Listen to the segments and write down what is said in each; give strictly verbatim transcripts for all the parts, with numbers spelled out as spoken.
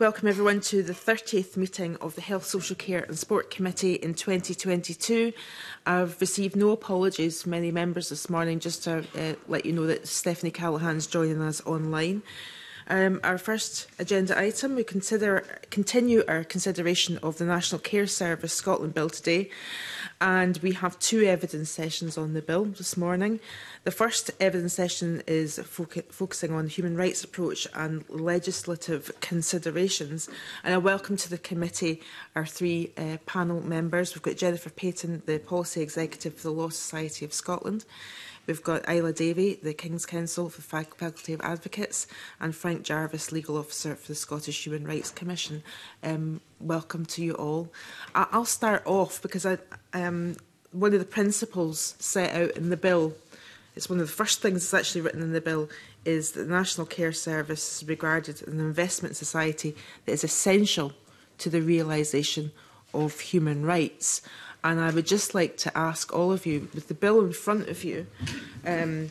Welcome everyone to the thirtieth meeting of the Health, Social Care and Sport Committee in twenty twenty-two. I've received no apologies from any members this morning, just to uh, let you know that Stephanie Callaghan's joining us online. Um, our first agenda item, we consider, continue our consideration of the National Care Service Scotland Bill today, and we have two evidence sessions on the bill this morning. The first evidence session is foc focusing on the human rights approach and legislative considerations, and I welcome to the committee our three uh, panel members. We've got Jennifer Payton, the Policy Executive for the Law Society of Scotland. We've got Isla Davey, the King's Counsel for the Faculty of Advocates, and Frank Jarvis, Legal Officer for the Scottish Human Rights Commission. Um, welcome to you all. I I'll start off because I, um, one of the principles set out in the bill, it's one of the first things that's actually written in the bill, is that the National Care Service is regarded as an investment society that is essential to the realisation of human rights. And I would just like to ask all of you, with the bill in front of you, um,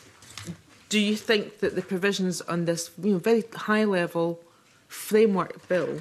do you think that the provisions on this you know, very high-level framework bill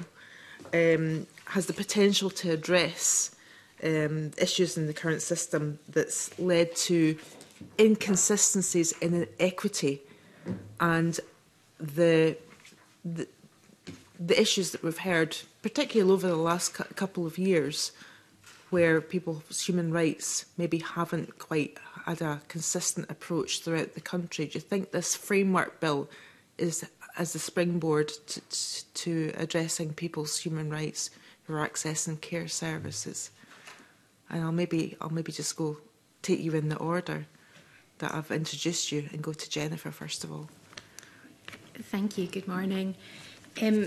um, has the potential to address um, issues in the current system that's led to inconsistencies in equity and the, the, the issues that we've heard, particularly over the last cu couple of years, where people's human rights maybe haven't quite had a consistent approach throughout the country? Do you think this framework bill is as a springboard to, to addressing people's human rights who are accessing care services? And I'll maybe I'll maybe just go take you in the order that I've introduced you and go to Jennifer first of all. Thank you. Good morning. Um,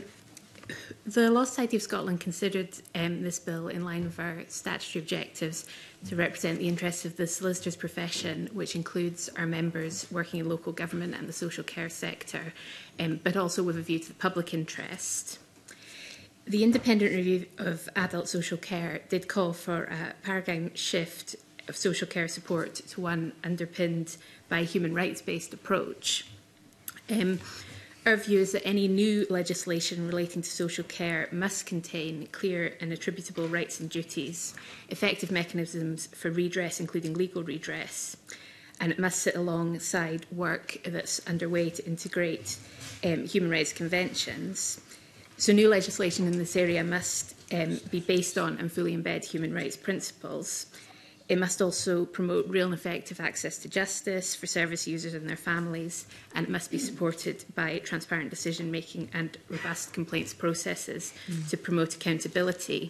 The Law Society of Scotland considered um, this bill in line with our statutory objectives to represent the interests of the solicitors' profession, which includes our members working in local government and the social care sector, um, but also with a view to the public interest. The independent review of adult social care did call for a paradigm shift of social care support to one underpinned by a human rights-based approach. Um, Our view is that any new legislation relating to social care must contain clear and attributable rights and duties, effective mechanisms for redress, including legal redress, and it must sit alongside work that's underway to integrate um, human rights conventions. So new legislation in this area must um, be based on and fully embed human rights principles. It must also promote real and effective access to justice for service users and their families, and it must be supported by transparent decision-making and robust complaints processes mm. to promote accountability.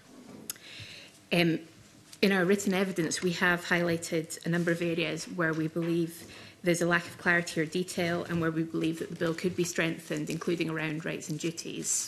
Um, in our written evidence, we have highlighted a number of areas where we believe there's a lack of clarity or detail and where we believe that the bill could be strengthened, including around rights and duties.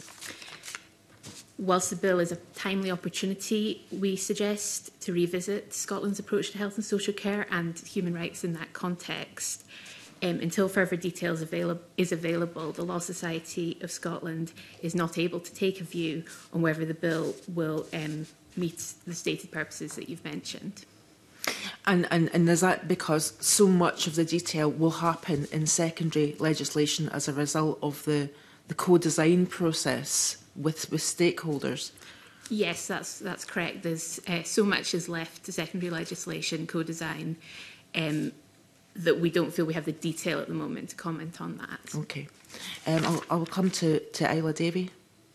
Whilst the bill is a timely opportunity, we suggest to revisit Scotland's approach to health and social care and human rights in that context. Um, until further details avail is available, the Law Society of Scotland is not able to take a view on whether the bill will um, meet the stated purposes that you've mentioned. And, and, and is that because so much of the detail will happen in secondary legislation as a result of the, the co-design process with, with stakeholders? Yes, that's, that's correct. There's uh, so much is left to secondary legislation, co-design, um, that we don't feel we have the detail at the moment to comment on that. Okay. Um, I'll, I'll come to, to Isla Davey.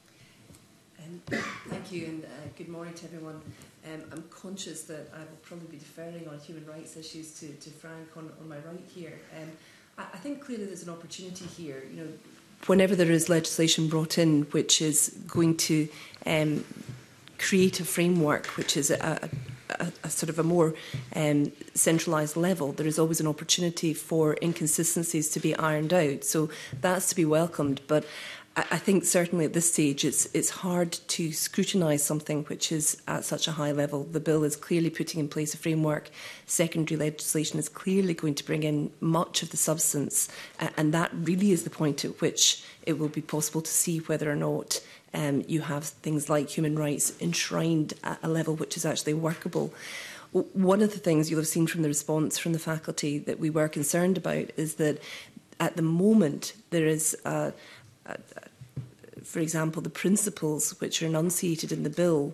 Um, thank you, and uh, good morning to everyone. Um, I'm conscious that I will probably be deferring on human rights issues to, to Frank on, on my right here. Um, I, I think clearly there's an opportunity here. You know, whenever there is legislation brought in which is going to um, create a framework which is a, a, a sort of a more um, centralised level, there is always an opportunity for inconsistencies to be ironed out. So that's to be welcomed. But I think certainly at this stage it's, it's hard to scrutinise something which is at such a high level. The bill is clearly putting in place a framework. Secondary legislation is clearly going to bring in much of the substance, and that really is the point at which it will be possible to see whether or not um, you have things like human rights enshrined at a level which is actually workable. One of the things you'll have seen from the response from the faculty that we were concerned about is that at the moment there is a, a for example, the principles which are enunciated in the bill,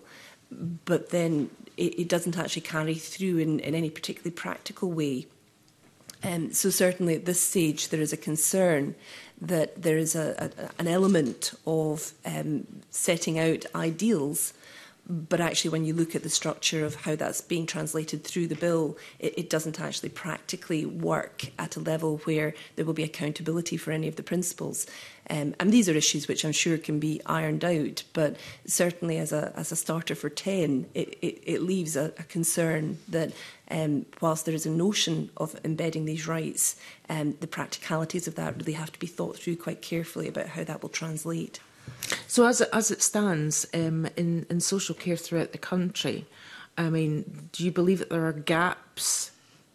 but then it, it doesn't actually carry through in, in any particularly practical way. Um, so certainly at this stage there is a concern that there is a, a, an element of um, setting out ideals, but actually when you look at the structure of how that's being translated through the bill, it, it doesn't actually practically work at a level where there will be accountability for any of the principles. Um, and these are issues which I'm sure can be ironed out, but certainly as a, as a starter for ten, it, it, it leaves a, a concern that um, whilst there is a notion of embedding these rights, um, the practicalities of that really have to be thought through quite carefully about how that will translate. So as it, as it stands um, in, in social care throughout the country, I mean, do you believe that there are gaps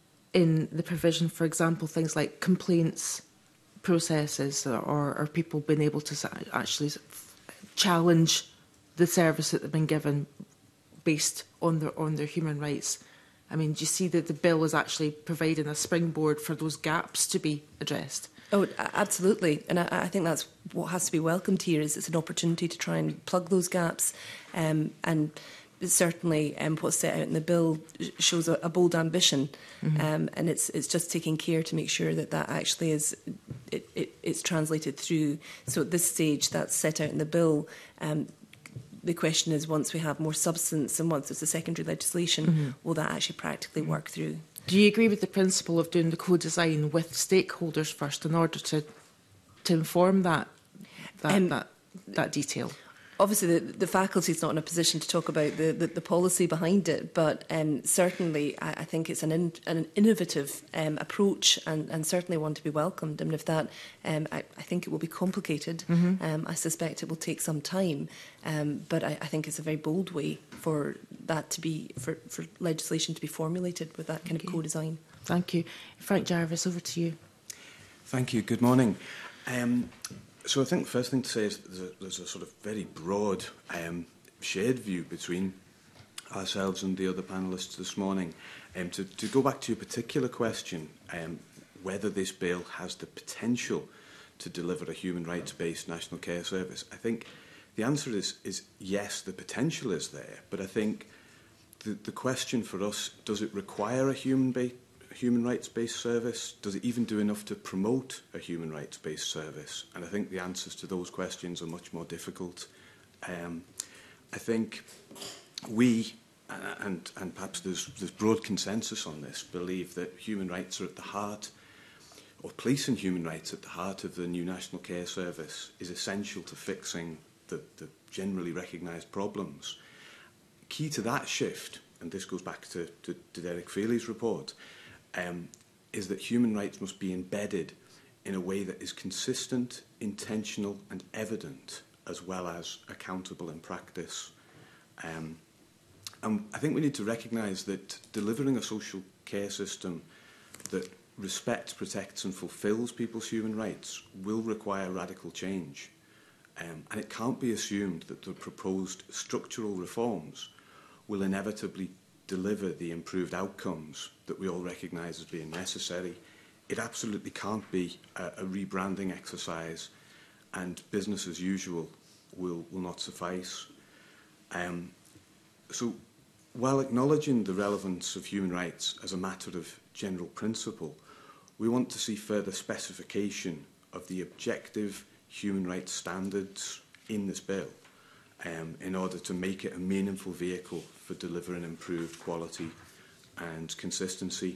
in the provision, for example, things like complaints processes or, or people being able to actually challenge the service that they've been given based on their, on their human rights? I mean, do you see that the bill is actually providing a springboard for those gaps to be addressed? Oh, absolutely. And I, I think that's what has to be welcomed here, is it's an opportunity to try and plug those gaps. Um, and certainly um, what's set out in the bill shows a, a bold ambition. Mm-hmm. um, and it's it's just taking care to make sure that that actually is, it, it, it's translated through. So at this stage, that's set out in the bill. Um, the question is, once we have more substance and once there's a secondary legislation, mm-hmm. will that actually practically mm-hmm. work through? Do you agree with the principle of doing the co-design with stakeholders first in order to to inform that that um, that, that detail? Obviously, the, the faculty is not in a position to talk about the, the, the policy behind it, but um, certainly I, I think it's an, in, an innovative um, approach and, and certainly one to be welcomed. I mean, if that, um, I, I think it will be complicated. Mm-hmm. um, I suspect it will take some time, um, but I, I think it's a very bold way for that to be, for, for legislation to be formulated with that kind okay. of co-design. Thank you. Frank Jarvis, over to you. Thank you. Good morning. Um, So I think the first thing to say is there's a, there's a sort of very broad um, shared view between ourselves and the other panellists this morning. Um, to, to go back to your particular question, um, whether this bill has the potential to deliver a human rights-based national care service, I think the answer is, is yes, the potential is there. But I think the, the question for us, does it require a human-based human rights-based service? Does it even do enough to promote a human rights-based service? And I think the answers to those questions are much more difficult. Um, I think we, uh, and, and perhaps there's, there's broad consensus on this, believe that human rights are at the heart, or placing human rights at the heart of the new National Care Service is essential to fixing the, the generally recognised problems. Key to that shift, and this goes back to, to, to Derek Feely's report, Um, is that human rights must be embedded in a way that is consistent, intentional and evident, as well as accountable in practice. Um, and I think we need to recognise that delivering a social care system that respects, protects and fulfils people's human rights will require radical change. Um, and it can't be assumed that the proposed structural reforms will inevitably deliver the improved outcomes that we all recognise as being necessary. It absolutely can't be a, a rebranding exercise, and business as usual will, will not suffice. Um, so, while acknowledging the relevance of human rights as a matter of general principle, we want to see further specification of the objective human rights standards in this bill, Um, in order to make it a meaningful vehicle for delivering improved quality and consistency.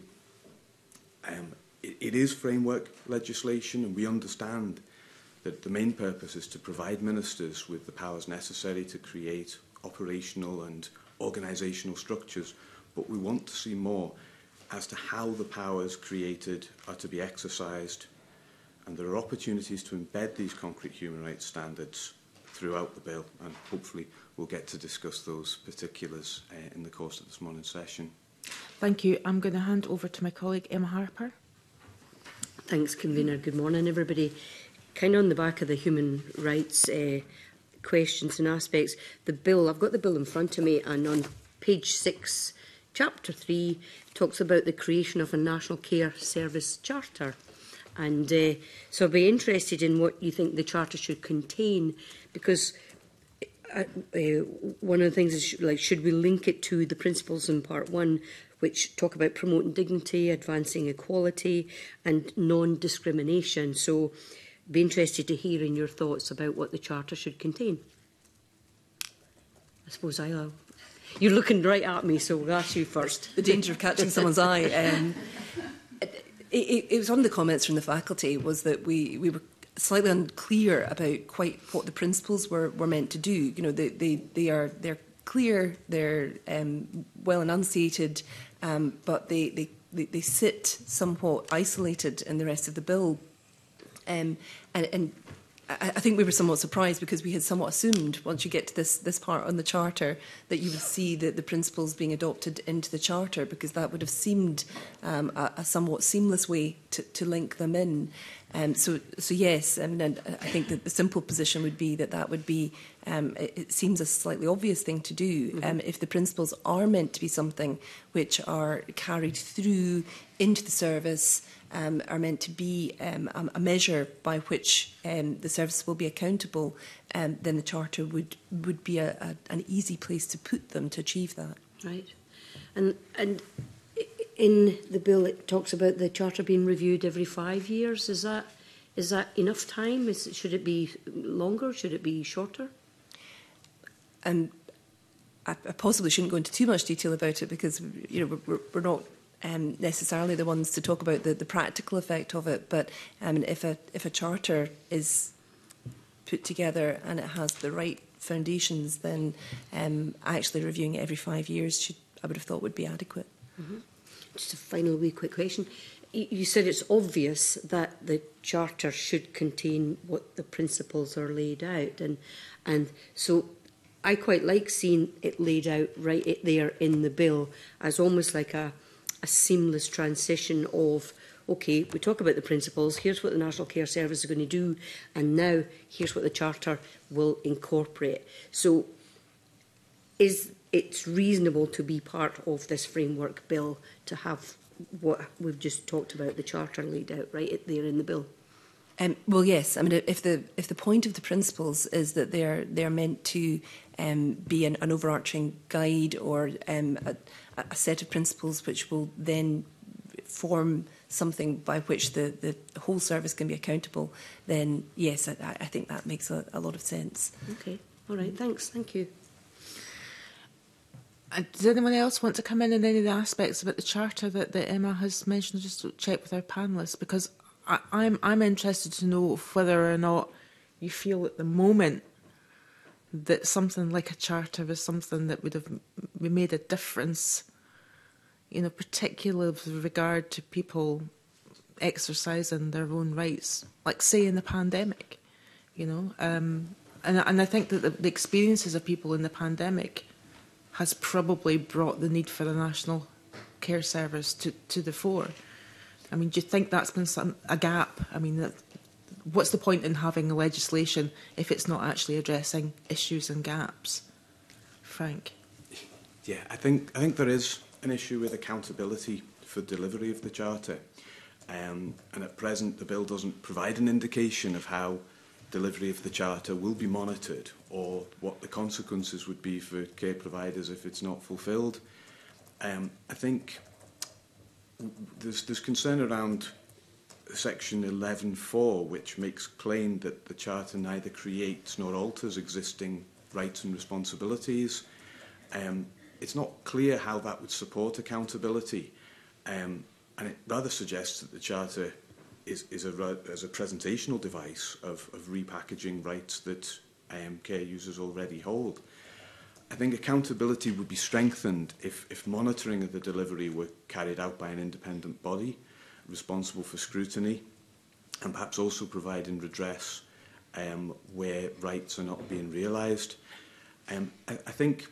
Um, it, it is framework legislation, and we understand that the main purpose is to provide ministers with the powers necessary to create operational and organisational structures, but we want to see more as to how the powers created are to be exercised, and there are opportunities to embed these concrete human rights standards throughout the bill, and hopefully we'll get to discuss those particulars uh, in the course of this morning's session. Thank you. I'm going to hand over to my colleague Emma Harper. Thanks, Convener. Good morning, everybody. Kind of on the back of the human rights uh, questions and aspects, the bill, I've got the bill in front of me, and on page six, chapter three, talks about the creation of a National Care Service Charter. And uh, so I'd be interested in what you think the Charter should contain, because uh, uh, one of the things is, like, should we link it to the principles in Part one, which talk about promoting dignity, advancing equality and non-discrimination. So I'd be interested to hear in your thoughts about what the Charter should contain. I suppose I'll... You're looking right at me, so we'll ask you first. The danger of catching someone's eye. Um, it, it, it was one of the comments from the faculty was that we, we were slightly unclear about quite what the principles were, were meant to do. You know, they, they, they are, they're clear, they're um, well enunciated, um, but they, they, they, they sit somewhat isolated in the rest of the bill. Um, and, and I, I think we were somewhat surprised because we had somewhat assumed once you get to this, this part on the Charter that you would see the, the principles being adopted into the Charter, because that would have seemed um, a, a somewhat seamless way to, to link them in. Um, so, so yes, I mean, and I think that the simple position would be that that would be, um, it, it seems a slightly obvious thing to do. Mm-hmm. Um, if the principles are meant to be something which are carried through into the service, um, are meant to be um, a, a measure by which um, the service will be accountable, um, then the Charter would, would be a, a, an easy place to put them to achieve that. Right. And, and in the bill, it talks about the Charter being reviewed every five years. Is that is that enough time? Is, should it be longer? Should it be shorter? And I, I possibly shouldn't go into too much detail about it because you know we're, we're not um, necessarily the ones to talk about the, the practical effect of it. But um, if a if a charter is put together and it has the right foundations, then um, actually reviewing it every five years should I would have thought would be adequate. Mm-hmm. Just a final wee quick question. You said it's obvious that the Charter should contain what the principles are laid out, and and so I quite like seeing it laid out right there in the bill as almost like a, a seamless transition of, okay, we talk about the principles, here's what the National Care Service is going to do, and now here's what the Charter will incorporate. So is it's reasonable to be part of this framework bill to have what we've just talked about, the Charter laid out right there in the bill? Um, well, yes. I mean, if the if the point of the principles is that they're they're meant to um, be an, an overarching guide or um, a, a set of principles which will then form something by which the, the whole service can be accountable, then yes, I, I think that makes a, a lot of sense. Okay. All right. Thanks. Thank you. Uh, does anyone else want to come in on any of the aspects about the Charter that, that Emma has mentioned? Just to check with our panellists, because I, I'm, I'm interested to know whether or not you feel at the moment that something like a Charter is something that would have made a difference, you know, particularly with regard to people exercising their own rights, like say in the pandemic, you know. Um, and, and I think that the, the experiences of people in the pandemic has probably brought the need for the National Care Service to, to the fore. I mean, do you think that's been some, a gap? I mean, that, what's the point in having legislation if it's not actually addressing issues and gaps? Frank? Yeah, I think I think there is an issue with accountability for delivery of the Charter. Um, and at present, the bill doesn't provide an indication of how delivery of the Charter will be monitored or what the consequences would be for care providers if it's not fulfilled. Um, I think there's, there's concern around section eleven point four, which makes plain that the Charter neither creates nor alters existing rights and responsibilities. Um, it's not clear how that would support accountability, um, and it rather suggests that the Charter is, is, a, is a presentational device of, of repackaging rights that um, care users already hold. I think accountability would be strengthened if, if monitoring of the delivery were carried out by an independent body responsible for scrutiny, and perhaps also providing redress um, where rights are not being realised. Um, I, I think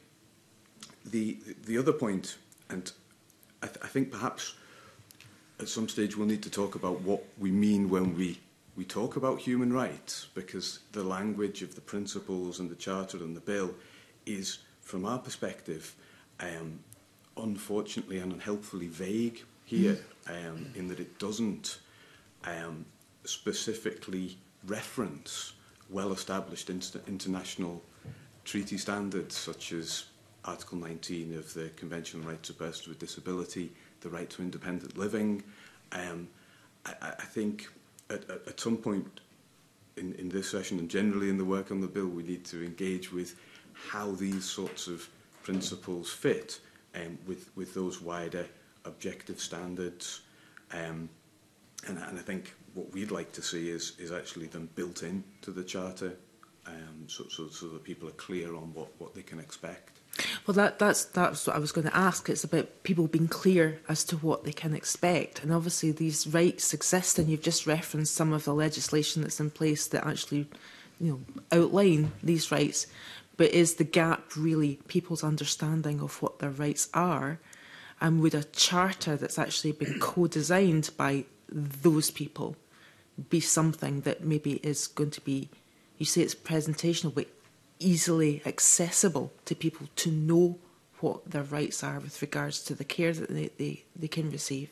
the, the other point, and I, th I think perhaps at some stage we'll need to talk about what we mean when we, we talk about human rights, because the language of the principles and the Charter and the bill is, from our perspective, um, unfortunately and unhelpfully vague here, um, in that it doesn't um, specifically reference well-established inst- international treaty standards such as Article nineteen of the Convention on Rights of Persons with Disability, the right to independent living. Um, I, I think at, at, at some point in, in this session and generally in the work on the bill, we need to engage with how these sorts of principles fit um, with, with those wider objective standards. Um, and, and I think what we'd like to see is, is actually them built in to the Charter, um, so, so, so that people are clear on what, what they can expect. Well, that, that's, that's what I was going to ask. It's about people being clear as to what they can expect. And obviously these rights exist, and you've just referenced some of the legislation that's in place that actually, you know, outline these rights. But is the gap really people's understanding of what their rights are? And would a charter that's actually been co-designed by those people be something that maybe is going to be, you say it's presentational, but easily accessible to people to know what their rights are with regards to the care that they, they, they can receive?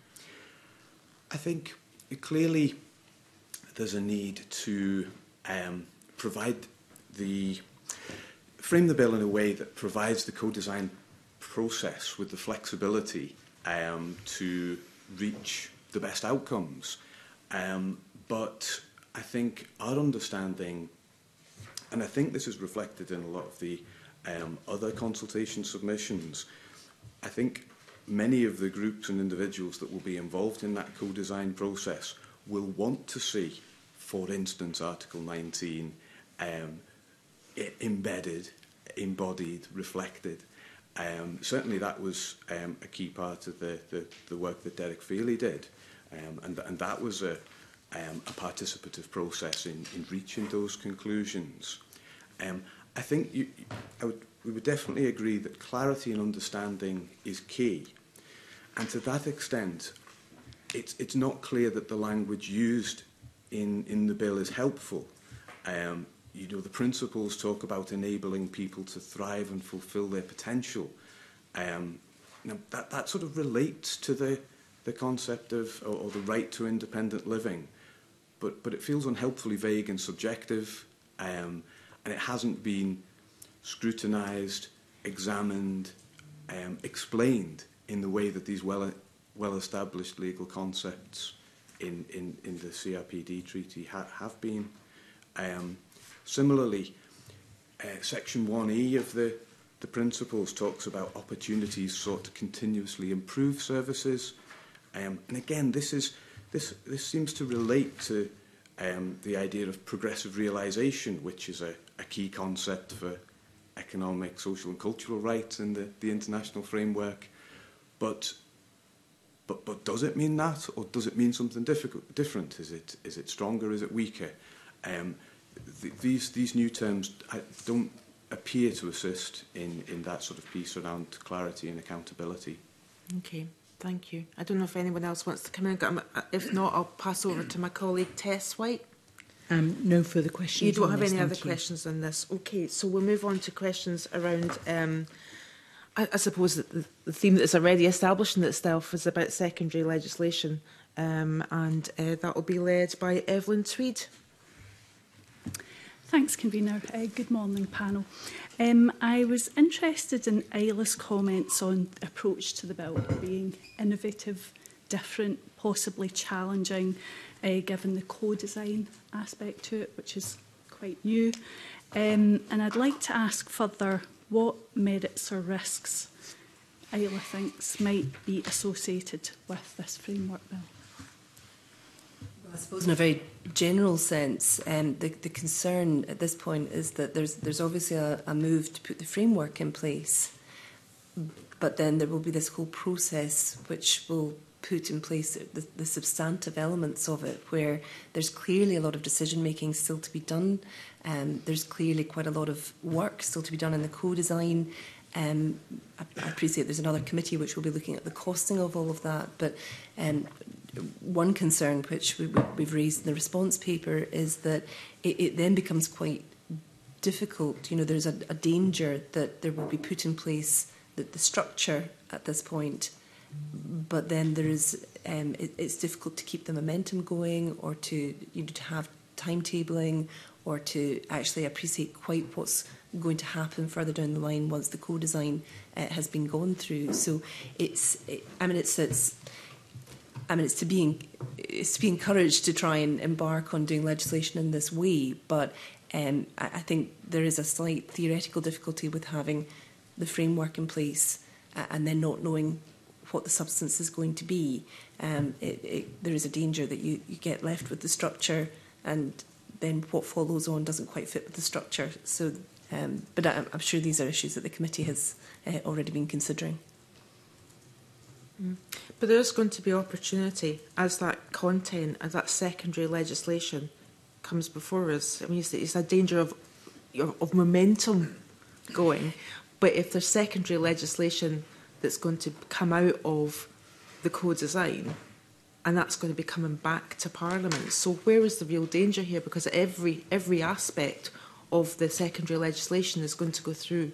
I think clearly there's a need to um, provide the, frame the bill in a way that provides the co-design process with the flexibility um, to reach the best outcomes. Um, but I think our understanding, and I think this is reflected in a lot of the um, other consultation submissions, I think many of the groups and individuals that will be involved in that co-design process will want to see, for instance, Article nineteen um, embedded, embodied, reflected. Um, certainly that was um, a key part of the, the, the work that Derek Feely did, um, and, and that was a, um, a participative process in, in reaching those conclusions. Um, I think you, I would, we would definitely agree that clarity and understanding is key, and to that extent it's, it's not clear that the language used in, in the bill is helpful. Um, You know, the principles talk about enabling people to thrive and fulfil their potential. Um, you know, that, that sort of relates to the, the concept of, or, or the right to independent living. But, but it feels unhelpfully vague and subjective, um, and it hasn't been scrutinised, examined, um, explained in the way that these well, well-established legal concepts in, in, in the C R P D treaty ha have been. Um, Similarly, uh, Section one E of the, the principles talks about opportunities sought to continuously improve services. Um, and again, this, is, this, this seems to relate to um, the idea of progressive realisation, which is a, a key concept for economic, social and cultural rights in the, the international framework. But, but, but does it mean that, or does it mean something difficult, different? Is it, is it stronger, is it weaker? Um, th these, these new terms don't appear to assist in, in that sort of piece around clarity and accountability. Okay, thank you. I don't know if anyone else wants to come in. If not, I'll pass over to my colleague Tess White. Um, no further questions. You don't on have this, any other you. questions on this? Okay, so we'll move on to questions around, um, I, I suppose that the, the theme that is already established in itself is about secondary legislation, um, and uh, that will be led by Evelyn Tweed. Thanks, Convener. Uh, good morning, panel. Um, I was interested in Isla's comments on approach to the bill being innovative, different, possibly challenging, uh, given the co-design aspect to it, which is quite new. Um, and I'd like to ask further what merits or risks Isla thinks might be associated with this framework bill. I suppose in a very general sense, um, the, the concern at this point is that there's, there's obviously a, a move to put the framework in place, but then there will be this whole process which will put in place the, the substantive elements of it, where there's clearly a lot of decision-making still to be done. Um, there's clearly quite a lot of work still to be done in the co-design. Um, I, I appreciate there's another committee which will be looking at the costing of all of that, but um, one concern which we, we've raised in the response paper is that it, it then becomes quite difficult. You know, there's a, a danger that there will be put in place that the structure at this point but then there is um, it, it's difficult to keep the momentum going, or to you know, to have timetabling, or to actually appreciate quite what's going to happen further down the line once the co-design uh, has been gone through. So it's, it, I mean, it's it's. I mean, it's to be it's to be encouraged to try and embark on doing legislation in this way, but um, I, I think there is a slight theoretical difficulty with having the framework in place uh, and then not knowing what the substance is going to be. Um, it, it, there is a danger that you, you get left with the structure, and then what follows on doesn't quite fit with the structure. So, um, but I, I'm sure these are issues that the committee has uh, already been considering. Mm. But there's going to be opportunity as that content, as that secondary legislation comes before us. I mean, it's, it's a danger of, of, of momentum going. But if there's secondary legislation that's going to come out of the co-design, and that's going to be coming back to Parliament, so where is the real danger here? Because every every aspect of the secondary legislation is going to go through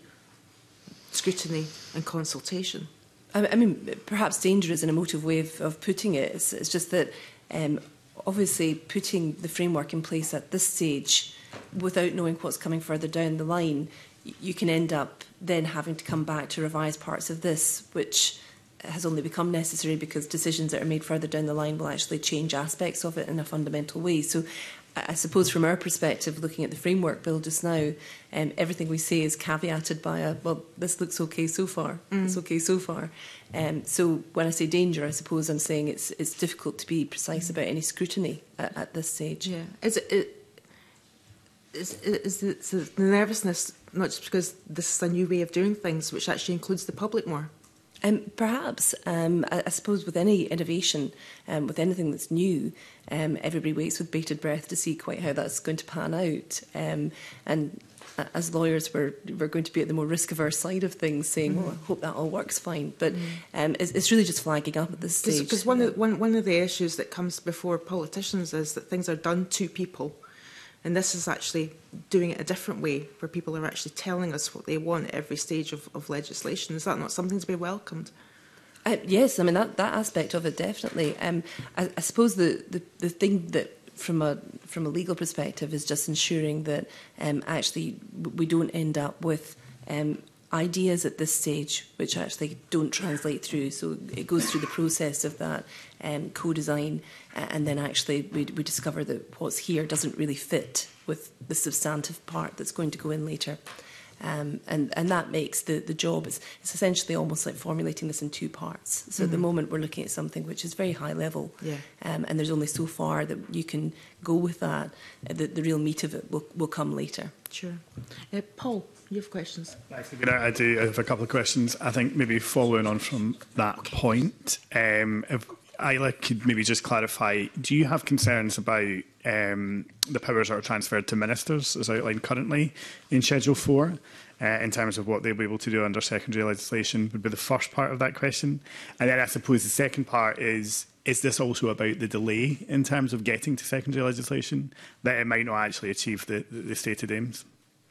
scrutiny and consultation. I mean, perhaps danger is an emotive way of, of putting it. It's, it's just that um, obviously putting the framework in place at this stage without knowing what's coming further down the line, you can end up then having to come back to revise parts of this, which has only become necessary because decisions that are made further down the line will actually change aspects of it in a fundamental way. So I suppose from our perspective, looking at the framework bill just now, um, everything we say is caveated by a, well, this looks okay so far, mm. it's okay so far. Um, so when I say danger, I suppose I'm saying it's it's difficult to be precise about any scrutiny at, at this stage. Yeah. Is it, it is, is, is the nervousness not just because this is a new way of doing things, which actually includes the public more? Um, perhaps. Um, I, I suppose with any innovation, um, with anything that's new, um, everybody waits with bated breath to see quite how that's going to pan out. Um, and as lawyers, we're, we're going to be at the more risk-averse side of things, saying, mm-hmm. well, I hope that all works fine. But um, it's, it's really just flagging up at this stage. Because one, of, one, one of the issues that comes before politicians is that things are done to people. And this is actually doing it a different way, where people are actually telling us what they want at every stage of, of legislation. Is that not something to be welcomed? Uh, yes, I mean, that, that aspect of it, definitely. Um, I, I suppose the, the, the thing that, from a, from a legal perspective, is just ensuring that um, actually we don't end up with um, ideas at this stage which actually don't translate through. So it goes through the process of that um, co-design, uh, and then actually we, we discover that what's here doesn't really fit with the substantive part that's going to go in later. Um, and, and that makes the, the job, it's, it's essentially almost like formulating this in two parts. So mm-hmm. at the moment we're looking at something which is very high level, yeah. um, and there's only so far that you can go with that. The, the real meat of it will, will come later. Sure. Uh, Paul, you have questions? Thanks, I do I have a couple of questions. I think maybe following on from that okay. point, um, if Isla could maybe just clarify, do you have concerns about um, the powers that are transferred to ministers as outlined currently in Schedule four uh, in terms of what they'll be able to do under secondary legislation would be the first part of that question. And then I suppose the second part is, is this also about the delay in terms of getting to secondary legislation, that it might not actually achieve the, the, the stated aims?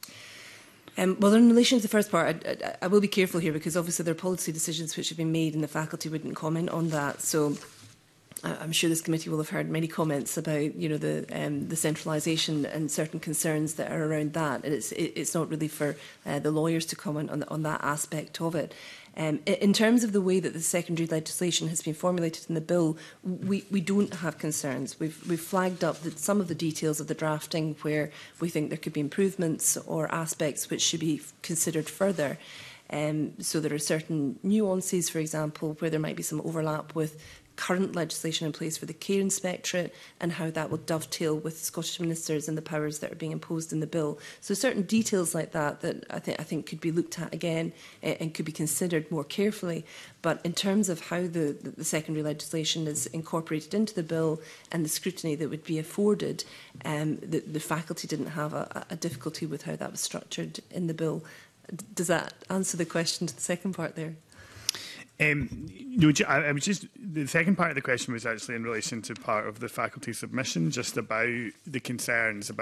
Um, well, in relation to the first part, I, I, I will be careful here because obviously there are policy decisions which have been made and the faculty wouldn't comment on that. So I'm sure this committee will have heard many comments about, you know, the um, the centralisation and certain concerns that are around that. And it's it, it's not really for uh, the lawyers to comment on on that aspect of it. Um, in terms of the way that the secondary legislation has been formulated in the bill, we, we don't have concerns. We've, we've flagged up that some of the details of the drafting where we think there could be improvements or aspects which should be considered further. Um, so there are certain nuances, for example, where there might be some overlap with current legislation in place for the Care Inspectorate and how that will dovetail with Scottish ministers and the powers that are being imposed in the bill. So certain details like that that I think I think could be looked at again uh, and could be considered more carefully. But in terms of how the, the, the secondary legislation is incorporated into the bill and the scrutiny that would be afforded, um, the, the faculty didn't have a, a difficulty with how that was structured in the bill. Does that answer the question to the second part there? Um, no, I, I was just the second part of the question was actually in relation to part of the faculty submission, just about the concerns about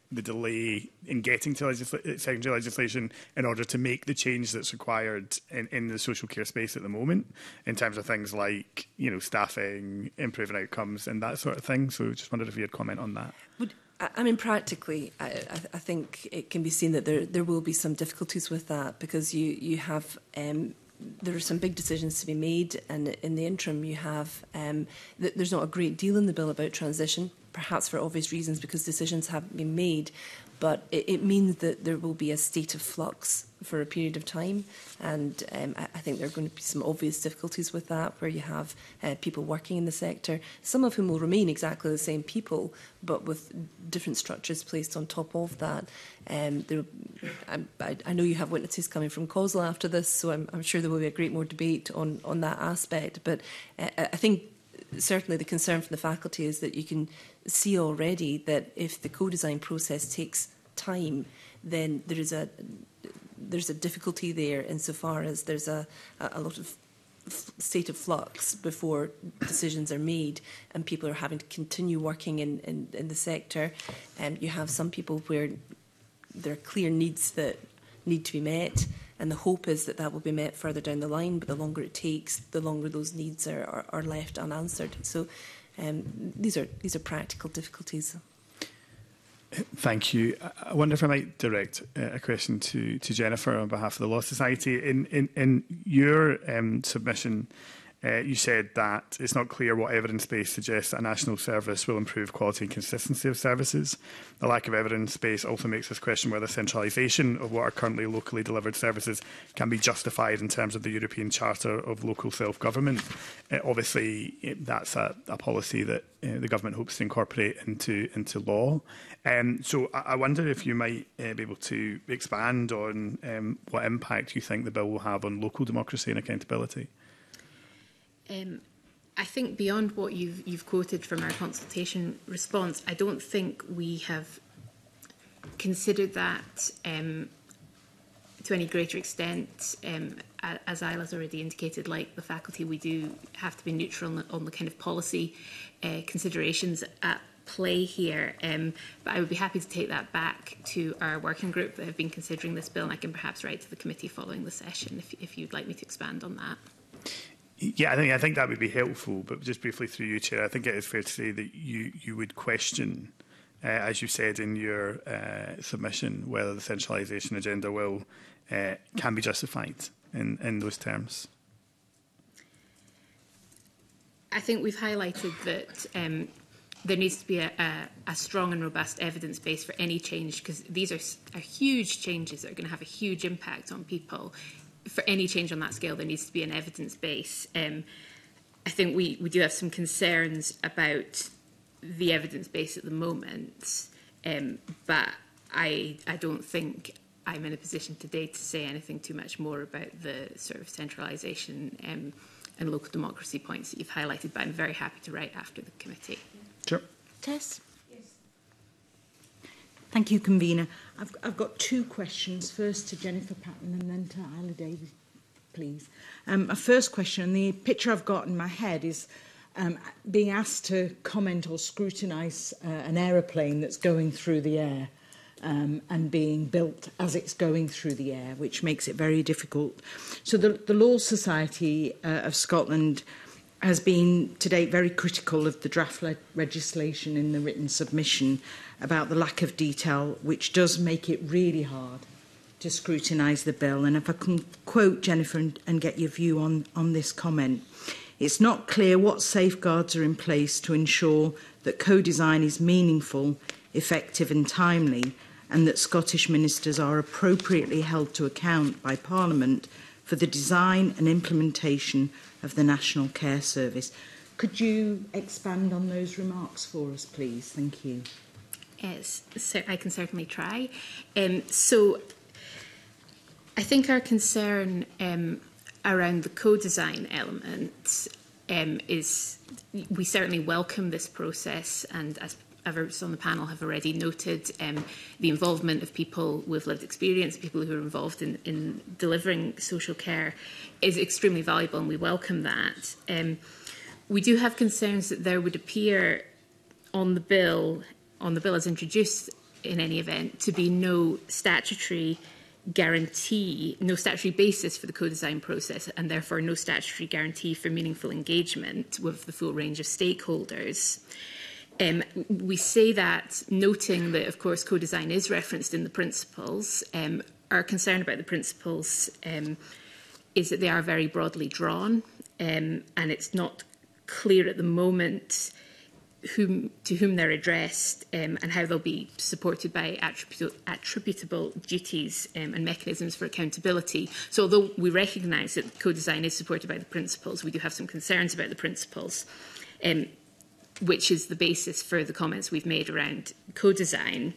the delay in getting to legisl secondary legislation in order to make the change that's required in, in the social care space at the moment, in terms of things like, you know, staffing, improving outcomes and that sort of thing. So just wondered if you had comment on that. Would, I mean, practically, I, I think it can be seen that there, there will be some difficulties with that, because you, you have... Um, there are some big decisions to be made, and in the interim you have um, th there's not a great deal in the bill about transition, perhaps for obvious reasons, because decisions haven't been made, but it, it means that there will be a state of flux for a period of time, and um, I, I think there are going to be some obvious difficulties with that, where you have uh, people working in the sector, some of whom will remain exactly the same people, but with different structures placed on top of that. Um, there, I, I know you have witnesses coming from COSLA after this, so I'm, I'm sure there will be a great more debate on, on that aspect. But uh, I think certainly the concern from the faculty is that you can see already that if the co-design process takes time, then there is a there's a difficulty there insofar as there's a, a lot of state of flux before decisions are made, and people are having to continue working in, in, in the sector. And um, you have some people where there are clear needs that need to be met, and the hope is that that will be met further down the line, but the longer it takes, the longer those needs are, are, are left unanswered. So um, these are these are practical difficulties. Thank you. I wonder if I might direct a question to, to Jennifer on behalf of the Law Society. In, in, in your um, submission, uh, you said that it's not clear what evidence base suggests that a national service will improve quality and consistency of services. The lack of evidence base also makes us question whether centralisation of what are currently locally delivered services can be justified in terms of the European Charter of Local Self-Government. Uh, obviously, it, that's a, a policy that uh, the government hopes to incorporate into, into law. Um, so I, I wonder if you might uh, be able to expand on um, what impact you think the bill will have on local democracy and accountability. Um, I think beyond what you've, you've quoted from our consultation response, I don't think we have considered that um, to any greater extent. Um, as Isla's already indicated, like the faculty, we do have to be neutral on the, on the kind of policy uh, considerations at play here. Um, but I would be happy to take that back to our working group that have been considering this bill, and I can perhaps write to the committee following the session if, if you'd like me to expand on that. Yeah, I think I think that would be helpful. But just briefly through you, Chair, I think it is fair to say that you you would question, uh, as you said in your uh, submission, whether the centralisation agenda will uh, can be justified in in those terms. I think we've highlighted that um, there needs to be a, a, a strong and robust evidence base for any change, because these are, are huge changes that are going to have a huge impact on people. For any change on that scale, there needs to be an evidence base. Um, I think we, we do have some concerns about the evidence base at the moment, um, but I, I don't think I'm in a position today to say anything too much more about the sort of centralisation um, and local democracy points that you've highlighted, but I'm very happy to write after the committee. Sure. Tess? Thank you, Convener. I've, I've got two questions, first to Jennifer Patton and then to Isla Davies, please. Um, my first question, the picture I've got in my head is um, being asked to comment or scrutinise uh, an aeroplane that's going through the air um, and being built as it's going through the air, which makes it very difficult. So the, the Law Society uh, of Scotland has been to date very critical of the draft le legislation in the written submission about the lack of detail, which does make it really hard to scrutinise the bill. And if I can quote Jennifer and, and get your view on, on this comment, it's not clear what safeguards are in place to ensure that co-design is meaningful, effective and timely, and that Scottish ministers are appropriately held to account by Parliament for the design and implementation of the National Care Service. Could you expand on those remarks for us, please? Thank you. Yes, so I can certainly try. Um, so I think our concern um, around the co-design element um, is we certainly welcome this process, and as others on the panel have already noted, um, the involvement of people with lived experience, people who are involved in, in delivering social care is extremely valuable, and we welcome that. Um, we do have concerns that there would appear on the bill, on the bill as introduced, in any event, to be no statutory guarantee, no statutory basis for the co-design process, and therefore no statutory guarantee for meaningful engagement with the full range of stakeholders. Um, we say that noting that, of course, co-design is referenced in the principles. Um, our concern about the principles um, is that they are very broadly drawn, um, and it's not clear at the moment whom, to whom they're addressed um, and how they'll be supported by attribu attributable duties um, and mechanisms for accountability. So although we recognise that co-design is supported by the principles, we do have some concerns about the principles, um, which is the basis for the comments we've made around co-design.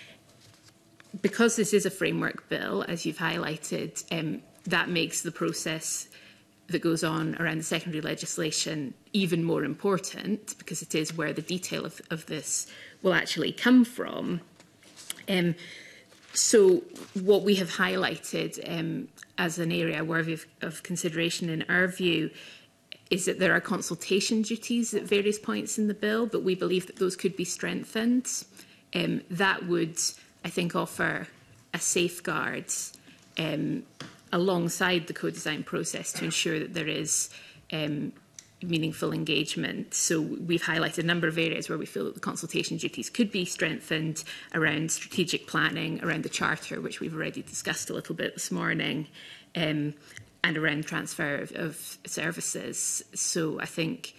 Because this is a framework bill, as you've highlighted, um, that makes the process that goes on around the secondary legislation even more important, because it is where the detail of, of this will actually come from. Um, so what we have highlighted um, as an area worthy of, of consideration in our view is that there are consultation duties at various points in the bill, but we believe that those could be strengthened. Um, that would, I think, offer a safeguard um, alongside the co-design process to ensure that there is um, meaningful engagement. So we've highlighted a number of areas where we feel that the consultation duties could be strengthened around strategic planning, around the Charter, which we've already discussed a little bit this morning, um, and around transfer of, of services. So I think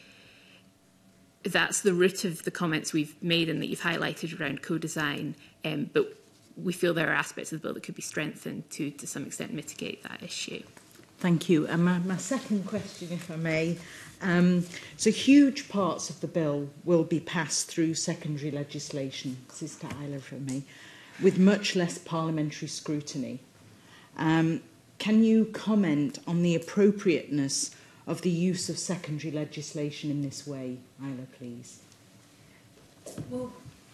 that's the root of the comments we've made and that you've highlighted around co-design, um, but we feel there are aspects of the bill that could be strengthened to, to some extent, mitigate that issue. Thank you. And my, my second question, if I may. Um, so huge parts of the bill will be passed through secondary legislation, Sister Isla for me, with much less parliamentary scrutiny. Um, can you comment on the appropriateness of the use of secondary legislation in this way, Isla, please? Well,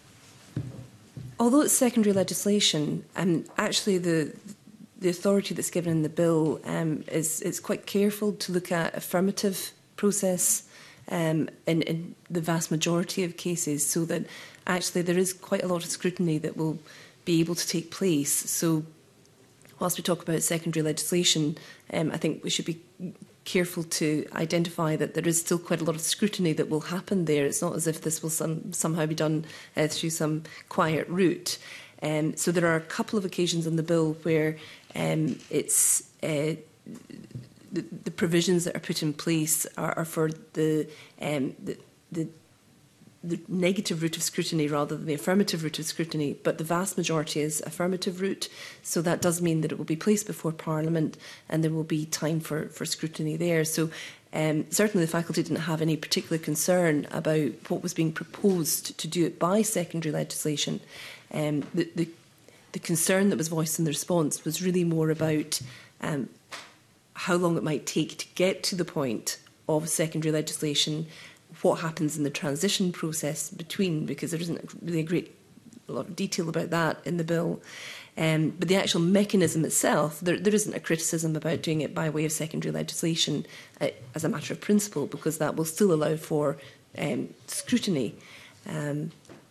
although it's secondary legislation, um, actually the the authority that's given in the bill um, is, is quite careful to look at affirmative process um, in, in the vast majority of cases, so that actually there is quite a lot of scrutiny that will be able to take place. So whilst we talk about secondary legislation, um, I think we should be careful to identify that there is still quite a lot of scrutiny that will happen there. It's not as if this will some, somehow be done uh, through some quiet route. Um, so there are a couple of occasions in the bill where um, it's uh, the, the provisions that are put in place are, are for the, um, the, the the negative route of scrutiny rather than the affirmative route of scrutiny, but the vast majority is affirmative route. So that does mean that it will be placed before Parliament and there will be time for, for scrutiny there. So um, certainly the faculty didn't have any particular concern about what was being proposed to do it by secondary legislation. Um, the, the, the concern that was voiced in the response was really more about um, how long it might take to get to the point of secondary legislation, what happens in the transition process between, because there isn't really a great a lot of detail about that in the bill. Um, but the actual mechanism itself, there, there isn't a criticism about doing it by way of secondary legislation uh, as a matter of principle, because that will still allow for um, scrutiny. Um,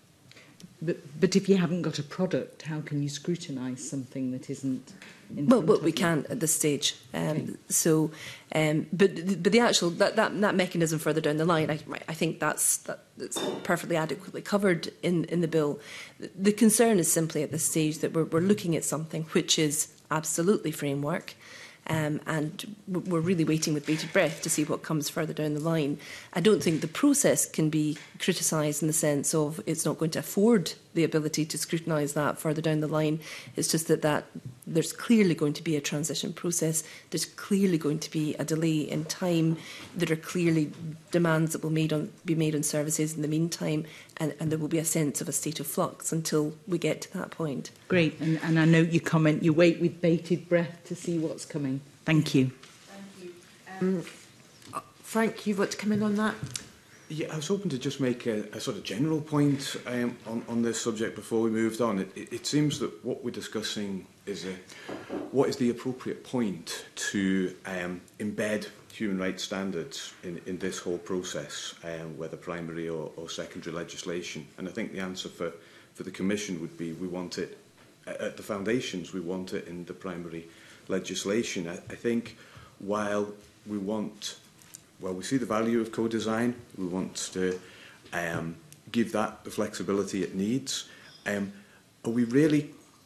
But, but if you haven't got a product, how can you scrutinise something that isn't in well, front well of we you? can at this stage. Um, Okay. So, um, but but the actual that, that that mechanism further down the line, I, I think that's that, that's perfectly adequately covered in in the bill. The concern is simply at this stage that we're we're looking at something which is absolutely framework. Um, and we're really waiting with bated breath to see what comes further down the line. I don't think the process can be criticised in the sense of it's not going to afford the ability to scrutinise that further down the line. It's just that, that there's clearly going to be a transition process. There's clearly going to be a delay in time. There are clearly demands that will made on, be made on services in the meantime, and, and there will be a sense of a state of flux until we get to that point. Great, and, and I note your comment, you wait with bated breath to see what's coming. Thank you. Thank you. Um, uh, Frank, you want to come in on that? Yeah, I was hoping to just make a, a sort of general point um, on, on this subject before we moved on. It, it, it seems that what we're discussing is a, what is the appropriate point to um, embed human rights standards in, in this whole process, um, whether primary or, or secondary legislation. And I think the answer for, for the Commission would be we want it at the foundations, we want it in the primary legislation. I, I think while we want, well, we see the value of co-design, we want to um, give that the flexibility it needs. Um, are we really,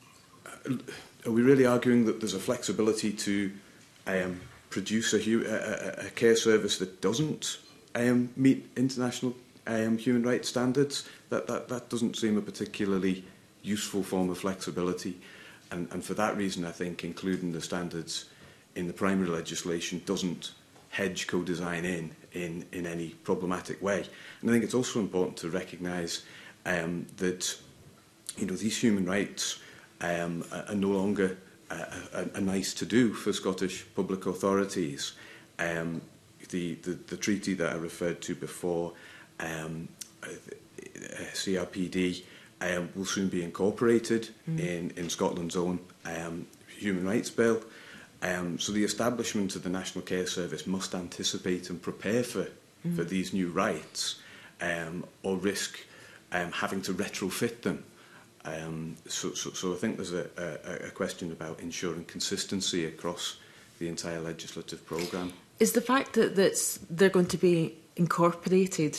are we really arguing that there's a flexibility to um, produce a, hu a, a care service that doesn't um, meet international um, human rights standards? That, that, that doesn't seem a particularly useful form of flexibility. And, and for that reason, I think including the standards in the primary legislation doesn't hedge co-design in, in in any problematic way. And I think it's also important to recognise um, that you know these human rights um, are, are no longer a, a, a nice to do for Scottish public authorities. Um, the, the the treaty that I referred to before, um, C R P D, um, will soon be incorporated mm. in in Scotland's own um, human rights bill. Um, so the establishment of the National Care Service must anticipate and prepare for, mm. for these new rights, um, or risk um, having to retrofit them. Um, so, so, so I think there's a, a, a question about ensuring consistency across the entire legislative programme. Is the fact that that's, they're going to be incorporated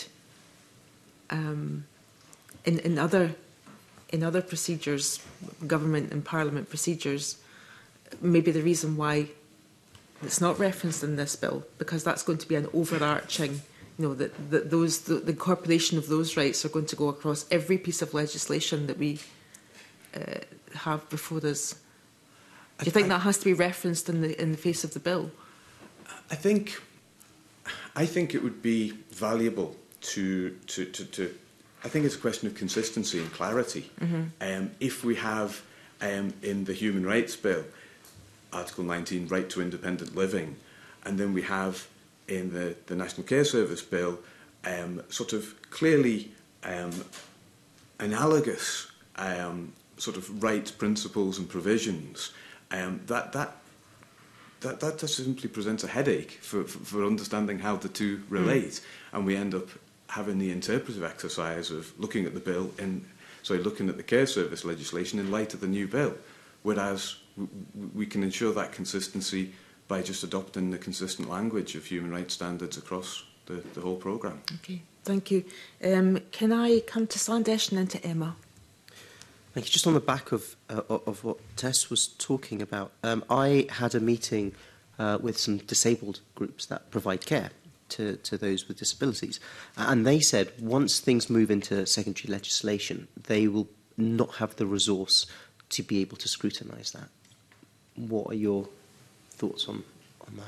um, in, in, other, in other procedures, government and parliament procedures, maybe the reason why it's not referenced in this bill, because that's going to be an overarching, you know, that, that those the, the incorporation of those rights are going to go across every piece of legislation that we uh, have before us. Do you think that has to be referenced in the in the face of the bill? I think, I think it would be valuable to to to. to I think it's a question of consistency and clarity. Mm-hmm. um, if we have um, in the Human Rights Bill, Article nineteen, right to independent living, and then we have in the, the National Care Service Bill um, sort of clearly um, analogous um, sort of rights, principles and provisions, um, that, that, that, that just simply presents a headache for, for, for understanding how the two relate, mm. and we end up having the interpretive exercise of looking at the bill in, sorry, looking at the care service legislation in light of the new bill, whereas we can ensure that consistency by just adopting the consistent language of human rights standards across the, the whole programme. Okay, thank you. Um, can I come to Sandesh and then to Emma? Thank you. Just on the back of, uh, of what Tess was talking about, um, I had a meeting uh, with some disabled groups that provide care to, to those with disabilities. And they said once things move into secondary legislation, they will not have the resource to be able to scrutinise that. What are your thoughts on, on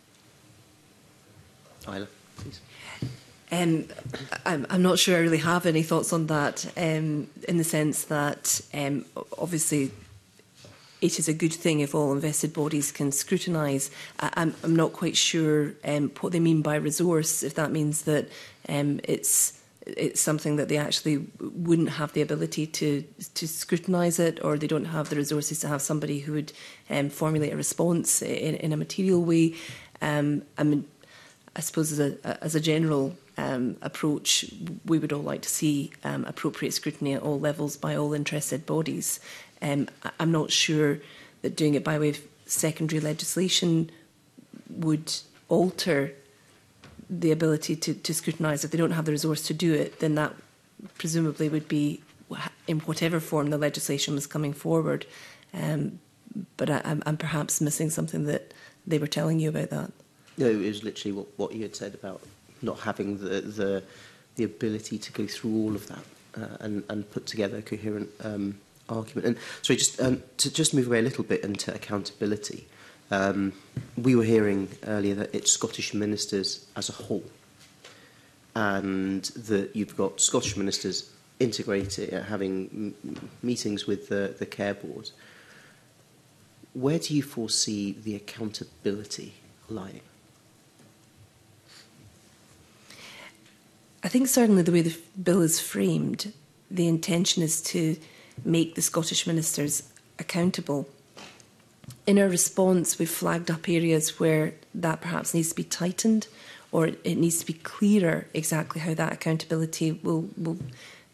that? Isla, please. Um, I'm, I'm not sure I really have any thoughts on that, um, in the sense that um, obviously it is a good thing if all invested bodies can scrutinise. I, I'm, I'm not quite sure um, what they mean by resource, if that means that um, it's it's something that they actually wouldn't have the ability to to scrutinise it, or they don't have the resources to have somebody who would um, formulate a response in, in a material way. Um, I mean, I suppose as a, as a general um, approach, we would all like to see um, appropriate scrutiny at all levels by all interested bodies. Um, I'm not sure that doing it by way of secondary legislation would alter the ability to, to scrutinise. If they don't have the resource to do it, then that presumably would be in whatever form the legislation was coming forward. Um, but I, I'm, I'm perhaps missing something that they were telling you about that. No, it was literally what, what you had said about not having the, the, the ability to go through all of that uh, and, and put together a coherent um, argument. And sorry, just um, to just move away a little bit into accountability. Um, we were hearing earlier that it's Scottish ministers as a whole, and that you've got Scottish ministers integrating, uh, having m meetings with the, the care board. Where do you foresee the accountability lying? I think certainly the way the bill is framed, the intention is to make the Scottish ministers accountable. In our response, we've flagged up areas where that perhaps needs to be tightened, or it needs to be clearer exactly how that accountability will, will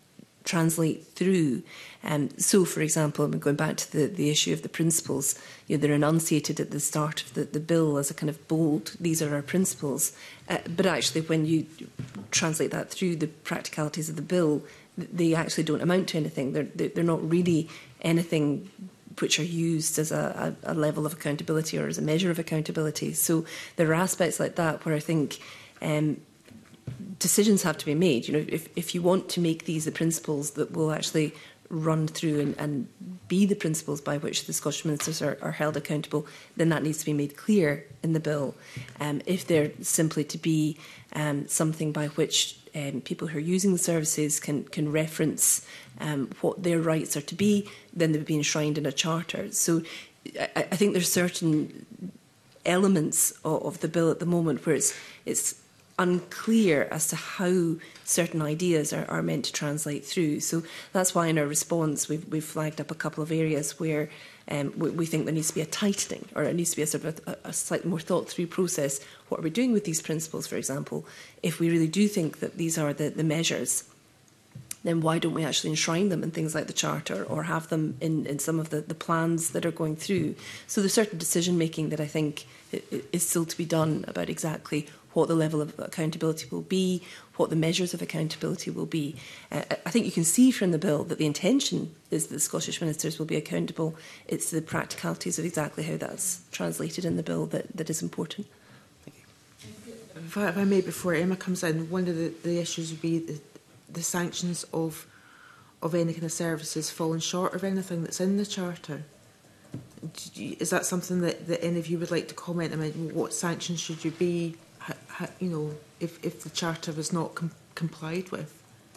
translate through. Um, so, for example, going back to the, the issue of the principles, you know, they're enunciated at the start of the, the bill as a kind of bold, these are our principles. Uh, but actually, when you translate that through the practicalities of the bill, they actually don't amount to anything. They're, they're not really anything which are used as a, a, a level of accountability or as a measure of accountability. So there are aspects like that where I think um, decisions have to be made. You know, if, if you want to make these the principles that will actually run through and, and be the principles by which the Scottish ministers are, are held accountable, then that needs to be made clear in the bill. Um, if they're simply to be um, something by which um, people who are using the services can, can reference um, what their rights are to be, then they would be enshrined in a charter. So I, I think there's certain elements of, of the bill at the moment where it's, it's unclear as to how certain ideas are, are meant to translate through. So that's why in our response we've, we've flagged up a couple of areas where um, we, we think there needs to be a tightening, or it needs to be a sort of a, a slightly more thought through process. What are we doing with these principles, for example? If we really do think that these are the, the measures, then why don't we actually enshrine them in things like the Charter, or have them in, in some of the, the plans that are going through? So there's certain decision making that I think is still to be done about exactly what the level of accountability will be, what the measures of accountability will be. Uh, I think you can see from the bill that the intention is that the Scottish ministers will be accountable. It's the practicalities of exactly how that's translated in the bill that, that is important. If I, if I may, before Emma comes in, one of the, the issues would be the, the sanctions of of any kind of services falling short of anything that's in the Charter. You, is that something that, that any of you would like to comment? I mean, what sanctions should you be? How, how, you know, if, if the Charter was not com complied with?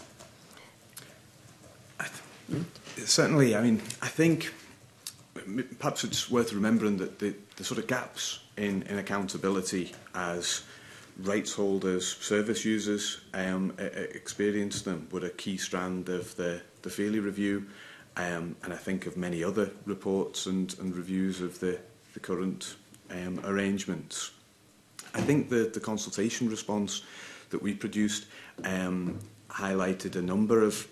I th certainly, I mean, I think perhaps it's worth remembering that the, the sort of gaps in, in accountability as rights holders, service users um, experience them were a key strand of the, the Feely Review, um, and I think of many other reports and, and reviews of the, the current um, arrangements. I think that the consultation response that we produced um, highlighted a number of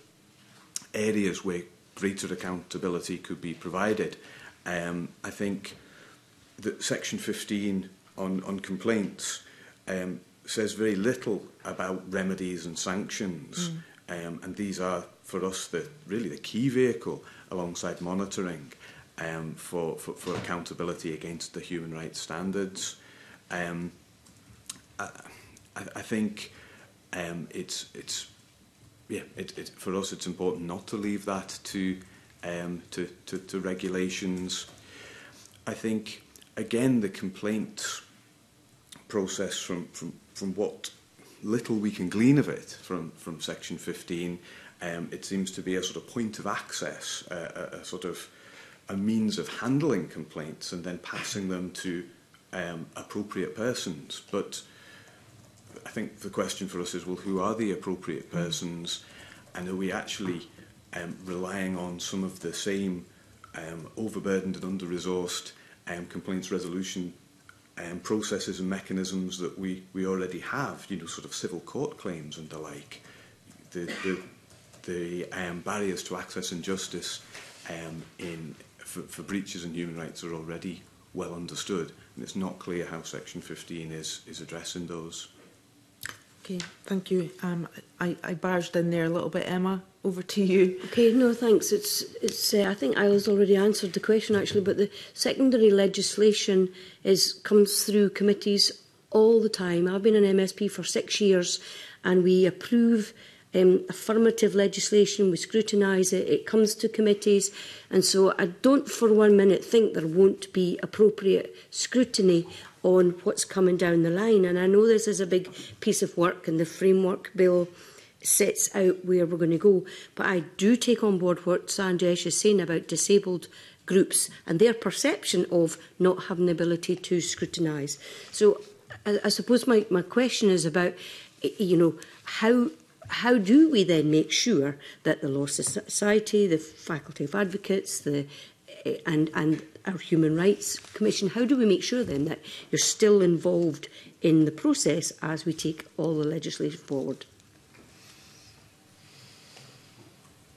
areas where greater accountability could be provided. Um, I think that Section fifteen on, on complaints um, says very little about remedies and sanctions, mm. um, and these are, for us, the, really the key vehicle alongside monitoring um, for, for, for accountability against the human rights standards. Um, I, I think um, it's it's yeah it, it, for us it's important not to leave that to um, to, to to regulations. I think again the complaint process from from from what little we can glean of it from from Section fifteen, um, it seems to be a sort of point of access, uh, a, a sort of a means of handling complaints and then passing them to um, appropriate persons, but I think the question for us is, well, who are the appropriate persons, and are we actually um, relying on some of the same um, overburdened and under-resourced um, complaints resolution um, processes and mechanisms that we, we already have, you know, sort of civil court claims and the like? The, the, the um, barriers to access and justice um, in, for, for breaches in human rights are already well understood, and it's not clear how Section fifteen is, is addressing those. Okay, thank you. Um, I, I barged in there a little bit, Emma. Over to you. Okay, no, thanks. It's, it's. Uh, I think Isla's already answered the question actually, but the secondary legislation is comes through committees all the time. I've been an M S P for six years, and we approve um, affirmative legislation. We scrutinise it. It comes to committees, and so I don't for one minute think there won't be appropriate scrutiny on what's coming down the line. And I know this is a big piece of work, and the framework bill sets out where we're going to go. But I do take on board what Sanjesh is saying about disabled groups and their perception of not having the ability to scrutinise. So I, I suppose my, my question is about, you know, how how do we then make sure that the Law Society, the Faculty of Advocates, the and and our Human Rights Commission, how do we make sure then that you're still involved in the process as we take all the legislation forward?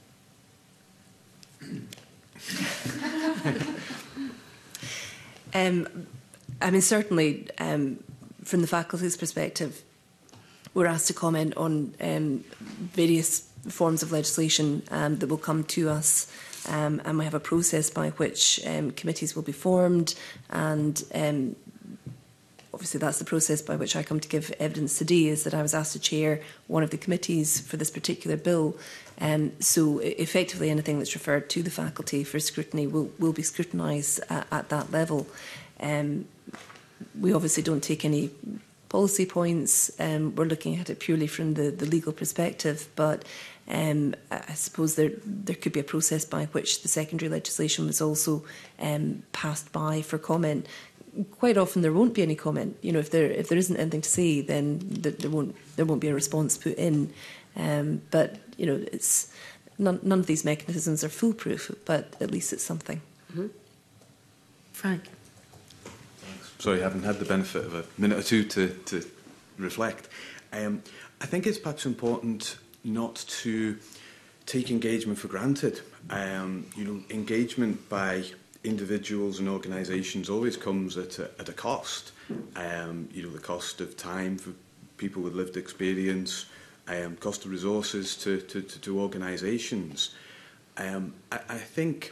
Um, I mean, certainly, um, from the faculty's perspective, we're asked to comment on um, various forms of legislation um, that will come to us, um, and we have a process by which um, committees will be formed, and um, obviously that's the process by which I come to give evidence today, is that I was asked to chair one of the committees for this particular bill. Um, so effectively anything that's referred to the faculty for scrutiny will, will be scrutinised at, at that level. Um, we obviously don't take any policy points. Um, we're looking at it purely from the, the legal perspective, but um, I suppose there, there could be a process by which the secondary legislation was also um, passed by for comment. Quite often there won't be any comment. You know, if there if there isn't anything to say, then there, there won't there won't be a response put in. Um, but you know, it's none, none of these mechanisms are foolproof, but at least it's something. Mm-hmm. Frank. Sorry, I haven't had the benefit of a minute or two to, to reflect. Um, I think it's perhaps important not to take engagement for granted. Um, you know, engagement by individuals and organisations always comes at a, at a cost. Um, you know, the cost of time for people with lived experience, um, cost of resources to, to, to, to organisations. Um, I, I think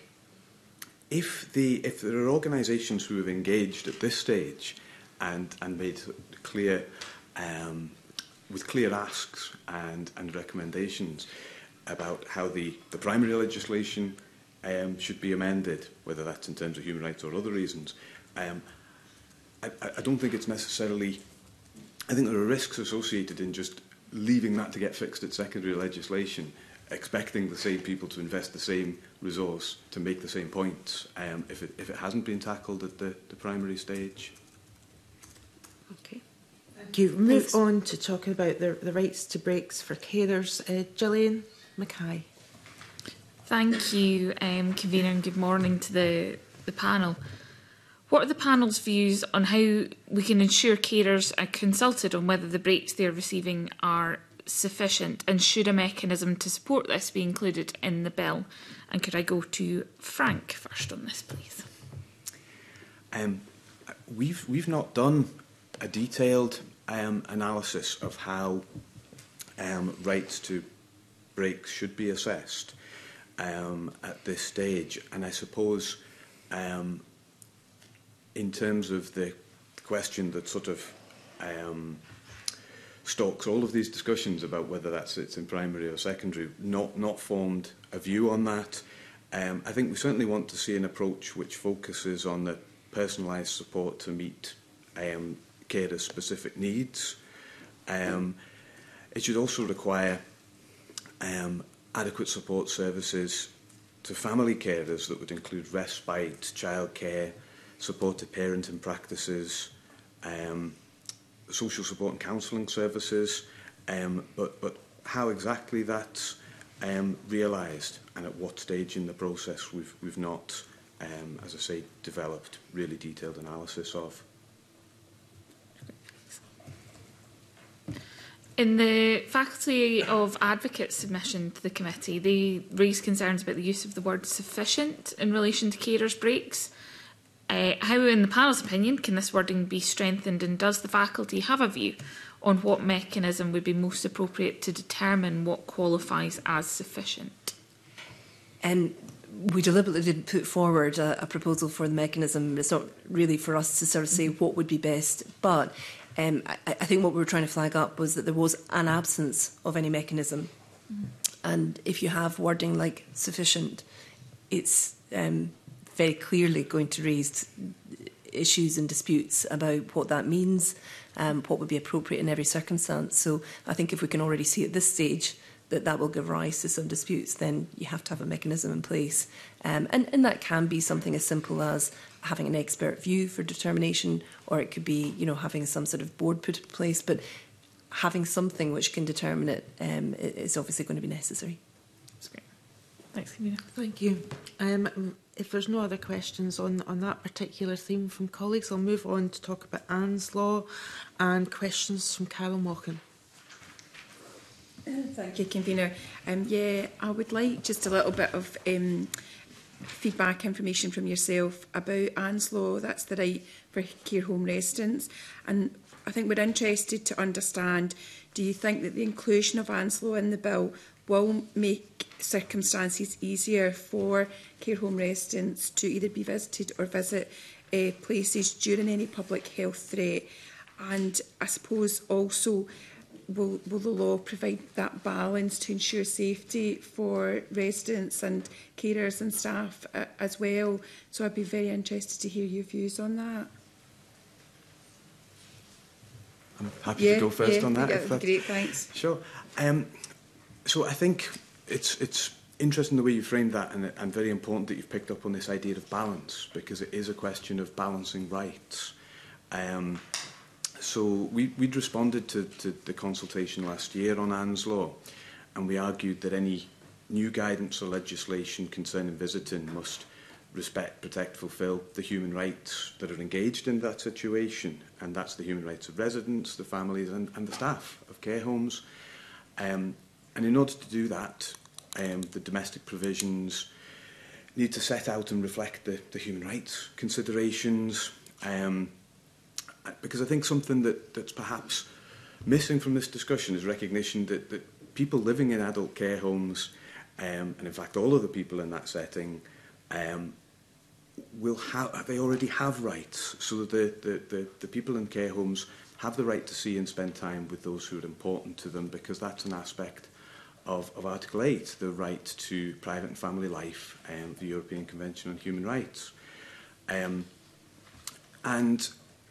if the if there are organisations who have engaged at this stage and and made clear um, with clear asks and and recommendations about how the the primary legislation um, should be amended, whether that's in terms of human rights or other reasons, um, I, I don't think it's necessarily. I think there are risks associated in just leaving that to get fixed at secondary legislation, expecting the same people to invest the same resource to make the same points um, if, it, if it hasn't been tackled at the, the primary stage. Okay. Thank you. Move Thanks. on to talking about the, the rights to breaks for carers. Uh, Gillian Mackay. Thank you, um, Convener, and good morning to the, the panel. What are the panel's views on how we can ensure carers are consulted on whether the breaks they are receiving are sufficient, and should a mechanism to support this be included in the bill? And could I go to Frank first on this, please? Um, we've we've not done a detailed um, analysis of how um, rights to breaks should be assessed um, at this stage, and I suppose um, in terms of the question that sort of um, stalks all of these discussions about whether that's it's in primary or secondary, not not formed a view on that. Um, I think we certainly want to see an approach which focuses on the personalised support to meet um, carers' specific needs. Um, it should also require um, adequate support services to family carers that would include respite, childcare, supported parenting practices, um, social support and counselling services, um, but, but how exactly that's um, realised and at what stage in the process we've, we've not, um, as I say, developed really detailed analysis of. In the Faculty of Advocates submission to the committee, they raised concerns about the use of the word sufficient in relation to carers' breaks. Uh, how, in the panel's opinion, can this wording be strengthened, and does the faculty have a view on what mechanism would be most appropriate to determine what qualifies as sufficient? Um, we deliberately didn't put forward a, a proposal for the mechanism. It's not really for us to sort of say what would be best, but um, I, I think what we were trying to flag up was that there was an absence of any mechanism. Mm. And if you have wording like sufficient, it's um, very clearly going to raise issues and disputes about what that means, um, what would be appropriate in every circumstance. So I think if we can already see at this stage that that will give rise to some disputes, then you have to have a mechanism in place. Um, and, and that can be something as simple as having an expert view for determination, or it could be, you know, having some sort of board put in place. But having something which can determine it um, is obviously going to be necessary. That's great. Thanks, Camilla. Thank you. Um, if there's no other questions on, on that particular theme from colleagues, I'll move on to talk about Anne's Law and questions from Carol Mochan. Thank you, Convener. Um, yeah, I would like just a little bit of um, feedback information from yourself about Anne's Law, that's the right for care home residents. And I think we're interested to understand, do you think that the inclusion of Anne's Law in the bill will make circumstances easier for care home residents to either be visited or visit uh, places during any public health threat? And I suppose also, will, will the law provide that balance to ensure safety for residents and carers and staff uh, as well? So I'd be very interested to hear your views on that. I'm happy yeah, to go first yeah, on that. Yeah, if that's great, thanks. Sure. Um, so I think it's it's interesting the way you framed that, and, and very important that you've picked up on this idea of balance, because it is a question of balancing rights. Um, so we, we'd responded to, to the consultation last year on Anne's Law, and we argued that any new guidance or legislation concerning visiting must respect, protect, fulfil the human rights that are engaged in that situation, and that's the human rights of residents, the families and, and the staff of care homes. Um, and in order to do that, um, the domestic provisions need to set out and reflect the, the human rights considerations, um, because I think something that, that's perhaps missing from this discussion is recognition that, that people living in adult care homes, um, and in fact all of the people in that setting, um, will have, they already have rights. So the, the, the, the people in care homes have the right to see and spend time with those who are important to them, because that's an aspect of, of Article eight, the right to private and family life, and um, the European Convention on Human Rights. Um, and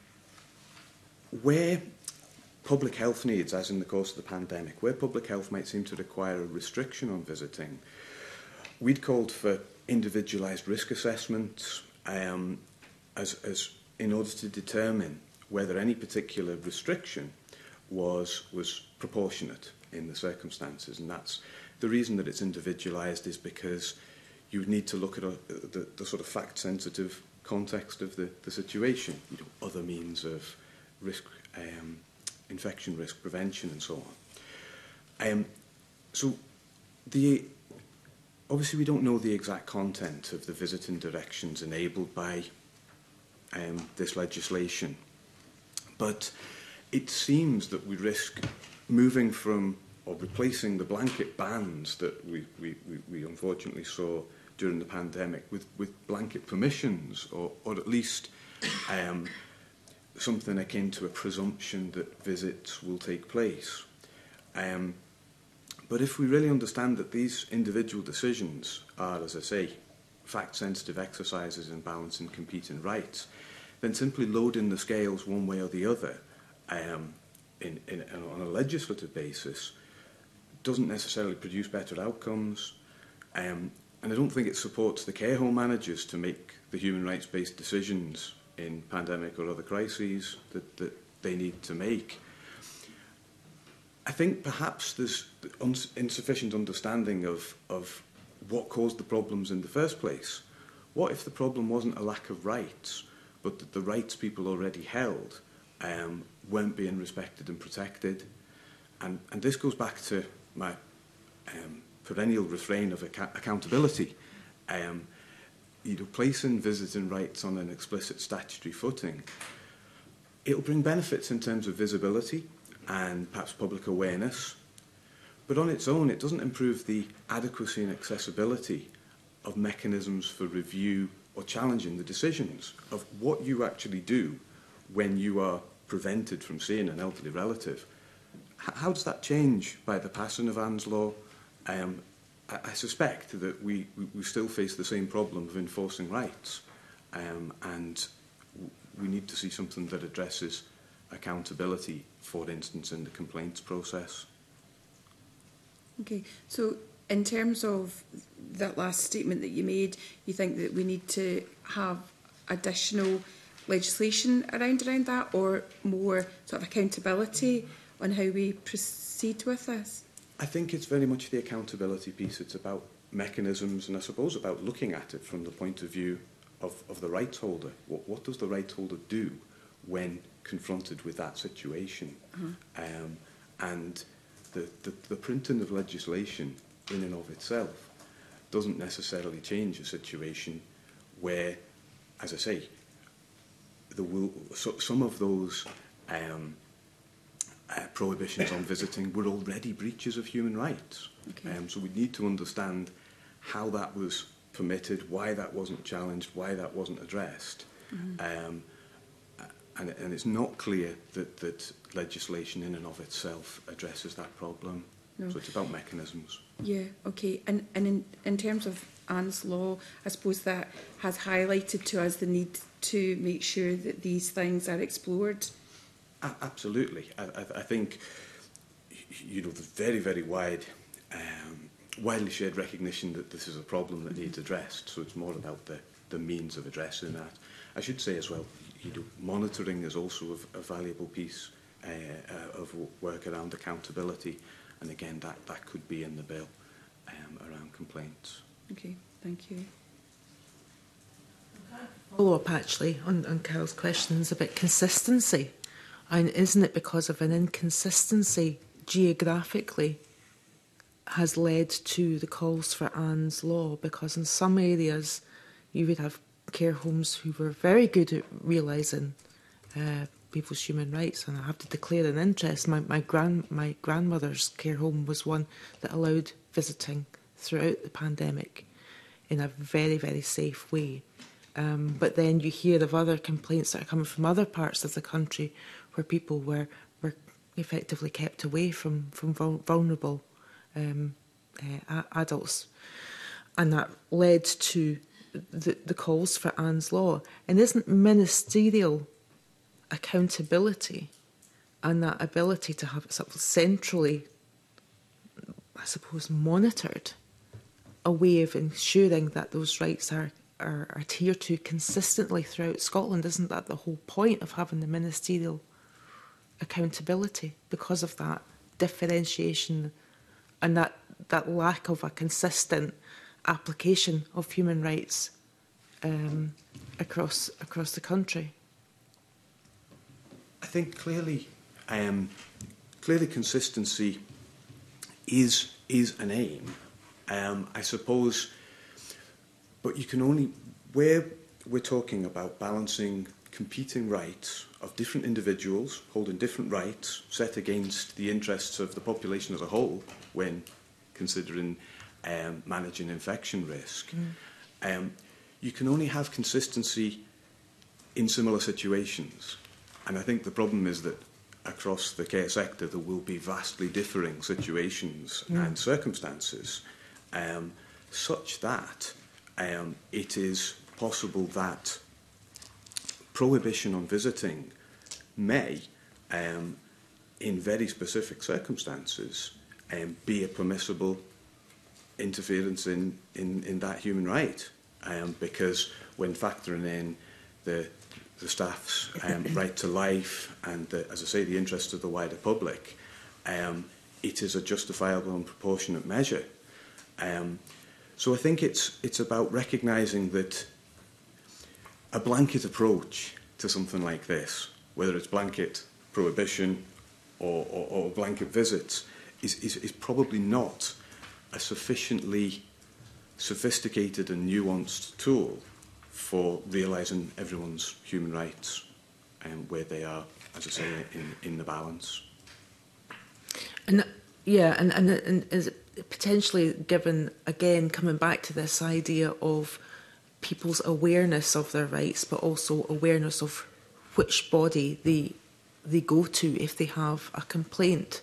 where public health needs, as in the course of the pandemic, where public health might seem to require a restriction on visiting, we'd called for individualised risk assessments um, as, as in order to determine whether any particular restriction was, was proportionate in the circumstances. And that's the reason that it's individualised, is because you would need to look at a, the, the sort of fact-sensitive context of the, the situation, you know, other means of risk, um, infection risk prevention and so on. Um, so the Obviously, we don't know the exact content of the visiting directions enabled by um, this legislation, but it seems that we risk moving from or replacing the blanket bans that we, we, we, we unfortunately saw during the pandemic with, with blanket permissions, or, or at least um, something akin to a presumption that visits will take place. Um, But if we really understand that these individual decisions are, as I say, fact-sensitive exercises in balancing competing rights, then simply loading the scales one way or the other um, in, in, on a legislative basis doesn't necessarily produce better outcomes. Um, and I don't think it supports the care home managers to make the human rights-based decisions in pandemic or other crises that, that they need to make. I think perhaps there's insufficient understanding of, of what caused the problems in the first place. What if the problem wasn't a lack of rights, but that the rights people already held um, weren't being respected and protected? And, and this goes back to my um, perennial refrain of ac accountability. Um, you know, placing visiting rights on an explicit statutory footing, it'll bring benefits in terms of visibility and perhaps public awareness, but on its own it doesn't improve the adequacy and accessibility of mechanisms for review or challenging the decisions of what you actually do when you are prevented from seeing an elderly relative. H how does that change by the passing of Anne's Law? Um, I, I suspect that we, we, we still face the same problem of enforcing rights, um, and we need to see something that addresses accountability, for instance, in the complaints process. Okay, so in terms of that last statement that you made, you think that we need to have additional legislation around around that, or more sort of accountability on how we proceed with this? I think it's very much the accountability piece. It's about mechanisms, and I suppose about looking at it from the point of view of, of the rights holder. What, what does the rights holder do when confronted with that situation? Uh-huh. um, and the, the, the printing of legislation in and of itself doesn't necessarily change a situation where, as I say, there will, so, some of those um, uh, prohibitions on visiting were already breaches of human rights. Okay. Um, so we need to understand how that was permitted, why that wasn't challenged, why that wasn't addressed. Mm-hmm. um, and, and it's not clear that, that legislation in and of itself addresses that problem. No. So it's about mechanisms. Yeah, okay. And, and in, in terms of Anne's Law, I suppose that has highlighted to us the need to make sure that these things are explored. A absolutely. I, I, I think, you know, the very, very wide, um, widely shared recognition that this is a problem that mm-hmm. needs addressed. So it's more about the, the means of addressing that. I should say as well, you know, monitoring is also a, a valuable piece uh, uh, of work around accountability. And again, that, that could be in the bill um, around complaints. Okay, thank you. Follow up actually on, on Carol's questions about consistency. And isn't it because of an inconsistency geographically has led to the calls for Anne's Law? Because in some areas you would have care homes who were very good at realising uh, people's human rights, and I have to declare an interest. My, my, grand, my grandmother's care home was one that allowed visiting throughout the pandemic in a very, very safe way. Um, but then you hear of other complaints that are coming from other parts of the country where people were, were effectively kept away from, from vulnerable um, uh, adults. And that led to the, the calls for Anne's Law. And isn't ministerial accountability and that ability to have it sort of centrally, I suppose, monitored, a way of ensuring that those rights are, are, are adhered to consistently throughout Scotland? Isn't that the whole point of having the ministerial accountability, because of that differentiation and that, that lack of a consistent application of human rights um, across across the country? I think clearly, um, clearly consistency is is an aim. Um, I suppose, but you can only, where we're talking about balancing competing rights of different individuals holding different rights set against the interests of the population as a whole when considering um, managing infection risk, mm. um, you can only have consistency in similar situations. And I think the problem is that across the care sector there will be vastly differing situations mm. and circumstances, um, such that um, it is possible that prohibition on visiting may, um, in very specific circumstances, um, be a permissible interference in, in, in that human right, um, because when factoring in the, the staff's um, right to life and, the, as I say, the interests of the wider public, um, it is a justifiable and proportionate measure. Um, so I think it's, it's about recognising that a blanket approach to something like this, whether it's blanket prohibition or, or, or blanket visits, is, is, is probably not a sufficiently sophisticated and nuanced tool for realising everyone's human rights and where they are, as I say, in, in the balance. And yeah, and, and, and is it potentially given, again, coming back to this idea of people's awareness of their rights, but also awareness of which body they they go to if they have a complaint.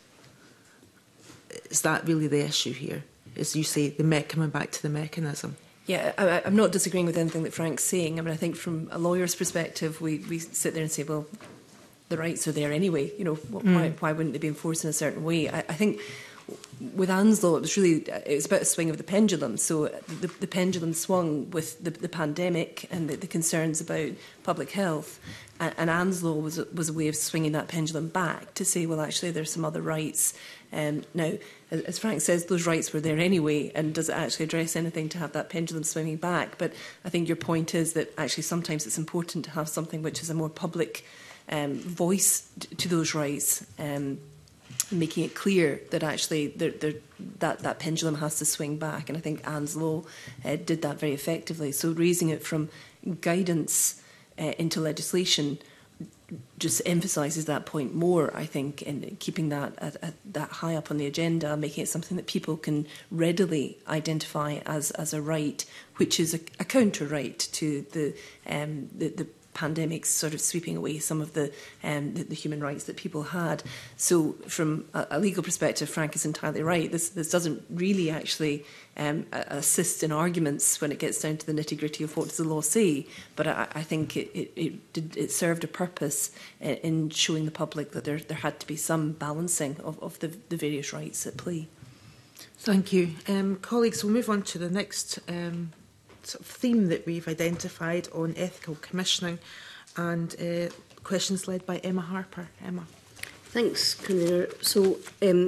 Is that really the issue here? As you say, the me coming back to the mechanism. Yeah, I, I'm not disagreeing with anything that Frank's saying. I mean, I think from a lawyer's perspective, we, we sit there and say, well, the rights are there anyway. You know, why, mm. why wouldn't they be enforced in a certain way? I, I think with Anne's Law, it was really, it was about a swing of the pendulum. So the, the pendulum swung with the, the pandemic and the, the concerns about public health. And, and Anne's Law was, was a way of swinging that pendulum back to say, well, actually, there's some other rights. Um, now, as Frank says, those rights were there anyway, and does it actually address anything to have that pendulum swinging back? But I think your point is that actually sometimes it's important to have something which is a more public um, voice to those rights. Um, making it clear that actually they're, they're, that, that pendulum has to swing back. And I think Anne's Law uh, did that very effectively. So raising it from guidance uh, into legislation just emphasises that point more, I think, in keeping that at, at that high up on the agenda, making it something that people can readily identify as, as a right, which is a, a counter right to the, um, the, the pandemics sort of sweeping away some of the, um, the, the human rights that people had. So from a, a legal perspective, Frank is entirely right. This, this doesn't really actually um, assist in arguments when it gets down to the nitty-gritty of what does the law say, but I, I think it, it, it, did, it served a purpose in showing the public that there, there had to be some balancing of, of the, the various rights at play. Thank you. Um, colleagues, we'll move on to the next um, sort of theme that we've identified on ethical commissioning, and uh, questions led by Emma Harper. Emma. Thanks, Convener. So, um,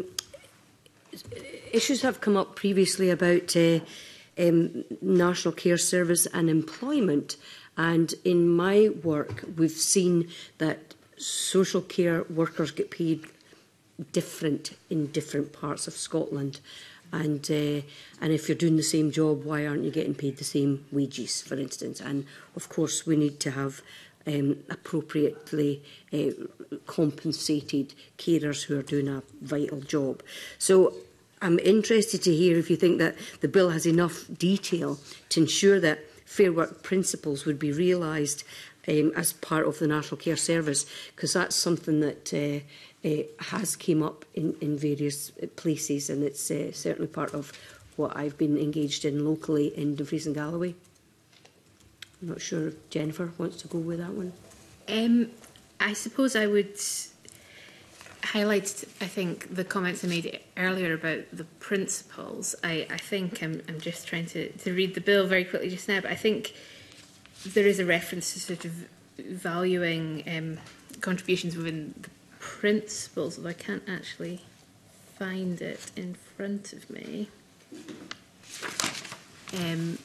issues have come up previously about uh, um, National Care Service and employment, and in my work we've seen that social care workers get paid different in different parts of Scotland. And, uh, and if you're doing the same job, why aren't you getting paid the same wages, for instance? And, of course, we need to have um, appropriately uh, compensated carers who are doing a vital job. So I'm interested to hear if you think that the bill has enough detail to ensure that Fair Work principles would be realised um, as part of the National Care Service, because that's something that uh, uh, has came up in, in various places, and it's uh, certainly part of what I've been engaged in locally in Dumfries and Galloway. I'm not sure if Jennifer wants to go with that one. Um, I suppose I would highlight, I think, the comments I made earlier about the principles. I, I think I'm, I'm just trying to, to read the bill very quickly just now, but I think there is a reference to sort of valuing um, contributions within the principles, although I can't actually find it in front of me. Um,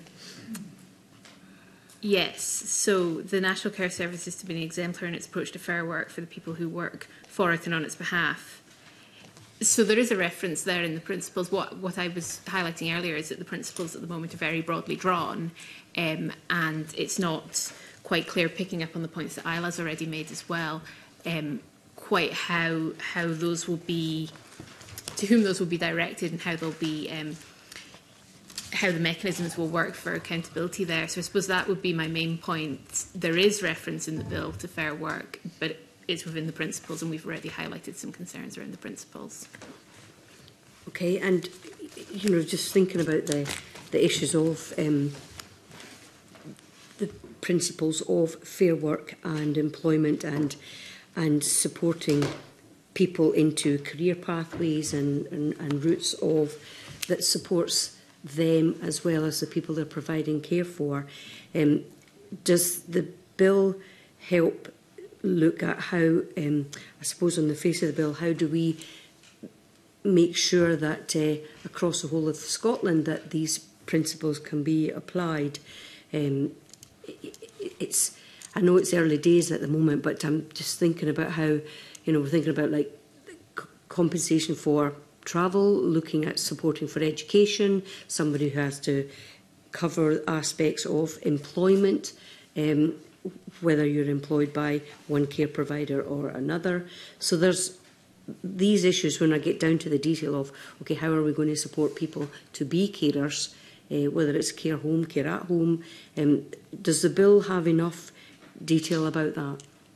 yes, so the National Care Service is to be an exemplar in its approach to fair work for the people who work for it and on its behalf. So there is a reference there in the principles. What, what I was highlighting earlier is that the principles at the moment are very broadly drawn, um, and it's not quite clear, picking up on the points that Isla's already made as well, um, quite how how those will be, to whom those will be directed, and how they'll be, um, how the mechanisms will work for accountability there. So I suppose that would be my main point. There is reference in the bill to fair work, but it's within the principles, and we've already highlighted some concerns around the principles. Okay, and you know, just thinking about the the issues of um, the principles of fair work and employment, and and supporting people into career pathways and, and, and routes of that supports them as well as the people they're providing care for. Um, does the bill help look at how, um, I suppose on the face of the bill, how do we make sure that uh, across the whole of Scotland that these principles can be applied? Um, it, it's, I know it's early days at the moment, but I'm just thinking about how, you know, we're thinking about like compensation for travel, looking at supporting for education, somebody who has to cover aspects of employment, um, whether you're employed by one care provider or another. So there's these issues when I get down to the detail of, okay, how are we going to support people to be carers, uh, whether it's care home, care at home. Um, does the bill have enough detail about that?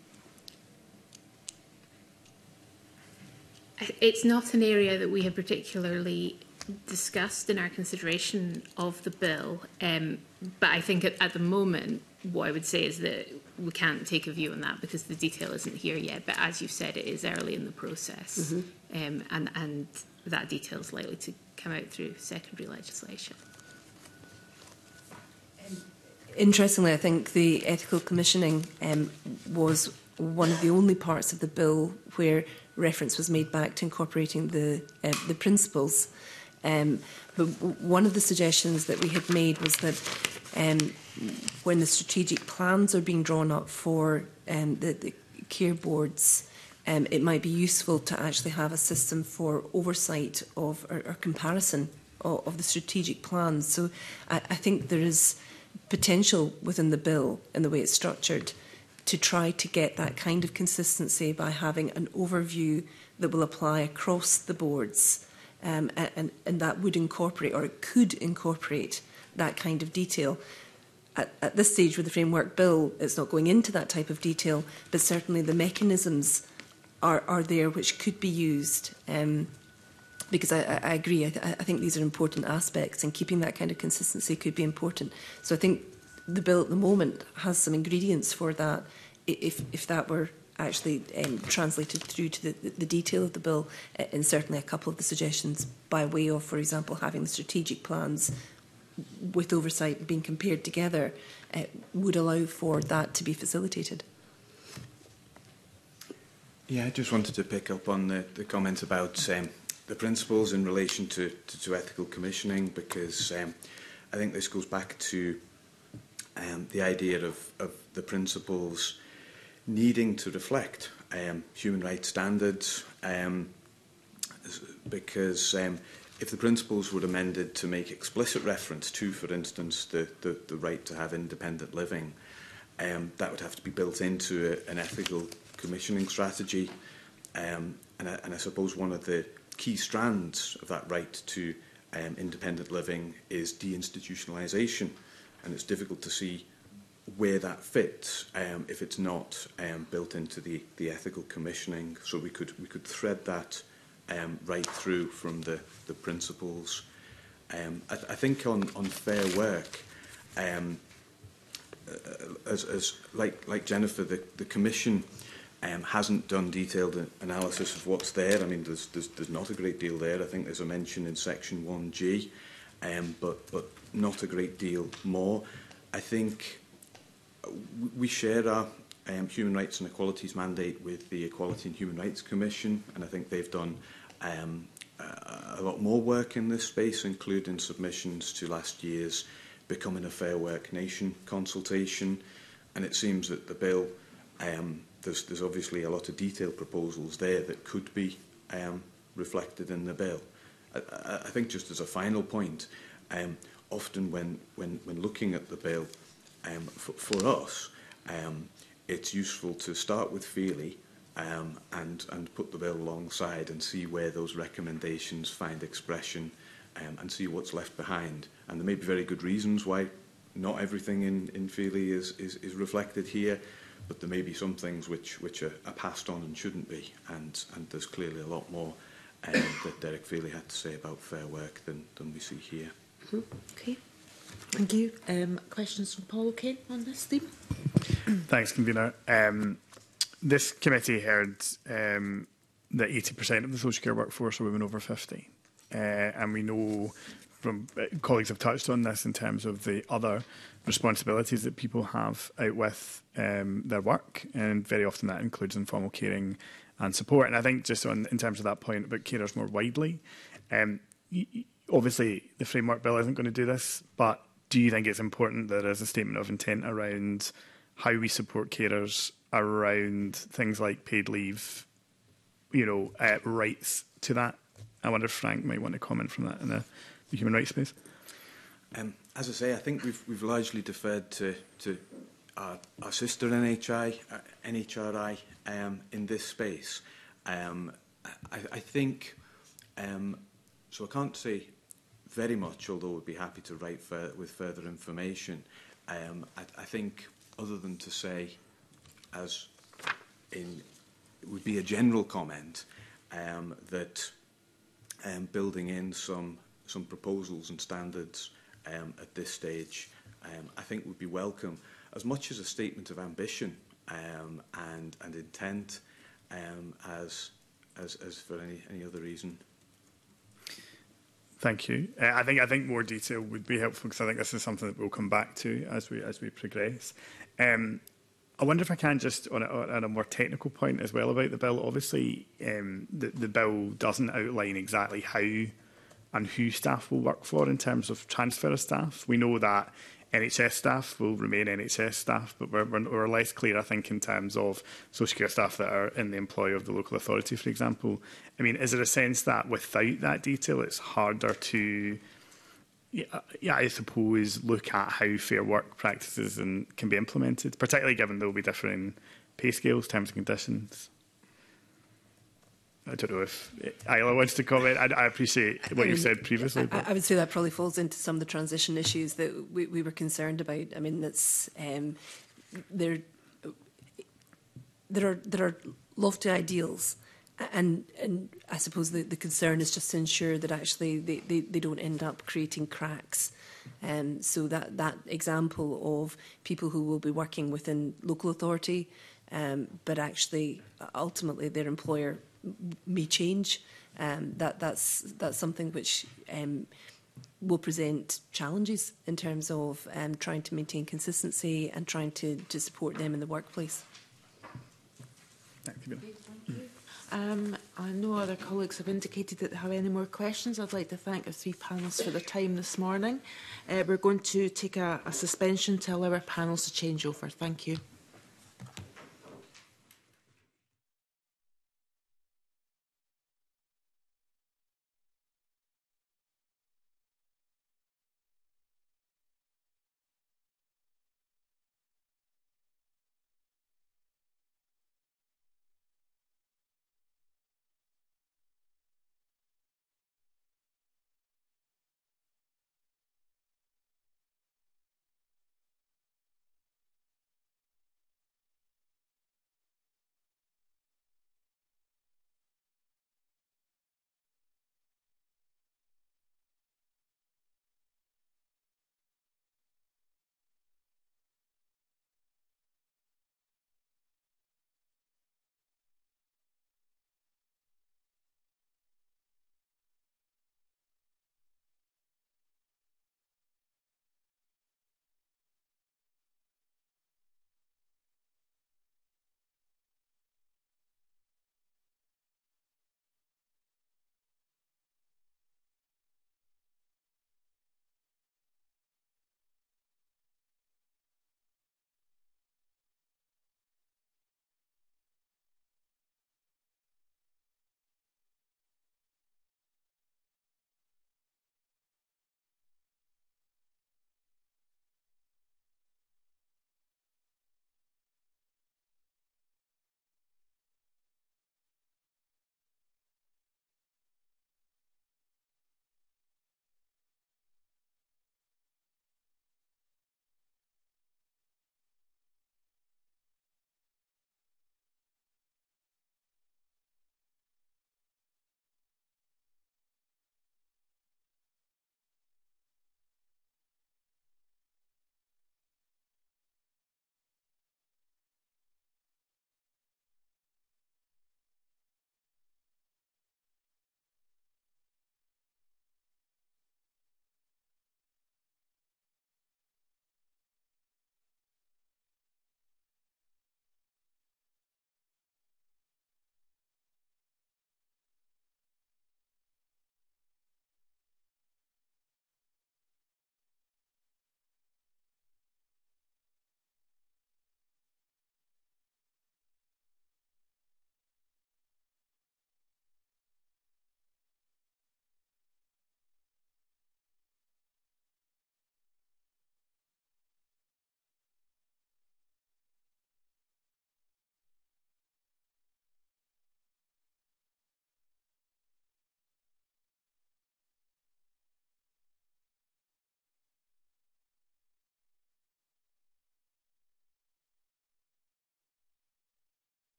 It's not an area that we have particularly discussed in our consideration of the bill, um, but I think at, at the moment what I would say is that we can't take a view on that because the detail isn't here yet, but as you've said, it is early in the process, mm-hmm. um, and, and that detail is likely to come out through secondary legislation. Interestingly, I think the ethical commissioning um, was one of the only parts of the bill where reference was made back to incorporating the uh, the principles. Um, but one of the suggestions that we had made was that um, when the strategic plans are being drawn up for um, the, the care boards, um, it might be useful to actually have a system for oversight of or, or comparison of, of the strategic plans. So I, I think there is potential within the bill in the way it's structured to try to get that kind of consistency by having an overview that will apply across the boards, um, and, and that would incorporate, or it could incorporate, that kind of detail. At, at this stage with the Framework Bill, it's not going into that type of detail, but certainly the mechanisms are, are there which could be used, um, because I, I, I agree, I, th I think these are important aspects, and keeping that kind of consistency could be important. So I think the bill at the moment has some ingredients for that, if, if that were actually um, translated through to the, the, the detail of the bill, uh, and certainly a couple of the suggestions by way of, for example, having the strategic plans with oversight being compared together, uh, would allow for that to be facilitated. Yeah, I just wanted to pick up on the, the comments about um, the principles in relation to, to, to ethical commissioning, because um, I think this goes back to um, the idea of, of the principles needing to reflect um, human rights standards, um, because um, if the principles were amended to make explicit reference to, for instance, the, the, the right to have independent living, um, that would have to be built into a, an ethical commissioning strategy. Um, and, I, and I suppose one of the key strands of that right to um, independent living is deinstitutionalisation. And it's difficult to see where that fits um, if it's not um, built into the, the ethical commissioning. So we could, we could thread that um, right through from the, the principles. Um, I, I think on, on fair work, um, uh, as, as like, like Jennifer, the, the Commission um, hasn't done detailed analysis of what's there. I mean, there's, there's, there's not a great deal there. I think there's a mention in section one G, um, but, but not a great deal more. I think we share our um, human rights and equalities mandate with the Equality and Human Rights Commission, and I think they've done um, a, a lot more work in this space, including submissions to last year's Becoming a Fair Work Nation consultation. And it seems that the bill, um, there's, there's obviously a lot of detailed proposals there that could be um, reflected in the bill. I, I think just as a final point, um, often when, when, when looking at the bill, um, for, for us, um, it's useful to start with Feely um, and, and put the bill alongside and see where those recommendations find expression, um, and see what's left behind. And there may be very good reasons why not everything in, in Feely is, is, is reflected here, but there may be some things which, which are, are passed on and shouldn't be. And, and there's clearly a lot more um, that Derek Feely had to say about fair work than, than we see here. Mm-hmm. Okay. Thank you. Um, questions from Paul O'Kane on this theme? Thanks, Convener. Um, this committee heard um, that eighty percent of the social care workforce are women over fifty. Uh, and we know from uh, colleagues have touched on this in terms of the other responsibilities that people have out with um, their work, and very often that includes informal caring and support. And I think just on in terms of that point about carers more widely, um, obviously the Framework Bill isn't going to do this, but do you think it's important that there is a statement of intent around how we support carers around things like paid leave, you know, uh, rights to that? I wonder if Frank might want to comment from that in the, the human rights space. Um, as I say, I think we've, we've largely deferred to, to our, our sister N H I, uh, N H R I um, in this space. Um, I, I think, um, so I can't say very much, although we'd be happy to write for, with further information. Um, I, I think, other than to say, as in, it would be a general comment, um, that um, building in some, some proposals and standards um, at this stage, um, I think would be welcome, as much as a statement of ambition um, and, and intent um, as, as, as for any, any other reason. Thank you. Uh, I think I think more detail would be helpful, because I think this is something that we'll come back to as we as we progress. Um, I wonder if I can just on a, on a more technical point as well about the bill. Obviously, um, the, the bill doesn't outline exactly how and who staff will work for in terms of transfer of staff. We know that N H S staff will remain N H S staff, but we're, we're, we're less clear, I think, in terms of social care staff that are in the employ of the local authority, for example. I mean, is there a sense that without that detail, it's harder to, yeah, yeah, I suppose, look at how fair work practices and can be implemented, particularly given there will be differing pay scales, terms and conditions? I don't know if Isla wants to comment. I, I appreciate what I you mean, said previously. I, But. I would say that probably falls into some of the transition issues that we, we were concerned about. I mean, that's um, there. There are there are lofty ideals, and and I suppose the, the concern is just to ensure that actually they, they, they don't end up creating cracks. Um, so that that example of people who will be working within local authority, um, but actually ultimately their employer may change. Um, that that's that's something which um, will present challenges in terms of um, trying to maintain consistency and trying to, to support them in the workplace. Um, I know other colleagues have indicated that they have any more questions. I'd like to thank our three panellists for their time this morning. Uh, we're going to take a, a suspension to allow our panels to change over. Thank you.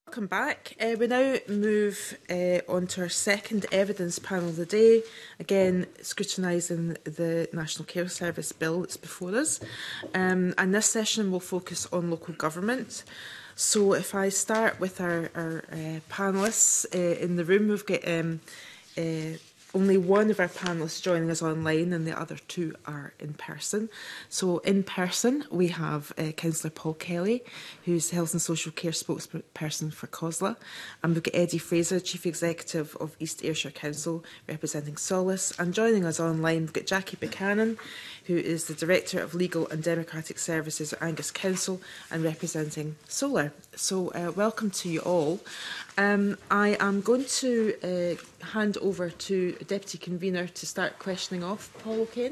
Welcome back. Uh, we now move uh, on to our second evidence panel of the day, again scrutinising the National Care Service bill that's before us. Um, and this session will focus on local government. So if I start with our, our uh, panellists uh, in the room, we've got um, uh, only one of our panellists joining us online and the other two are in person. So in person, we have uh, Councillor Paul Kelly, who's Health and Social Care spokesperson for COSLA. And we've got Eddie Fraser, Chief Executive of East Ayrshire Council, representing Solace. And joining us online, we've got Jackie Buchanan, who is the Director of Legal and Democratic Services at Angus Council and representing Solar. So uh, welcome to you all. Um, I am going to uh, hand over to Deputy Convener to start questioning off. Paul O'Kane.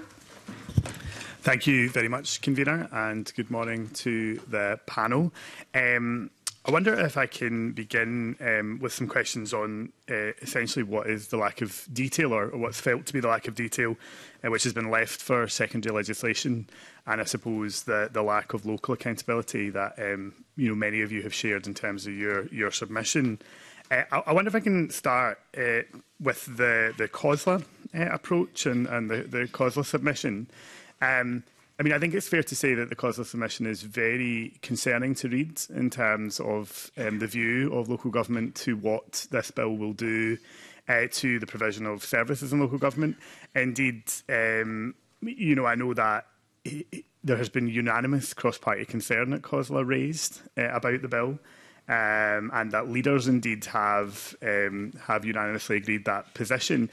Thank you very much, Convener, and good morning to the panel. Um, I wonder if I can begin um, with some questions on uh, essentially what is the lack of detail, or, or what's felt to be the lack of detail, uh, which has been left for secondary legislation, and I suppose the, the lack of local accountability that um, you know many of you have shared in terms of your your submission. Uh, I, I wonder if I can start uh, with the the COSLA uh, approach and, and the, the COSLA submission. Um, I mean, I think it's fair to say that the COSLA submission is very concerning to read in terms of um, the view of local government to what this bill will do uh, to the provision of services in local government. Indeed, um, you know, I know that there has been unanimous cross-party concern at COSLA raised uh, about the bill, um, and that leaders indeed have um, have unanimously agreed that position.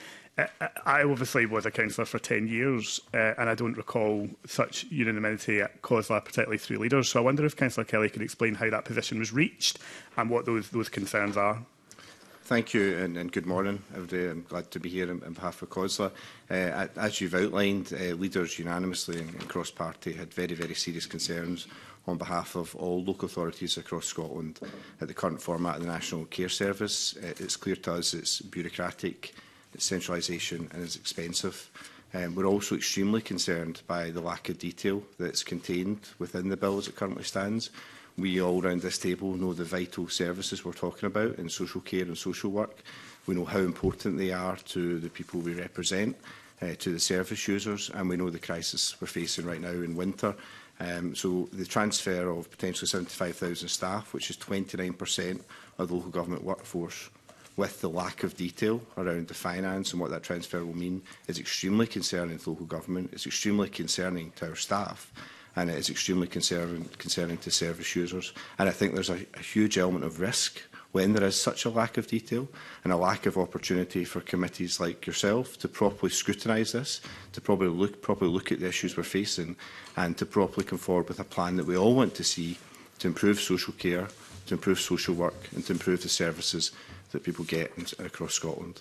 I obviously was a councillor for ten years uh, and I don't recall such unanimity at COSLA, particularly through leaders. So I wonder if Councillor Kelly could explain how that position was reached and what those, those concerns are. Thank you and, and good morning, everybody. I'm glad to be here on, on behalf of COSLA. Uh, as you've outlined, uh, leaders unanimously and, and cross-party had very, very serious concerns on behalf of all local authorities across Scotland at the current format of the National Care Service. Uh, it's clear to us it's bureaucratic, its centralisation and is expensive. Um, we're also extremely concerned by the lack of detail that's contained within the bill as it currently stands. We all around this table know the vital services we're talking about in social care and social work. We know how important they are to the people we represent, uh, to the service users, and we know the crisis we're facing right now in winter. Um, so the transfer of potentially seventy-five thousand staff, which is twenty-nine percent of the local government workforce, with the lack of detail around the finance and what that transfer will mean, is extremely concerning to local government, it's extremely concerning to our staff, and it is extremely concerning, concerning to service users. And I think there's a, a huge element of risk when there is such a lack of detail and a lack of opportunity for committees like yourself to properly scrutinise this, to properly look, properly look at the issues we're facing, and to properly come forward with a plan that we all want to see to improve social care, to improve social work, and to improve the services that people get in, across Scotland.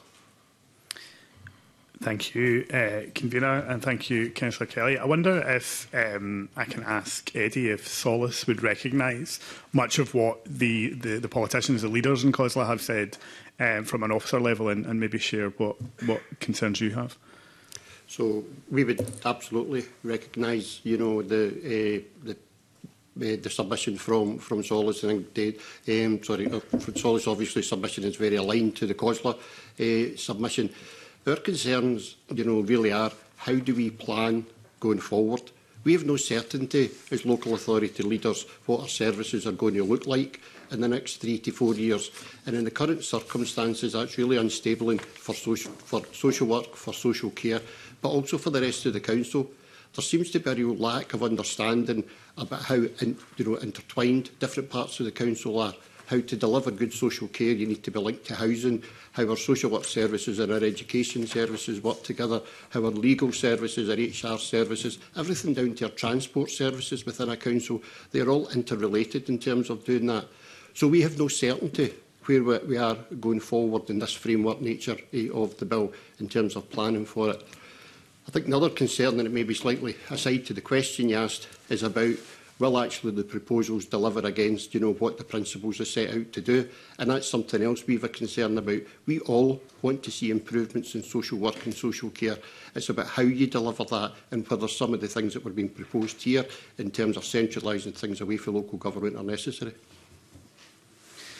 Thank you, uh, Convener, and thank you, Councillor Kelly. I wonder if um, I can ask Eddie if Solace would recognise much of what the, the, the politicians, the leaders in COSLA have said um, from an officer level, and, and maybe share what, what concerns you have. So we would absolutely recognise, you know, the uh, the Uh, the submission from from Solace. I think Dave, um, sorry, uh, from Solace obviously submission is very aligned to the COSLA uh, submission. Our concerns, you know, really are how do we plan going forward? We have no certainty as local authority leaders what our services are going to look like in the next three to four years. And in the current circumstances, that's really unstable for social, for social work, for social care, but also for the rest of the council. There seems to be a real lack of understanding about how in, you know, intertwined different parts of the council are. How to deliver good social care, you need to be linked to housing, how our social work services and our education services work together, how our legal services, our H R services, everything down to our transport services within a council, they're all interrelated in terms of doing that. So we have no certainty where we are going forward in this framework nature of the bill in terms of planning for it. I think another concern, and it may be slightly aside to the question you asked, is about will actually the proposals deliver against, you know, what the principles are set out to do? And that's something else we have a concern about. We all want to see improvements in social work and social care. It's about how you deliver that and whether some of the things that were being proposed here in terms of centralising things away from local government are necessary.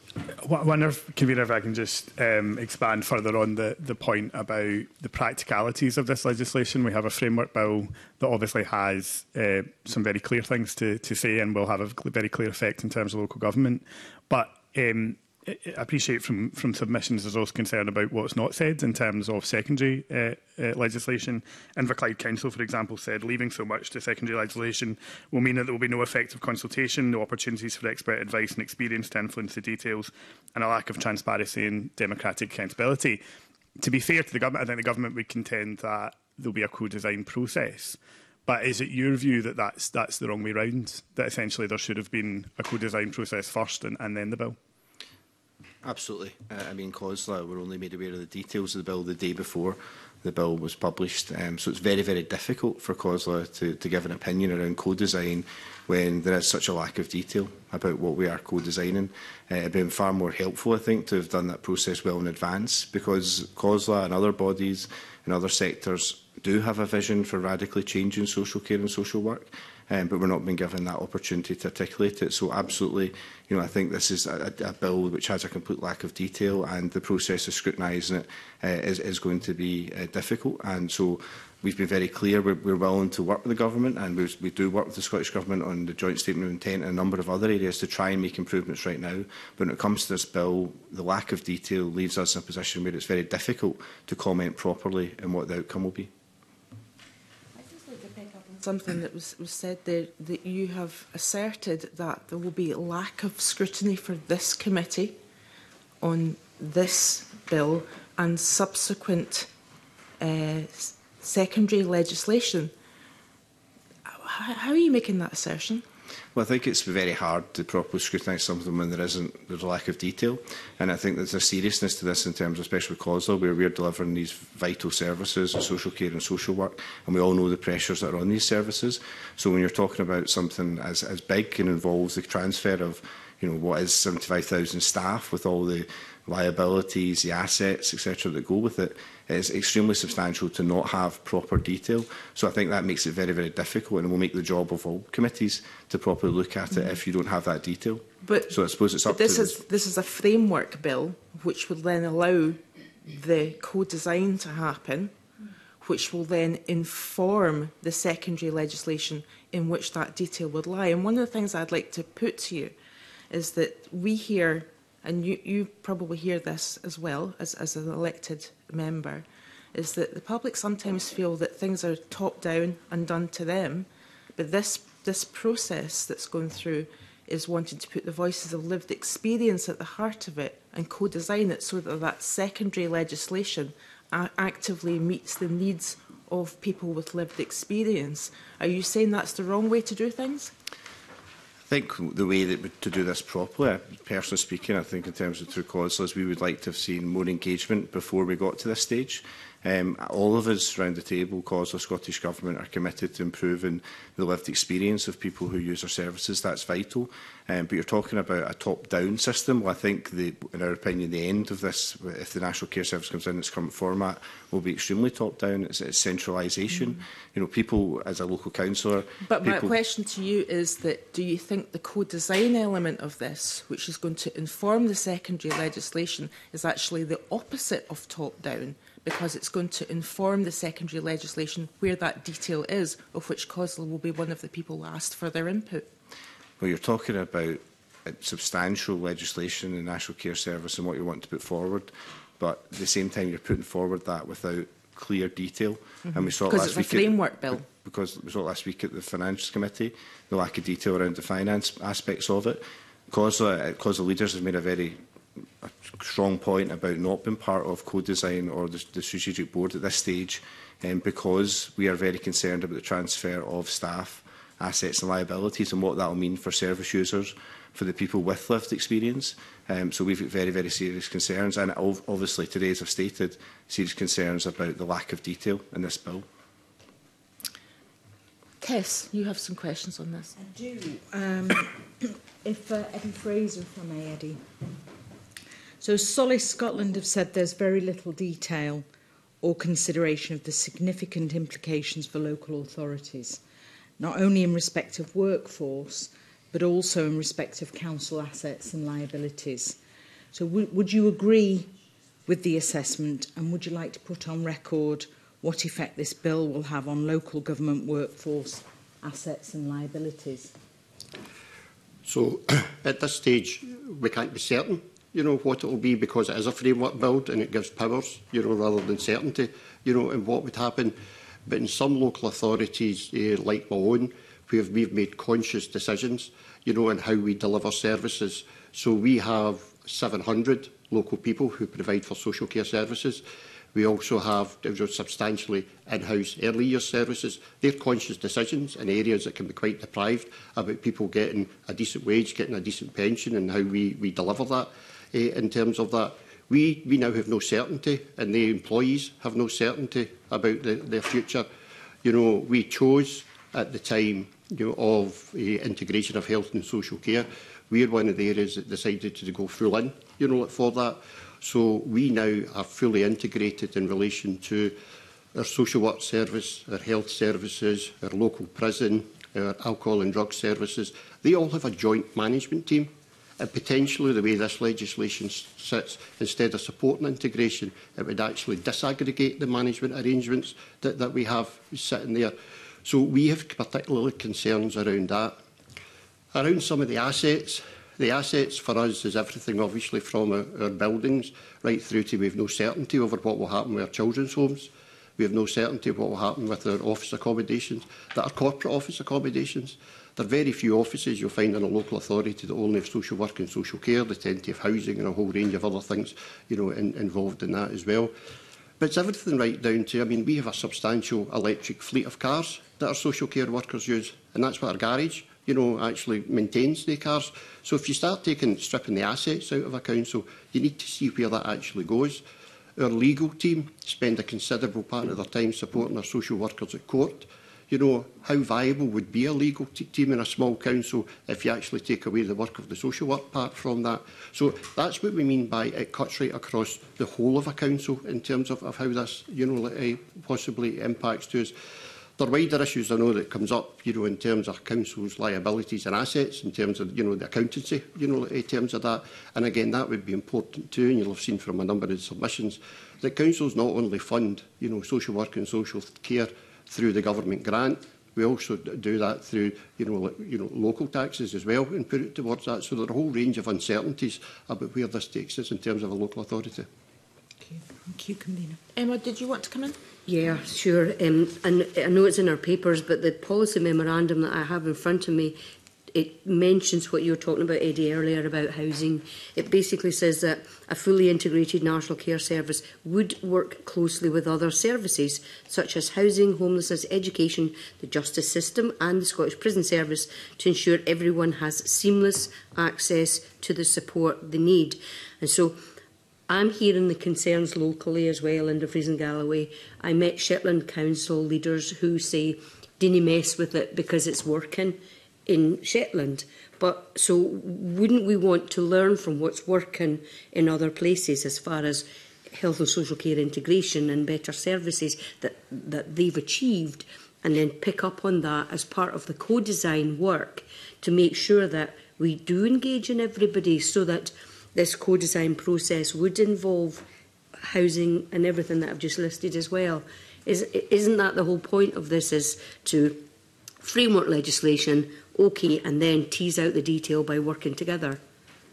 I wonder, if, Convener, if I can just um, expand further on the, the point about the practicalities of this legislation. We have a framework bill that obviously has uh, some very clear things to, to say and will have a very clear effect in terms of local government. But um, I appreciate from, from submissions there's also concern about what's not said in terms of secondary uh, uh, legislation. Inverclyde Council, for example, said leaving so much to secondary legislation will mean that there will be no effective consultation, no opportunities for expert advice and experience to influence the details, and a lack of transparency and democratic accountability. To be fair to the government, I think the government would contend that there will be a co-design process. But is it your view that that's, that's the wrong way round, that essentially there should have been a co-design process first and, and then the bill? Absolutely. Uh, I mean, COSLA were only made aware of the details of the bill the day before the bill was published. Um, so it's very, very difficult for COSLA to, to give an opinion around co-design when there is such a lack of detail about what we are co-designing. Uh, it would have been far more helpful, I think, to have done that process well in advance, because COSLA and other bodies in other sectors do have a vision for radically changing social care and social work. Um, but we're not being given that opportunity to articulate it. So absolutely, you know, I think this is a, a bill which has a complete lack of detail, and the process of scrutinising it uh, is, is going to be uh, difficult. And so we've been very clear we're, we're willing to work with the government, and we, we do work with the Scottish Government on the joint statement of intent and a number of other areas to try and make improvements right now. But when it comes to this bill, the lack of detail leaves us in a position where it's very difficult to comment properly on what the outcome will be. Something that was, was said there, that you have asserted that there will be a lack of scrutiny for this committee on this bill and subsequent uh, secondary legislation. How, how are you making that assertion? Well, I think it's very hard to properly scrutinise something when there isn't, there's a lack of detail. And I think there's a seriousness to this in terms of, especially with COSLA, where we're delivering these vital services, social care and social work, and we all know the pressures that are on these services. So when you're talking about something as, as big and involves the transfer of, you know, what is seventy-five thousand staff with all the liabilities, the assets, et cetera that go with it, it's extremely substantial to not have proper detail. So I think that makes it very, very difficult, and will make the job of all committees to properly look at it if you don't have that detail. But, so I suppose it's up this to is this is a framework bill which will then allow the co-design to happen, which will then inform the secondary legislation in which that detail would lie. And one of the things I'd like to put to you is that we hear, and you, you probably hear this as well as, as an elected member, is that the public sometimes feel that things are top down and done to them, but this this process that's going through is wanting to put the voices of lived experience at the heart of it and co-design it so that that secondary legislation actively meets the needs of people with lived experience. Are you saying that's the wrong way to do things? I think the way that to do this properly, personally speaking, I think in terms of through COSLA, is we would like to have seen more engagement before we got to this stage. Um, all of us around the table, COSLA, Scottish Government, are committed to improving the lived experience of people who use our services. That's vital. Um, but you're talking about a top-down system. Well, I think, the, in our opinion, the end of this, if the National Care Service comes in its current format, will be extremely top-down. It's, it's centralisation. Mm. You know, people, as a local councillor... But people... my question to you is that, do you think the co-design element of this, which is going to inform the secondary legislation, is actually the opposite of top-down? Because it's going to inform the secondary legislation where that detail is, of which COSLA will be one of the people asked for their input. Well, you're talking about substantial legislation in the National Care Service and what you want to put forward, but at the same time you're putting forward that without clear detail. Mm-hmm. And we saw because last it's a week framework at, bill. Because we saw last week at the Finance Committee the lack of detail around the finance aspects of it. COSLA, COSLA leaders have made a very a strong point about not being part of co-design or the, the strategic board at this stage, um, because we are very concerned about the transfer of staff, assets and liabilities and what that will mean for service users, for the people with lived experience. Um, so we've got very, very serious concerns, and obviously today, as I've stated, serious concerns about the lack of detail in this bill. Tess, you have some questions on this. I do. Um, if uh, Eddie Fraser, if I may, Eddie. So Solace Scotland have said there's very little detail or consideration of the significant implications for local authorities, not only in respect of workforce, but also in respect of council assets and liabilities. So w would you agree with the assessment, and would you like to put on record what effect this bill will have on local government workforce assets and liabilities? So at this stage, we can't be certain, you know, what it will be, because it is a framework build and it gives powers, you know, rather than certainty, you know, in what would happen. But in some local authorities, uh, like my own, where we've made conscious decisions, you know, in how we deliver services. So we have seven hundred local people who provide for social care services. We also have substantially in-house early years services. They're conscious decisions in areas that can be quite deprived about people getting a decent wage, getting a decent pension, and how we, we deliver that. Uh, in terms of that, we, we now have no certainty, and the employees have no certainty about the, their future. You know, we chose at the time, you know, of uh, integration of health and social care. We're one of the areas that decided to go full in, you know, for that. So we now are fully integrated in relation to our social work service, our health services, our local prison, our alcohol and drug services. They all have a joint management team. And potentially, the way this legislation sits, instead of supporting integration, it would actually disaggregate the management arrangements that, that we have sitting there. So we have particularly concerns around that. Around some of the assets, the assets for us is everything, obviously, from our, our buildings right through to we have no certainty over what will happen with our children's homes. We have no certainty of what will happen with our office accommodations, that are corporate office accommodations. There are very few offices you'll find in a local authority that only have social work and social care. They tend to have housing and a whole range of other things, you know, in, involved in that as well. But it's everything right down to, I mean, we have a substantial electric fleet of cars that our social care workers use, and that's what our garage, you know, actually maintains the cars. So if you start taking, stripping the assets out of a council, you need to see where that actually goes. Our legal team spend a considerable part of their time supporting our social workers at court. You know, how viable would be a legal team in a small council if you actually take away the work of the social work part from that? So that's what we mean by it cuts right across the whole of a council in terms of, of how this, you know, uh, possibly impacts to us. There are wider issues I know that comes up, you know, in terms of councils' liabilities and assets, in terms of, you know, the accountancy, you know, in terms of that. And again, that would be important too, and you'll have seen from a number of submissions that councils not only fund, you know, social work and social care through the government grant, we also do that through, you know, you know, local taxes as well, and put it towards that. So there are a whole range of uncertainties about where this takes us in terms of a local authority. Okay, thank you, Convener. Emma, did you want to come in? Yeah, sure. Um, and I know it's in our papers, but the policy memorandum that I have in front of me, it mentions what you were talking about, Eddie, earlier about housing. It basically says that a fully integrated national care service would work closely with other services, such as housing, homelessness, education, the justice system and the Scottish Prison Service, to ensure everyone has seamless access to the support they need. And so I'm hearing the concerns locally as well in Dumfries and Galloway. I met Shetland Council leaders who say, dinna mess with it because it's working in Shetland. But so wouldn't we want to learn from what's working in other places as far as health and social care integration and better services that, that they've achieved, and then pick up on that as part of the co-design work to make sure that we do engage in everybody, so that this co-design process would involve housing and everything that I've just listed as well. Is, isn't that the whole point of this, is to framework legislation, okay, and then tease out the detail by working together?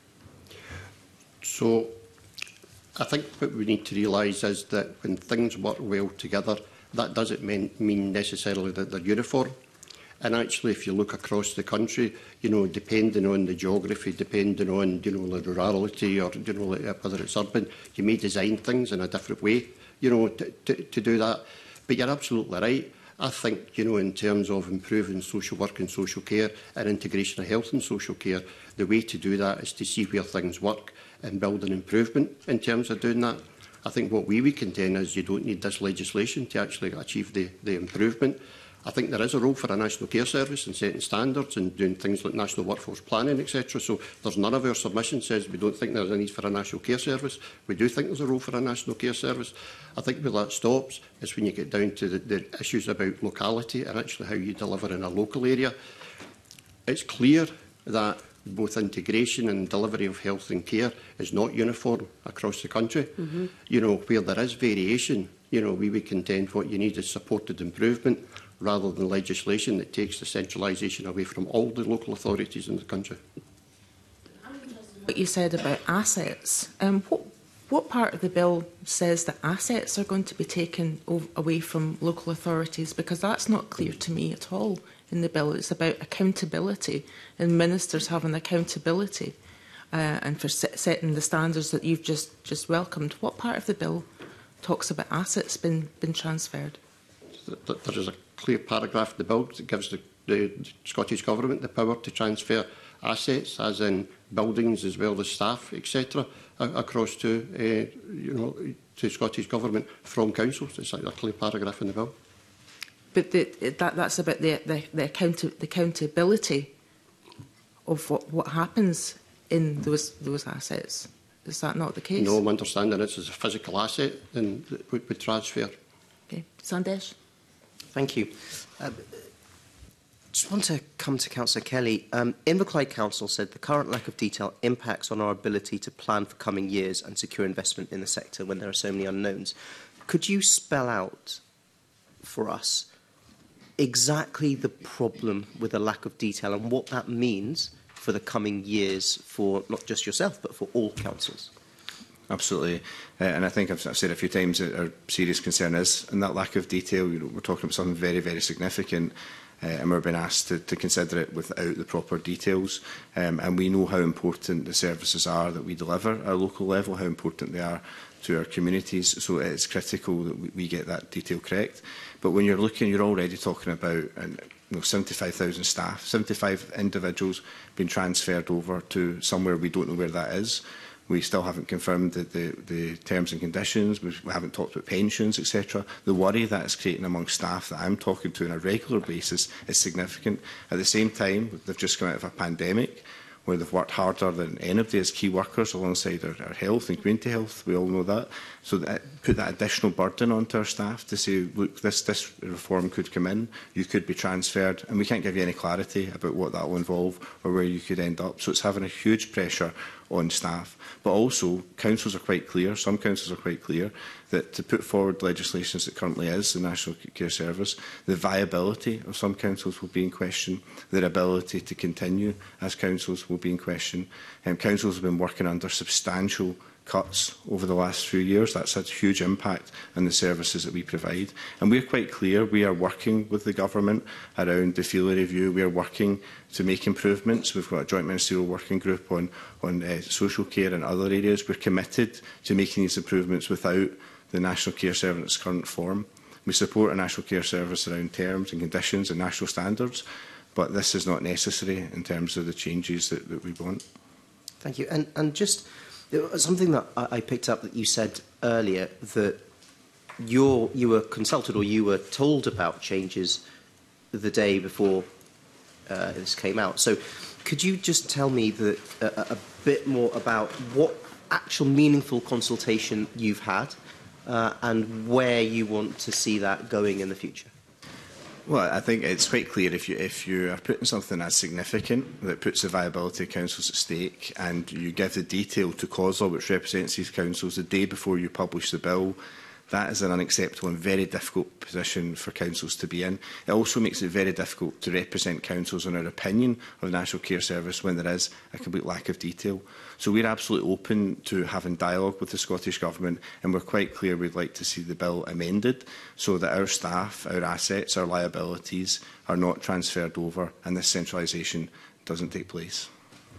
So I think what we need to realise is that when things work well together, that doesn't mean, mean necessarily that they're uniform. And actually, if you look across the country, you know, depending on the geography, depending on, you know, the rurality, or, you know, whether it's urban, you may design things in a different way, you know, to, to, to do that. But you're absolutely right. I think, you know, in terms of improving social work and social care and integration of health and social care, the way to do that is to see where things work and build an improvement in terms of doing that. I think what we would contend is you don't need this legislation to actually achieve the, the improvement. I think there is a role for a national care service in setting standards and doing things like national workforce planning, et cetera. So there's none of our submission says we don't think there's a need for a national care service. We do think there's a role for a national care service. I think where that stops is when you get down to the, the issues about locality and actually how you deliver in a local area. It's clear that both integration and delivery of health and care is not uniform across the country. Mm-hmm. You know, where there is variation, you know, we would contend what you need is supported improvement rather than legislation that takes the centralisation away from all the local authorities in the country. What you said about assets, um, what, what part of the bill says that assets are going to be taken away from local authorities? Because that's not clear to me at all in the bill. It's about accountability and ministers having accountability uh, and for set, setting the standards that you've just, just welcomed. What part of the bill talks about assets being, being transferred? There is a clear paragraph in the bill that gives the, the Scottish Government the power to transfer assets, as in buildings as well as staff, et cetera, across to, uh, you know, to Scottish Government from councils. It's a clear paragraph in the bill. But the, that, that's about the, the, the, account the accountability of what, what happens in those, those assets. Is that not the case? No, I'm understanding it's as a physical asset and we would transfer. Okay. Sandesh? Thank you. Uh, just want to come to Councillor Kelly. Um, Inverclyde Council said the current lack of detail impacts on our ability to plan for coming years and secure investment in the sector when there are so many unknowns. Could you spell out for us exactly the problem with the lack of detail and what that means for the coming years for not just yourself but for all councils? Absolutely, uh, and I think I've, I've said a few times that our serious concern is in that lack of detail. You know, we're talking about something very, very significant, uh, and we're being asked to, to consider it without the proper details. Um, and we know how important the services are that we deliver at a local level, how important they are to our communities. So it's critical that we, we get that detail correct. But when you're looking, you're already talking about and, you know, seventy-five thousand staff, seventy-five individuals being transferred over to somewhere we don't know where that is. We still haven't confirmed the, the, the terms and conditions. We haven't talked about pensions, et cetera. The worry that is creating among staff that I'm talking to on a regular basis is significant. At the same time, they've just come out of a pandemic where they've worked harder than anybody as key workers alongside our, our health and community health. We all know that. So that put that additional burden onto our staff to say, look, this, this reform could come in, you could be transferred, and we can't give you any clarity about what that will involve or where you could end up. So it's having a huge pressure on staff. But also, councils are quite clear, some councils are quite clear, that to put forward legislation as it currently is, the National Care Service, the viability of some councils will be in question, their ability to continue as councils will be in question. Um, councils have been working under substantial cuts over the last few years. That's had a huge impact on the services that we provide. And we're quite clear, we are working with the government around the FELA review. We are working to make improvements. We've got a joint ministerial working group on, on uh, social care and other areas. We're committed to making these improvements without the National Care Service in its current form. We support a National Care Service around terms and conditions and national standards, but this is not necessary in terms of the changes that, that we want. Thank you. And, and just something that I picked up that you said earlier, that you're, you were consulted or you were told about changes the day before uh, this came out. So could you just tell me the, uh, a bit more about what actual meaningful consultation you've had uh, and where you want to see that going in the future? Well, I think it's quite clear if you, if you are putting something as significant that puts the viability of councils at stake and you give the detail to COSLA, which represents these councils, the day before you publish the bill, that is an unacceptable and very difficult position for councils to be in. It also makes it very difficult to represent councils on our opinion of the National Care Service when there is a complete lack of detail. So we're absolutely open to having dialogue with the Scottish Government, and we're quite clear we'd like to see the bill amended so that our staff, our assets, our liabilities are not transferred over and this centralisation doesn't take place.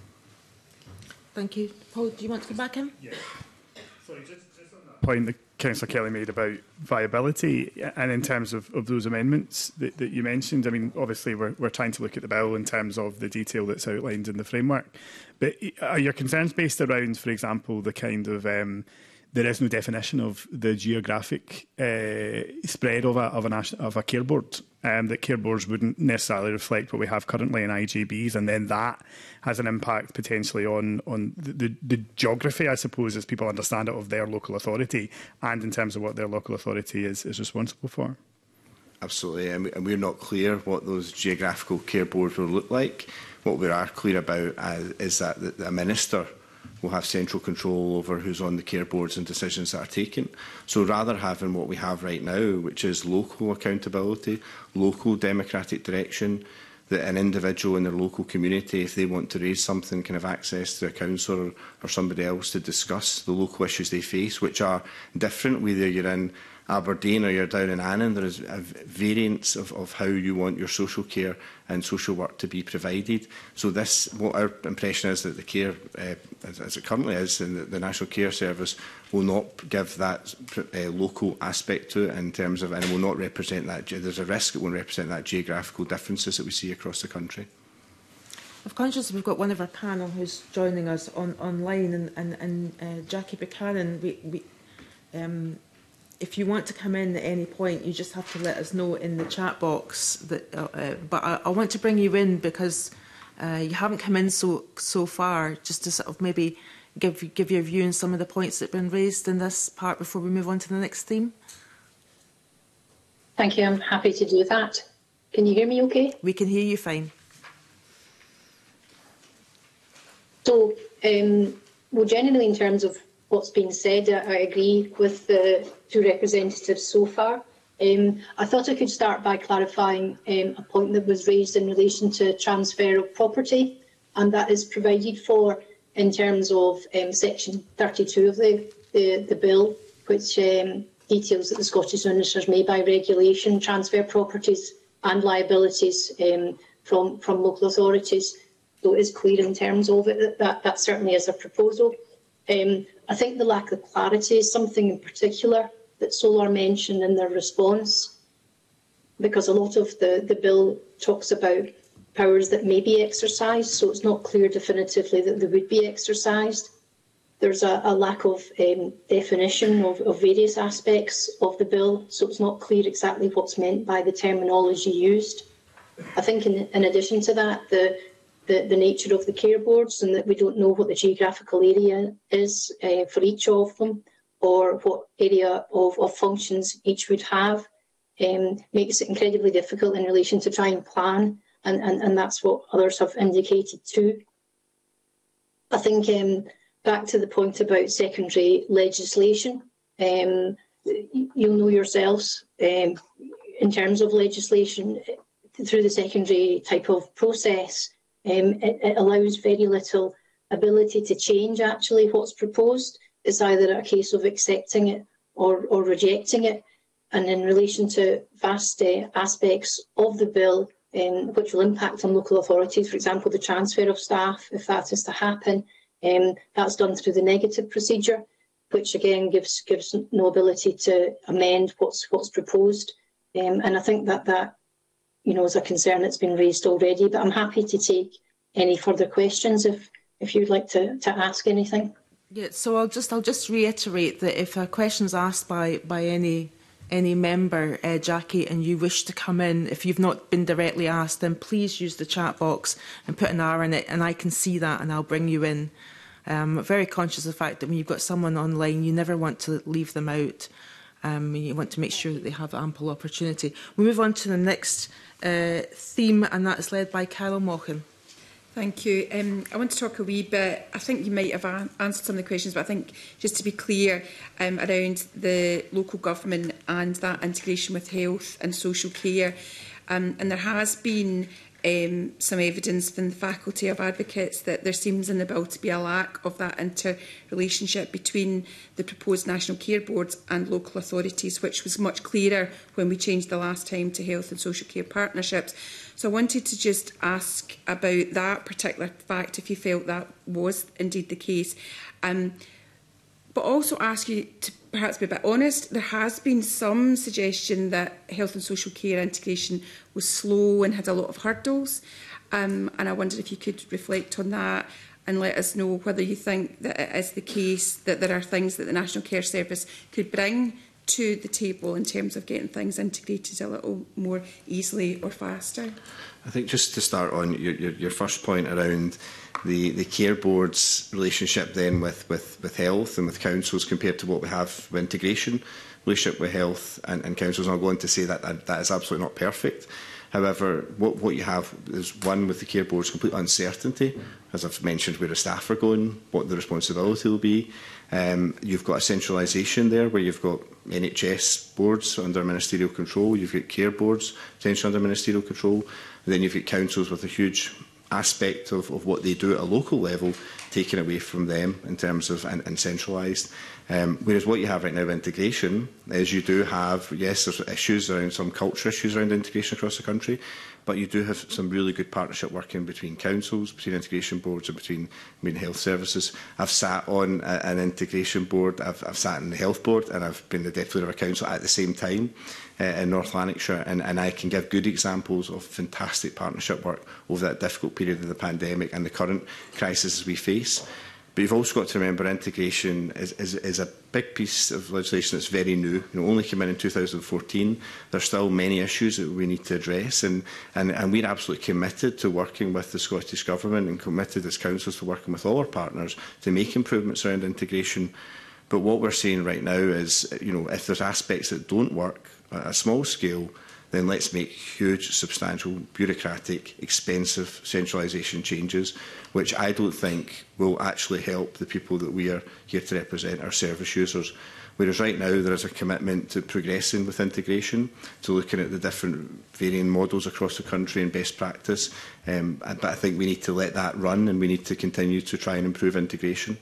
Thank you. Paul, do you want to come back in? Yeah. Sorry, just, just on that point that Councillor Kelly made about viability, and in terms of, of those amendments that, that you mentioned, I mean, obviously we're, we're trying to look at the bill in terms of the detail that's outlined in the framework. But are your concerns based around, for example, the kind of um, there is no definition of the geographic uh, spread of a, of, a national, of a care board, um, that care boards wouldn't necessarily reflect what we have currently in I G Bs, and then that has an impact potentially on, on the, the, the geography, I suppose, as people understand it, of their local authority, and in terms of what their local authority is, is responsible for? absolutely. And, we, and we're not clear what those geographical care boards will look like. What we are clear about uh, is that the, the Minister will have central control over who's on the care boards and decisions that are taken. So rather having what we have right now, which is local accountability, local democratic direction, that an individual in their local community, if they want to raise something, can have access to a councillor or, or somebody else to discuss the local issues they face, which are different whether you're in Aberdeen or you're down in Annan. There is a variance of, of how you want your social care and social work to be provided. So this, what our impression is that the care, uh, as, as it currently is, and the, the National Care Service will not give that uh, local aspect to it in terms of, and it will not represent that. There's a risk it won't represent that geographical differences that we see across the country. I'm conscious we've got one of our panel who's joining us on online, and, and, and uh, Jackie Buchanan. We, we, um, if you want to come in at any point, you just have to let us know in the chat box. That, uh, uh, but I, I want to bring you in because uh, you haven't come in so so far, just to sort of maybe give give your view on some of the points that have been raised in this part before we move on to the next theme. Thank you. I'm happy to do that. Can you hear me okay? We can hear you fine. So, um, well, generally in terms of what's been said, I, I agree with the two representatives so far. Um, I thought I could start by clarifying um, a point that was raised in relation to transfer of property, and that is provided for in terms of um, section thirty-two of the, the, the bill, which um, details that the Scottish ministers may by regulation transfer properties and liabilities um, from, from local authorities. So it is clear in terms of it that that, that certainly is a proposal. Um, I think the lack of clarity is something in particular that Solar mentioned in their response, because a lot of the, the bill talks about powers that may be exercised, so it's not clear definitively that they would be exercised. There's a, a lack of um, definition of, of various aspects of the bill, so it's not clear exactly what's meant by the terminology used. I think in, in addition to that, the, the, the nature of the care boards, and that we don't know what the geographical area is uh, for each of them, or what area of, of functions each would have, um, makes it incredibly difficult in relation to try and plan, and, and, and that's what others have indicated too. I think um, back to the point about secondary legislation, um, you'll know yourselves um, in terms of legislation through the secondary type of process, um, it, it allows very little ability to change actually what's proposed. It's either a case of accepting it or, or rejecting it. And in relation to vast uh, aspects of the bill, um, which will impact on local authorities, for example, the transfer of staff, if that is to happen, um, that's done through the negative procedure, which again gives gives no ability to amend what's what's proposed. Um, and I think that that you know is a concern that's been raised already. But I'm happy to take any further questions if if you'd like to to ask anything. Yeah, so I'll just I'll just reiterate that if a question's asked by by any any member, uh, Jackie, and you wish to come in, if you've not been directly asked, then please use the chat box and put an R in it, and I can see that, and I'll bring you in. Um, I'm very conscious of the fact that when you've got someone online, you never want to leave them out. Um, you want to make sure that they have ample opportunity. We move on to the next uh, theme, and that is led by Carol Mochan. Thank you. Um, I want to talk a wee bit, I think you might have a answered some of the questions, but I think just to be clear um, around the local government and that integration with health and social care. Um, and there has been um, some evidence from the faculty of advocates that there seems in the bill to be a lack of that interrelationship between the proposed national care boards and local authorities, which was much clearer when we changed the last time to health and social care partnerships. So I wanted to just ask about that particular fact, if you felt that was indeed the case. Um, but also ask you to perhaps be a bit honest. There has been some suggestion that health and social care integration was slow and had a lot of hurdles. Um, and I wondered if you could reflect on that and let us know whether you think that it is the case that there are things that the National Care Service could bring to the table in terms of getting things integrated a little more easily or faster. I think just to start on your, your, your first point around the, the care board's relationship then with, with, with health and with councils compared to what we have with integration, relationship with health and, and councils. And I'll go on to say that, that that is absolutely not perfect. However, what, what you have is, one, with the care boards, complete uncertainty, as I've mentioned, where the staff are going, what the responsibility will be. Um, you've got a centralisation there, where you've got N H S boards under ministerial control, you've got care boards potentially under ministerial control, and then you've got councils with a huge aspect of, of what they do at a local level taken away from them in terms of and, and centralised. Um, whereas what you have right now with integration is you do have, yes, there's issues around some culture issues around integration across the country, but you do have some really good partnership working between councils, between integration boards and between between health services. I've sat on a, an integration board, I've, I've sat in the health board, and I've been the deputy leader of a council at the same time uh, in North Lanarkshire, and, and I can give good examples of fantastic partnership work over that difficult period of the pandemic and the current crisis we face. But you've also got to remember integration is, is, is a big piece of legislation that's very new. You know, only came in in two thousand fourteen. There's still many issues that we need to address, and, and, and we're absolutely committed to working with the Scottish Government and committed as councils to working with all our partners to make improvements around integration. But what we're seeing right now is, you know, if there's aspects that don't work at a small scale, then let's make huge, substantial, bureaucratic, expensive centralisation changes, which I don't think will actually help the people that we are here to represent, our service users. Whereas right now there is a commitment to progressing with integration, to looking at the different varying models across the country and best practice. Um, but I think we need to let that run, and we need to continue to try and improve integration.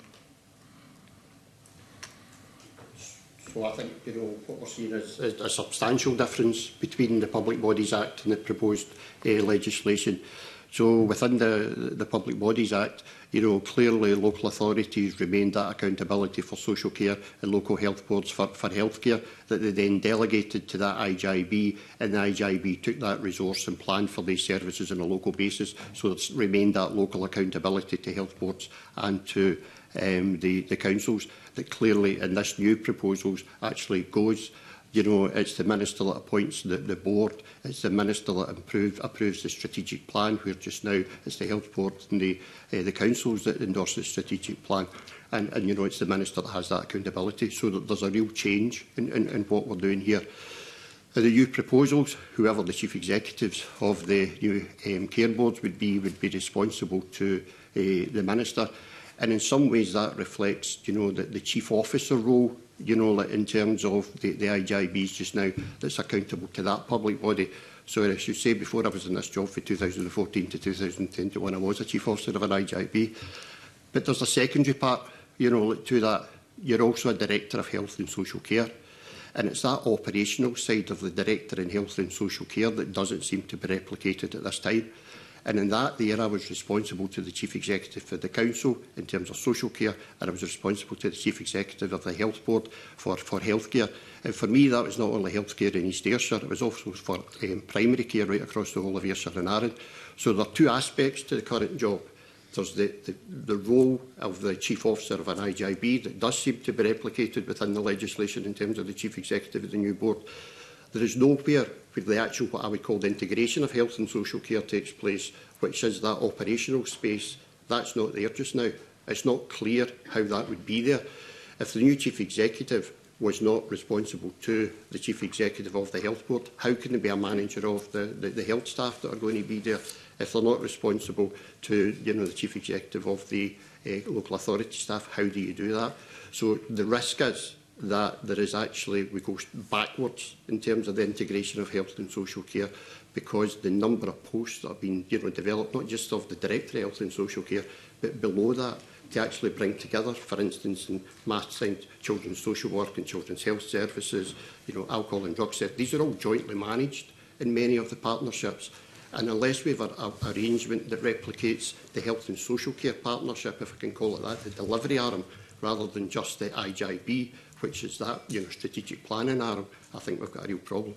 So I think, you know, what we're seeing is, is a substantial difference between the Public Bodies Act and the proposed uh, legislation. So within the, the Public Bodies Act, you know, clearly local authorities remained that accountability for social care and local health boards for, for healthcare that they then delegated to that I G I B, and the I G I B took that resource and planned for these services on a local basis. So it's remained that local accountability to health boards and to um, the, the councils that clearly in this new proposals actually goes. You know, it's the Minister that appoints the, the board, it's the Minister that improve, approves the strategic plan, where just now it's the health board and the, uh, the councils that endorse the strategic plan. And, and, you know, it's the Minister that has that accountability. So that there's a real change in, in, in what we're doing here. Uh, the new proposals, whoever the chief executives of the new um, care boards would be, would be responsible to uh, the Minister. And in some ways that reflects, you know, the, the chief officer role, you know, like in terms of the, the I G I Bs just now, that's accountable to that public body. So I should say, before I was in this job from two thousand fourteen to two thousand twenty-one, I was a chief officer of an I G I B. But there's a secondary part, you know, to that. You're also a director of health and social care. And it's that operational side of the director in health and social care that doesn't seem to be replicated at this time. And in that there, I was responsible to the Chief Executive for the Council in terms of social care, and I was responsible to the Chief Executive of the Health Board for, for healthcare. And for me, that was not only healthcare in East Ayrshire, it was also for um, primary care right across the whole of Ayrshire and Arran. So there are two aspects to the current job. There's the, the, the role of the Chief Officer of an I G I B that does seem to be replicated within the legislation in terms of the Chief Executive of the new board. There is nowhere where the actual, what I would call the integration of health and social care takes place, which is that operational space. That's not there just now. It's not clear how that would be there. If the new Chief Executive was not responsible to the Chief Executive of the Health Board, how can there be a manager of the, the, the health staff that are going to be there if they're not responsible to, you know, the Chief Executive of the uh, local authority staff? How do you do that? So the risk is that there is actually, we go backwards in terms of the integration of health and social care, because the number of posts that have been, you know, developed, not just of the Director of Health and Social Care, but below that, to actually bring together, for instance, in maths science, children's social work and children's health services, you know, alcohol and drug services. These are all jointly managed in many of the partnerships. And unless we have an arrangement that replicates the health and social care partnership, if I can call it that, the delivery arm, rather than just the I G I B, which is that, you know, strategic planning arm, I think we've got a real problem.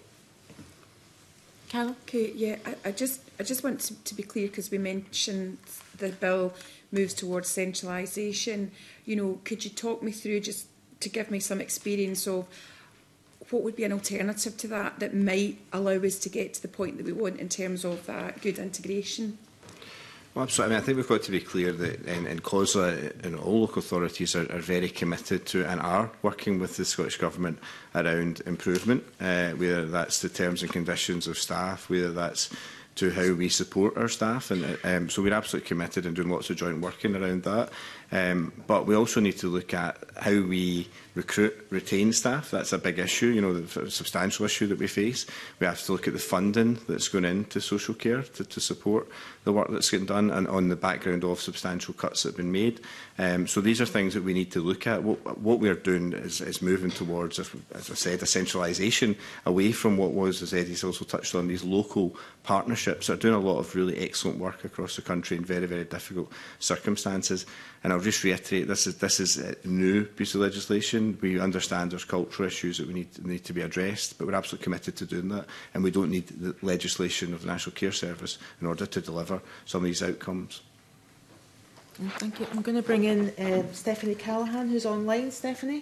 Carol? Okay, yeah, I, I just I just want to, to be clear, because we mentioned the bill moves towards centralisation. You know, could you talk me through, just to give me some experience of what would be an alternative to that that might allow us to get to the point that we want in terms of that good integration? Well, absolutely. I mean, I think we've got to be clear that in, in COSLA and all local authorities are, are very committed to and are working with the Scottish Government around improvement, uh, whether that's the terms and conditions of staff, whether that's to how we support our staff. And um, so we're absolutely committed and doing lots of joint working around that. Um, but we also need to look at how we recruit, retain staff. That's a big issue, you know, the substantial issue that we face. We have to look at the funding that's going into social care to, to support the work that's getting done, and on the background of substantial cuts that have been made. Um, so these are things that we need to look at. What, what we're doing is, is moving towards, as I said, a centralisation away from what was, as Eddie's also touched on, these local partnerships that are doing a lot of really excellent work across the country in very, very difficult circumstances. And I'll just reiterate, this is, this is a new piece of legislation. We understand there's cultural issues that we need, need to be addressed, but we're absolutely committed to doing that. And we don't need the legislation of the National Care Service in order to deliver some of these outcomes. Thank you. I'm going to bring in uh, Stephanie Callaghan, who's online. Stephanie?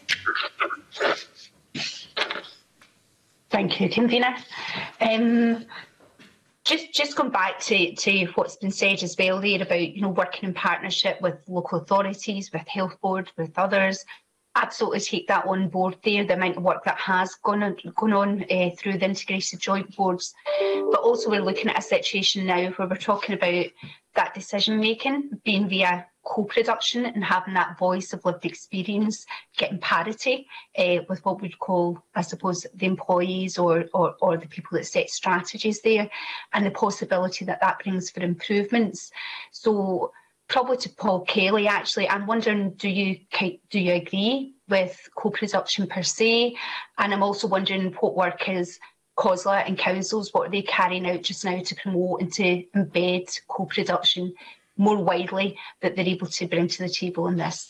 Thank you, Convener. Um, Just, just going back to, to what's been said as well there about, you know, working in partnership with local authorities, with health board, with others. Absolutely take that on board there, the amount of work that has gone on, gone on uh, through the integrated joint boards. But also we're looking at a situation now where we're talking about that decision making being via co-production and having that voice of lived experience, getting parity uh, with what we'd call, I suppose, the employees or, or, or the people that set strategies there, and the possibility that that brings for improvements. So probably to Paul Kelly, actually, I'm wondering, do you do you agree with co-production per se? And I'm also wondering what work is COSLA and councils, what are they carrying out just now to promote and to embed co-production more widely that they're able to bring to the table in this?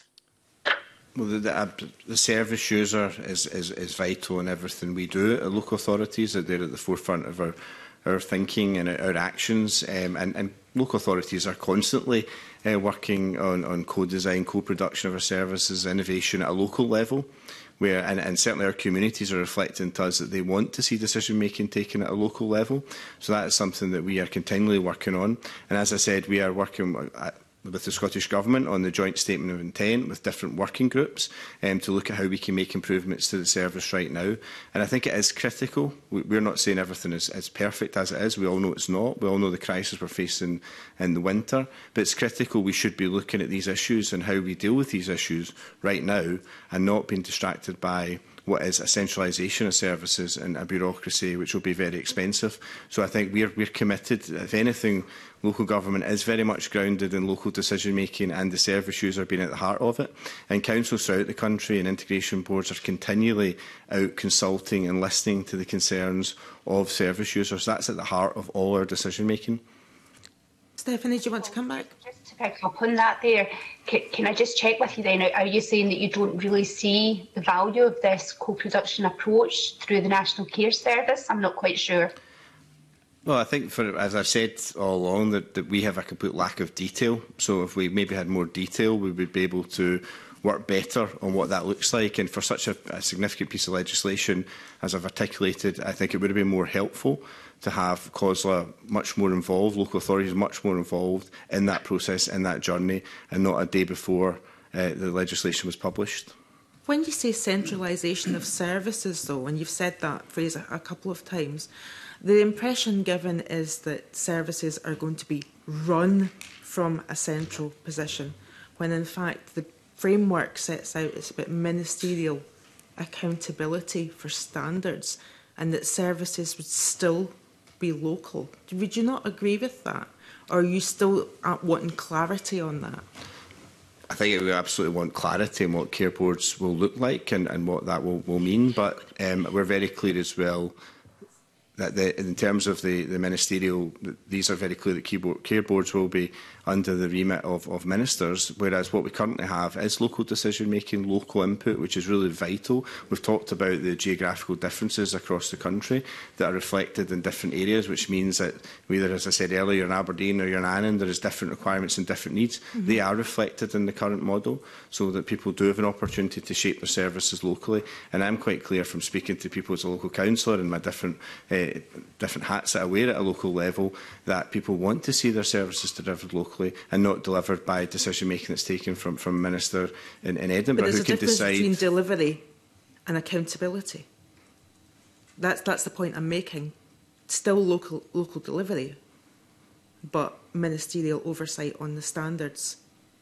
Well, the, the, the service user is, is, is vital in everything we do at local authorities. They're at the forefront of our, our thinking and our actions, um, and, and local authorities are constantly uh, working on, on co-design, co-production of our services, innovation at a local level. Where, and, and certainly our communities are reflecting to us that they want to see decision making taken at a local level. So that is something that we are continually working on. And as I said, we are working at, with the Scottish Government on the joint statement of intent with different working groups um, to look at how we can make improvements to the service right now. And I think it is critical. We, we're not saying everything is, is perfect as it is. We all know it's not. We all know the crisis we're facing in the winter. But it's critical we should be looking at these issues and how we deal with these issues right now and not being distracted by what is a centralisation of services and a bureaucracy which will be very expensive. So I think we're, we're committed. If anything, local government is very much grounded in local decision making, and the service user being at the heart of it. And councils throughout the country and integration boards are continually out consulting and listening to the concerns of service users. That's at the heart of all our decision making. Stephanie, do you want to come back? Just to pick up on that there, can, can I just check with you then, are you saying that you don't really see the value of this co-production approach through the National Care Service? I'm not quite sure. Well, I think, for, as I've said all along, that, that we have a complete lack of detail. So if we maybe had more detail, we would be able to work better on what that looks like. And for such a, a significant piece of legislation, as I've articulated, I think it would have been more helpful to have COSLA much more involved, local authorities much more involved in that process, in that journey, and not a day before uh, the legislation was published. When you say centralisation of services, though, and you've said that phrase a, a couple of times, the impression given is that services are going to be run from a central position, when in fact the framework sets out it's about ministerial accountability for standards, and that services would still be local. Would you not agree with that? Or are you still wanting clarity on that? I think we absolutely want clarity on what care boards will look like and, and what that will, will mean, but um, we're very clear as well that the, in terms of the, the ministerial, these are very clear that keyboard, care boards will be under the remit of, of ministers, whereas what we currently have is local decision-making, local input, which is really vital. We've talked about the geographical differences across the country that are reflected in different areas, which means that whether, as I said earlier, you're in Aberdeen or you're in Annan, there is different requirements and different needs. Mm-hmm. They are reflected in the current model, so that people do have an opportunity to shape their services locally. And I'm quite clear from speaking to people as a local councillor and my different uh, uh, different hats that I wear at a local level, that people want to see their services delivered locally and not delivered by decision making that's taken from, from a minister in, in Edinburgh but there's who a can difference decide. between delivery and accountability. That's, that's the point I'm making. Still local, local delivery, but ministerial oversight on the standards.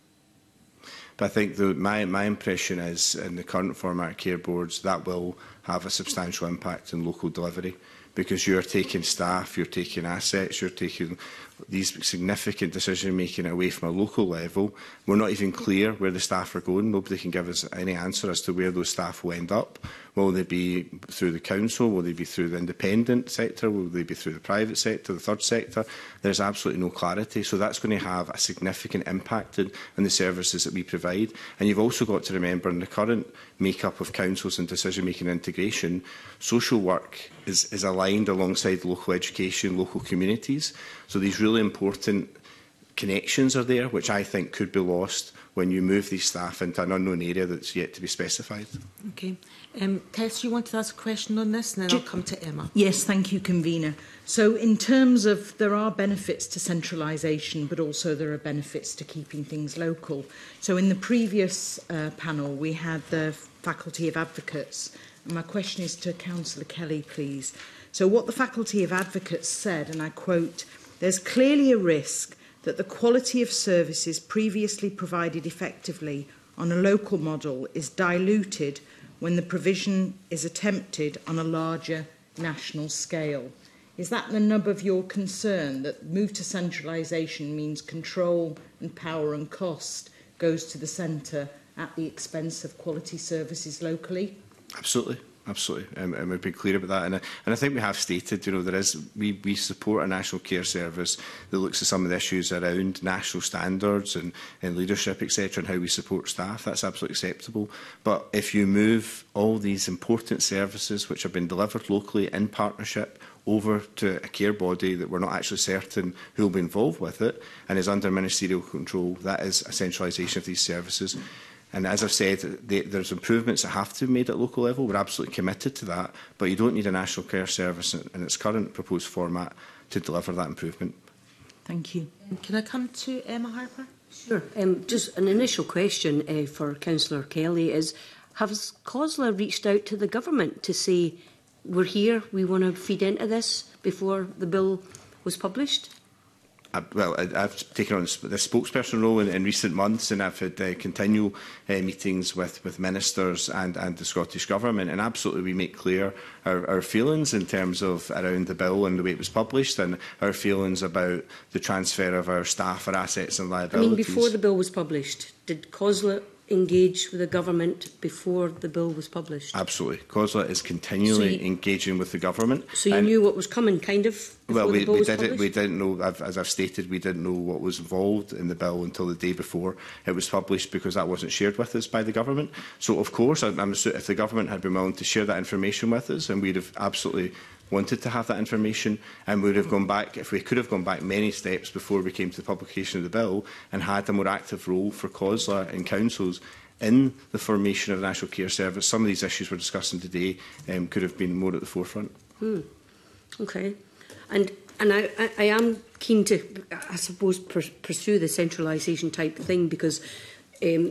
But I think the, my, my impression is, in the current format of care boards, that will have a substantial impact on local delivery, because you're taking staff, you're taking assets, you're taking these significant decision-making away from a local level. We're not even clear where the staff are going. Nobody can give us any answer as to where those staff will end up. Will they be through the council? Will they be through the independent sector? Will they be through the private sector, the third sector? There's absolutely no clarity. So that's going to have a significant impact on, on the services that we provide. And you've also got to remember, in the current make-up of councils and decision-making integration, social work is, is aligned alongside local education, local communities. So these really important connections are there, which I think could be lost when you move these staff into an unknown area that's yet to be specified. Okay. Um, Tess, you want to ask a question on this, and then I'll come to Emma. Yes, thank you, Convener. So in terms of, there are benefits to centralisation, but also there are benefits to keeping things local. So in the previous uh, panel, we had the Faculty of Advocates. And my question is to Councillor Kelly, please. So what the Faculty of Advocates said, and I quote, "There's clearly a risk that the quality of services previously provided effectively on a local model is diluted when the provision is attempted on a larger national scale." Is that the nub of your concern, that move to centralisation means control and power and cost goes to the centre at the expense of quality services locally? Absolutely. Absolutely, um, and we've been clear about that, and, uh, and I think we have stated, you know, there is we, we support a national care service that looks at some of the issues around national standards and, and leadership, et cetera, and how we support staff. That's absolutely acceptable. But if you move all these important services which have been delivered locally in partnership over to a care body that we're not actually certain who will be involved with it and is under ministerial control, that is a centralisation of these services. And as I've said, they, there's improvements that have to be made at local level. We're absolutely committed to that. But you don't need a national care service in, in its current proposed format to deliver that improvement. Thank you. And can I come to Emma Harper? Sure. Um, just an initial question uh, for Councillor Kelly is, has COSLA reached out to the government to say, we're here, we want to feed into this before the bill was published? I, well, I, I've taken on the spokesperson role in, in recent months, and I've had uh, continual uh, meetings with, with ministers and, and the Scottish Government, and absolutely we make clear our, our feelings in terms of around the bill and the way it was published, and our feelings about the transfer of our staff, our assets and liabilities. I mean, before the bill was published, did COSLA engage with the government before the bill was published? Absolutely. COSLA is continually so you, engaging with the government. So you knew what was coming, kind of? Well, we, the bill we, was did it, we published? didn't know, as I've stated, we didn't know what was involved in the bill until the day before it was published, because that wasn't shared with us by the government. So, of course, I'm, I'm, if the government had been willing to share that information with us, and we'd have absolutely wanted to have that information, and we would have gone back, if we could have gone back many steps before we came to the publication of the bill, and had a more active role for COSLA and councils in the formation of the National Care Service. Some of these issues we're discussing today um, could have been more at the forefront. Hmm. Okay. And and I, I, I am keen to, I suppose, pr pursue the centralisation type thing, because um,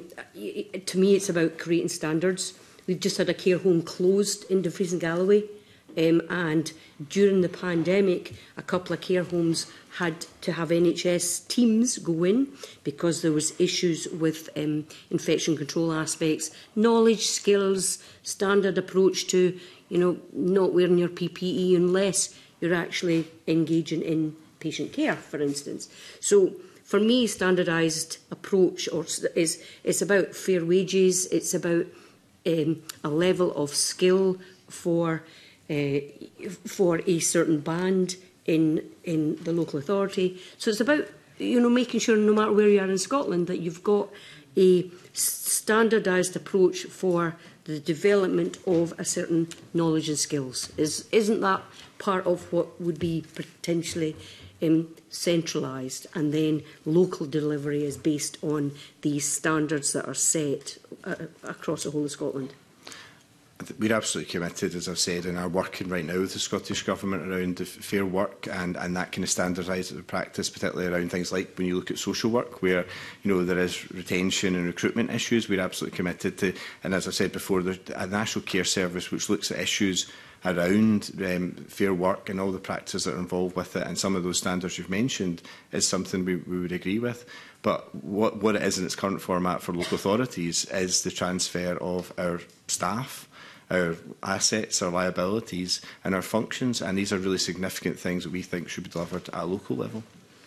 to me it's about creating standards. We've just had a care home closed in Dumfries and Galloway, um, and during the pandemic a couple of care homes had to have N H S teams go in because there was issues with um, infection control aspects, knowledge, skills, standard approach to, you know, not wearing your P P E unless you're actually engaging in patient care, for instance. So for me, standardised approach or is it's about fair wages, it's about um, a level of skill for uh, for a certain band in in the local authority. So it's about, you know, making sure no matter where you are in Scotland that you've got a standardised approach for the development of a certain knowledge and skills. Is isn't that part of what would be potentially um, centralised, and then local delivery is based on these standards that are set uh, across the whole of Scotland? We're absolutely committed, as I've said, and are working right now with the Scottish Government around the fair work and, and that kind of standardised practice, particularly around things like when you look at social work, where you know there is retention and recruitment issues. We're absolutely committed to, and as I said before, there's a National Care Service which looks at issues around um, fair work and all the practices that are involved with it, and some of those standards you've mentioned is something we, we would agree with. But what, what it is in its current format for local authorities is the transfer of our staff, our assets, our liabilities and our functions, and these are really significant things that we think should be delivered at a local level.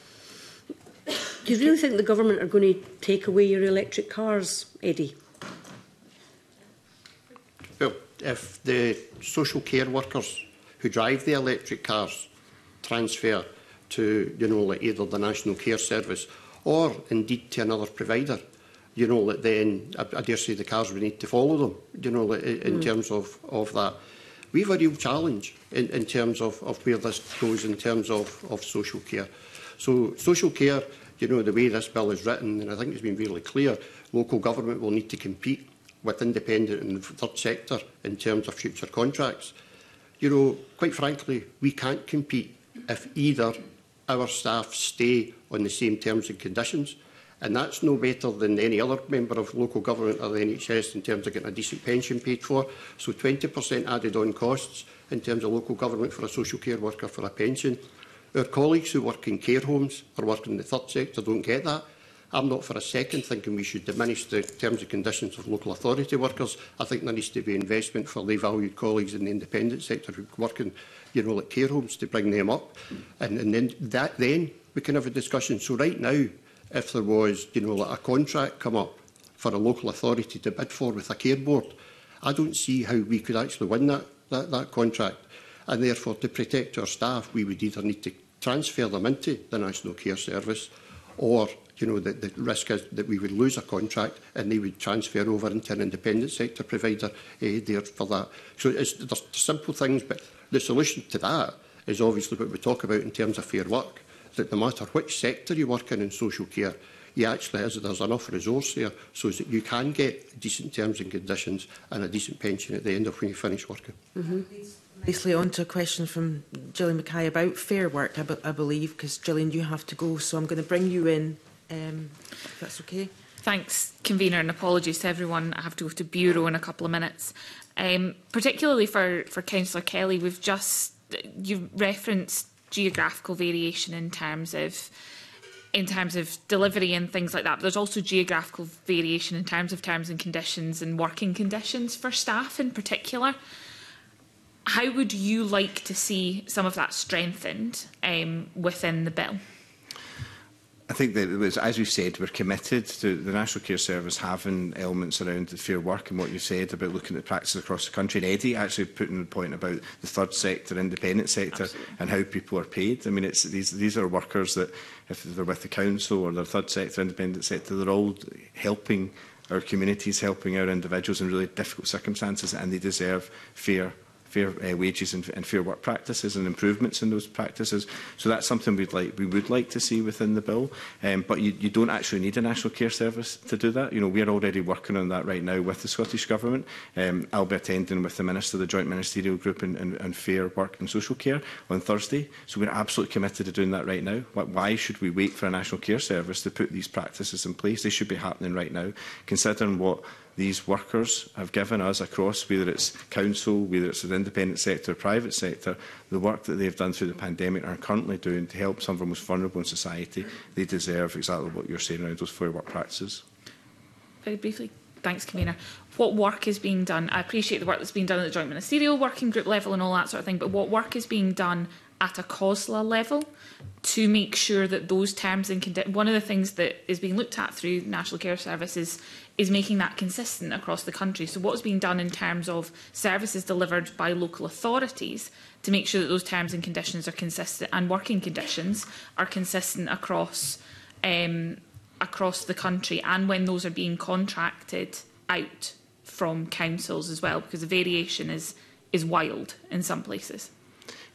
Do you really think the government are going to take away your electric cars, Eddie? Well, if the social care workers who drive the electric cars transfer to, you know, like either the National Care Service or indeed to another provider, you know, that then I, I dare say the cars would need to follow them, you know, in, in mm. terms of, of that. We have a real challenge in, in terms of, of where this goes in terms of, of social care. So social care, you know, the way this bill is written, and I think it's been really clear, local government will need to compete with independent and third sector in terms of future contracts. You know, quite frankly, we can't compete if either our staff stay on the same terms and conditions. And that's no better than any other member of local government or the N H S in terms of getting a decent pension paid for. So twenty percent added on costs in terms of local government for a social care worker for a pension. Our colleagues who work in care homes or work in the third sector don't get that. I'm not for a second thinking we should diminish the terms and conditions of local authority workers. I think there needs to be investment for the valued colleagues in the independent sector who work in, you know, like care homes to bring them up. And, and then that then we can have a discussion. So right now, if there was, you know, like a contract come up for a local authority to bid for with a care board, I don't see how we could actually win that, that, that contract. And therefore, to protect our staff, we would either need to transfer them into the National Care Service, or, you know, the, the risk is that we would lose a contract and they would transfer over into an independent sector provider eh, there for that. So it's, there's simple things, but the solution to that is obviously what we talk about in terms of fair work, that no matter which sector you work in in social care, you actually has, there's enough resource there so that you can get decent terms and conditions and a decent pension at the end of when you finish working. Mm-hmm. Nicely on to a question from Gillian Mackay about fair work, I, be I believe, because Gillian, you have to go, so I'm going to bring you in, um, if that's okay. Thanks, Convener, and apologies to everyone. I have to go to Bureau in a couple of minutes. Um, particularly for, for Councillor Kelly, we've just, you've referenced geographical variation in terms of in terms of delivery and things like that. But there's also geographical variation in terms of terms and conditions and working conditions for staff in particular. How would you like to see some of that strengthened um, within the bill? I think that, it was, as we've said, we're committed to the National Care Service having elements around the fair work and what you said about looking at practices across the country. And Eddie actually put in the point about the third sector, independent sector, Absolutely. And how people are paid. I mean, it's, these, these are workers that, if they're with the council or the third sector, independent sector, they're all helping our communities, helping our individuals in really difficult circumstances, and they deserve fair fair uh, wages and, and fair work practices and improvements in those practices. So that's something we'd like, we would like to see within the bill. Um, but you, you don't actually need a National Care Service to do that. You know, we're already working on that right now with the Scottish Government. Um, I'll be attending with the Minister, the Joint Ministerial Group in, in, in Fair Work and Social Care on Thursday. So we're absolutely committed to doing that right now. Why should we wait for a National Care Service to put these practices in place? They should be happening right now, considering what these workers have given us across, whether it's council, whether it's the independent sector, private sector, the work that they've done through the pandemic and are currently doing to help some of the most vulnerable in society. They deserve exactly what you're saying around those fair work practices. Very briefly, thanks, Convener. What work is being done? I appreciate the work that's being done at the Joint Ministerial Working Group level and all that sort of thing, but what work is being done at a COSLA level to make sure that those terms and conditions, one of the things that is being looked at through National Care Services is making that consistent across the country. So what is being done in terms of services delivered by local authorities to make sure that those terms and conditions are consistent and working conditions are consistent across um, across the country, and when those are being contracted out from councils as well, because the variation is is wild in some places.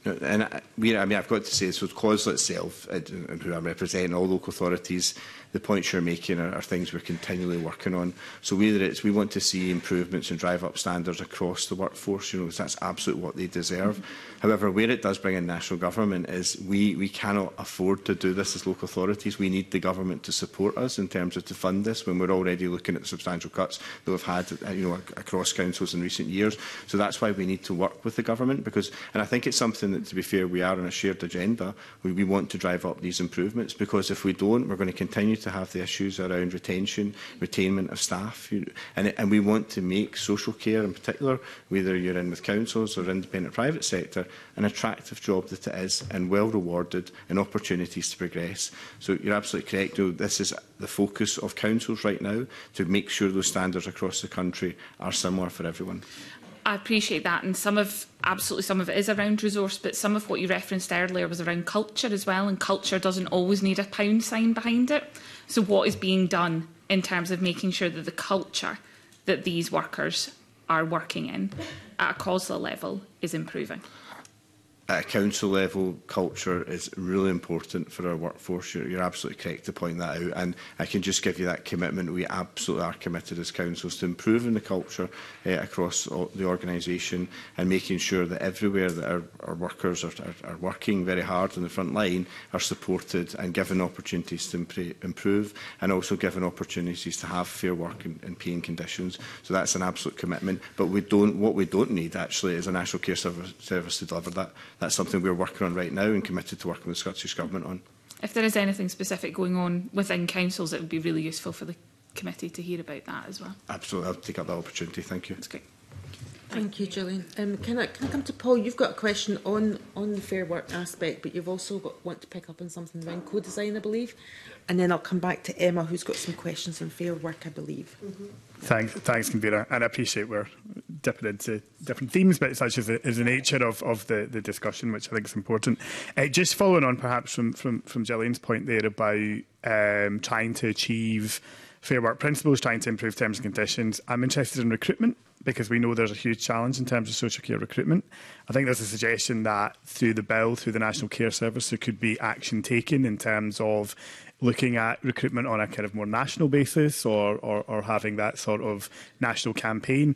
No, and I, we, I mean, I've got to say, so COSLA itself, uh, and who I'm representing, all local authorities, the points you're making are, are things we're continually working on. So whether it's we want to see improvements and drive up standards across the workforce, you know, that's absolutely what they deserve. Mm-hmm. However, where it does bring in national government is we, we cannot afford to do this as local authorities. We need the government to support us in terms of to fund this when we're already looking at the substantial cuts that we've had, you know, across councils in recent years. So that's why we need to work with the government, because, and I think it's something that, to be fair, we are on a shared agenda. We, we want to drive up these improvements, because if we don't, we're going to continue to have the issues around retention, retainment of staff, you, and, and we want to make social care in particular, whether you're in with councils or independent private sector, an attractive job that it is and well rewarded and opportunities to progress. So you're absolutely correct. You know, this is the focus of councils right now, to make sure those standards across the country are similar for everyone. I appreciate that, and some of absolutely some of it is around resource, but some of what you referenced earlier was around culture as well, and culture doesn't always need a pound sign behind it. So what is being done in terms of making sure that the culture that these workers are working in at a COSLA level is improving? At a council level, culture is really important for our workforce. You're, you're absolutely correct to point that out, and I can just give you that commitment. We absolutely are committed as councils to improving the culture uh, across all the organisation, and making sure that everywhere that our, our workers are, are, are working very hard on the front line are supported and given opportunities to improve, and also given opportunities to have fair work and, and paying conditions. So that's an absolute commitment. But we don't, what we don't need actually is a National Care Service, service to deliver that. That's something we're working on right now and committed to working with the Scottish Government on. If there is anything specific going on within councils, it would be really useful for the committee to hear about that as well. Absolutely. I'll take up that opportunity. Thank you. That's great. Thank you, Gillian. Um, can, I, can I come to Paul? You've got a question on, on the fair work aspect, but you've also got, want to pick up on something around co-design, I believe. And then I'll come back to Emma, who's got some questions on fair work, I believe. Mm-hmm. Thanks, thanks, Convener. And I appreciate we're dipping into different themes, but such as the, is the nature of, of the, the discussion, which I think is important. Uh, just following on perhaps from, from, from Gillian's point there about um, trying to achieve fair work principles, trying to improve terms and conditions. I'm interested in recruitment, because we know there's a huge challenge in terms of social care recruitment. I think there's a suggestion that through the bill, through the National Care Service, there could be action taken in terms of looking at recruitment on a kind of more national basis, or, or, or having that sort of national campaign.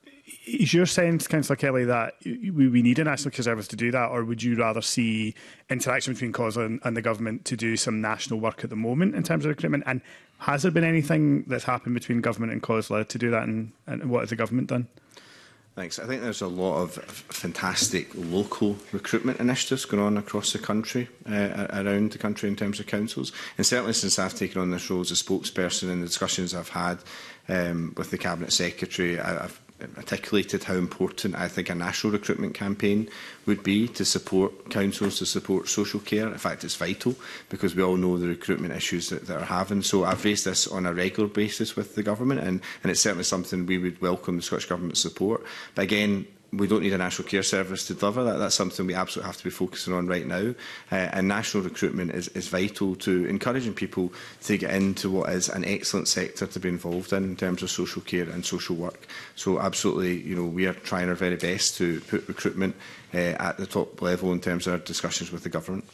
Is your sense, Councillor Kelly, that we, we need a National Care Service to do that, or would you rather see interaction between COSLA and, and the government to do some national work at the moment in terms of recruitment? And has there been anything that's happened between government and COSLA to do that, and, and what has the government done? Thanks. I think there's a lot of fantastic local recruitment initiatives going on across the country, uh, around the country in terms of councils. And certainly since I've taken on this role as a spokesperson, in the discussions I've had um, with the Cabinet Secretary, I, I've articulated how important I think a national recruitment campaign would be to support councils, to support social care. In fact, it's vital, because we all know the recruitment issues that they are having. So I've raised this on a regular basis with the government, and, and it's certainly something we would welcome the Scottish Government's support. But again, we don't need a National Care Service to deliver that. That's something we absolutely have to be focusing on right now. Uh, and national recruitment is, is vital to encouraging people to get into what is an excellent sector to be involved in, in terms of social care and social work. So absolutely, you know, we are trying our very best to put recruitment uh, at the top level in terms of our discussions with the government.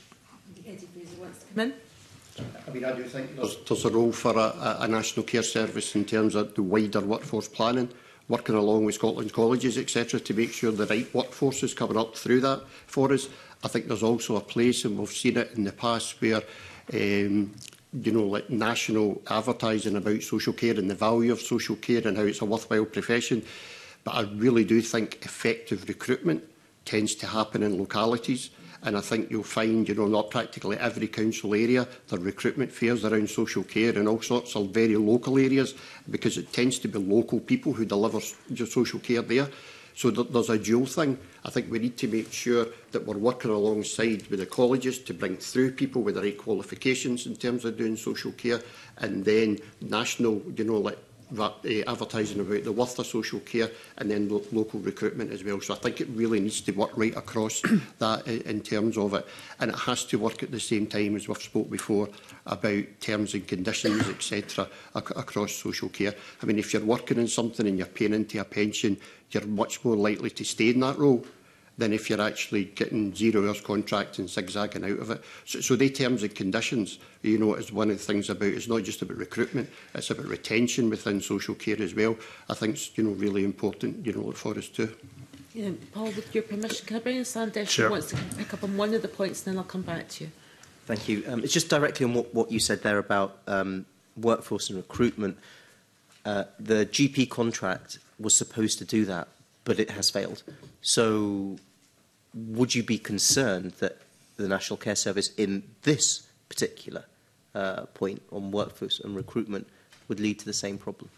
Min? I mean, I do think there's, there's a role for a, a National Care Service in terms of the wider workforce planning, working along with Scotland's colleges, et cetera, to make sure the right workforce is coming up through that for us. I think there's also a place, and we've seen it in the past, where um, you know, like national advertising about social care and the value of social care and how it's a worthwhile profession. But I really do think effective recruitment tends to happen in localities. And I think you'll find, you know, not practically every council area, there are recruitment fairs around social care and all sorts of very local areas, because it tends to be local people who deliver social care there. So th there's a dual thing. I think we need to make sure that we're working alongside with the colleges to bring through people with the right qualifications in terms of doing social care, and then national, you know, like that, uh, advertising about the worth of social care, and then lo local recruitment as well. So I think it really needs to work right across that in, in terms of it. And it has to work at the same time, as we've spoke before, about terms and conditions, et cetera, ac across social care. I mean, if you're working in something and you're paying into a pension, you're much more likely to stay in that role. than if you're actually getting zero hours contract and zigzagging out of it. So, so they terms and conditions, you know, is one of the things about, it's not just about recruitment, it's about retention within social care as well. I think it's, you know, really important, you know, for us too. Yeah, Paul, with your permission, can I bring in Sandesh Sure. who wants to pick up on one of the points, and then I'll come back to you. Thank you. Um, it's just directly on what, what you said there about um, workforce and recruitment. Uh, the G P contract was supposed to do that, but it has failed. So would you be concerned that the National Care Service in this particular uh, point on workforce and recruitment would lead to the same problem?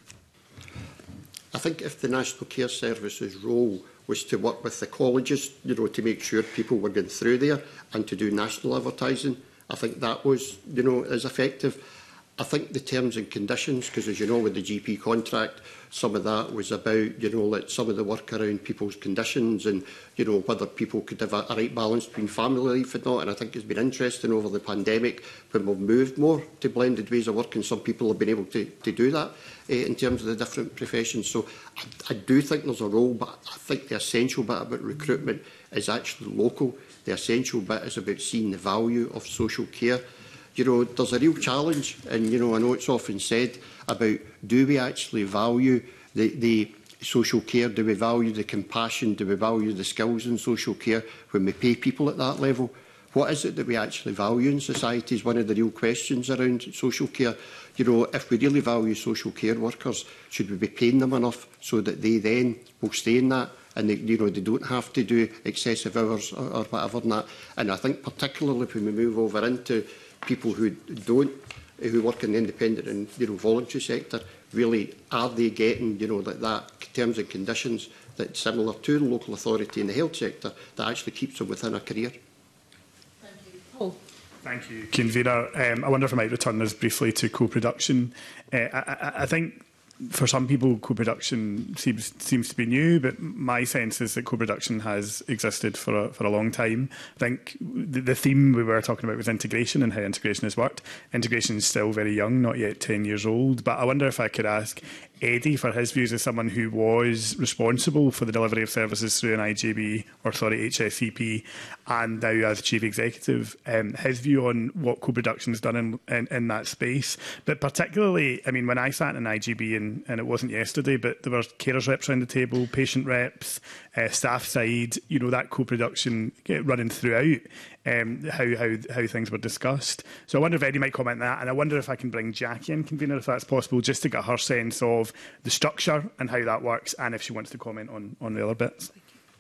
I think if the National Care Service's role was to work with the colleges, you know, to make sure people were going through there and to do national advertising, I think that was, you know, as effective. I think the terms and conditions, because as you know with the G P contract, some of that was about, you know, like some of the work around people's conditions and, you know, whether people could have a, a right balance between family life and not. And I think it's been interesting over the pandemic when we've moved more to blended ways of working. Some people have been able to, to do that uh, in terms of the different professions. So I, I do think there's a role, but I think the essential bit about recruitment is actually local. The essential bit is about seeing the value of social care. You know, there's a real challenge, and, you know, I know it's often said about, do we actually value the, the social care? Do we value the compassion? Do we value the skills in social care when we pay people at that level? What is it that we actually value in society is one of the real questions around social care. You know, if we really value social care workers, should we be paying them enough so that they then will stay in that? And they, you know, they don't have to do excessive hours or, or whatever in that. And I think particularly when we move over into people who don't, who work in the independent and, you know, voluntary sector, really are they getting, you know, that, that terms and conditions that similar to the local authority in the health sector that actually keeps them within a career. Thank you. Paul. Thank you, Convener. Um, I wonder if I might return this briefly to co-production. Uh, I, I, I think for some people, co-production seems seems to be new, but my sense is that co-production has existed for a, for a long time. I think the, the theme we were talking about was integration and how integration has worked. Integration is still very young, not yet ten years old, but I wonder if I could ask Eddie for his views as someone who was responsible for the delivery of services through an I G B, or sorry, H S C P, and now as Chief Executive, um, his view on what co-production has done in, in, in that space. But particularly, I mean, when I sat in an I G B, and, and it wasn't yesterday, but there were carers reps around the table, patient reps, uh, staff side, you know, that co-production running throughout. Um, how, how, how things were discussed. So I wonder if Eddie might comment on that, and I wonder if I can bring Jackie in, Convener, if that's possible, just to get her sense of the structure and how that works, and if she wants to comment on, on the other bits.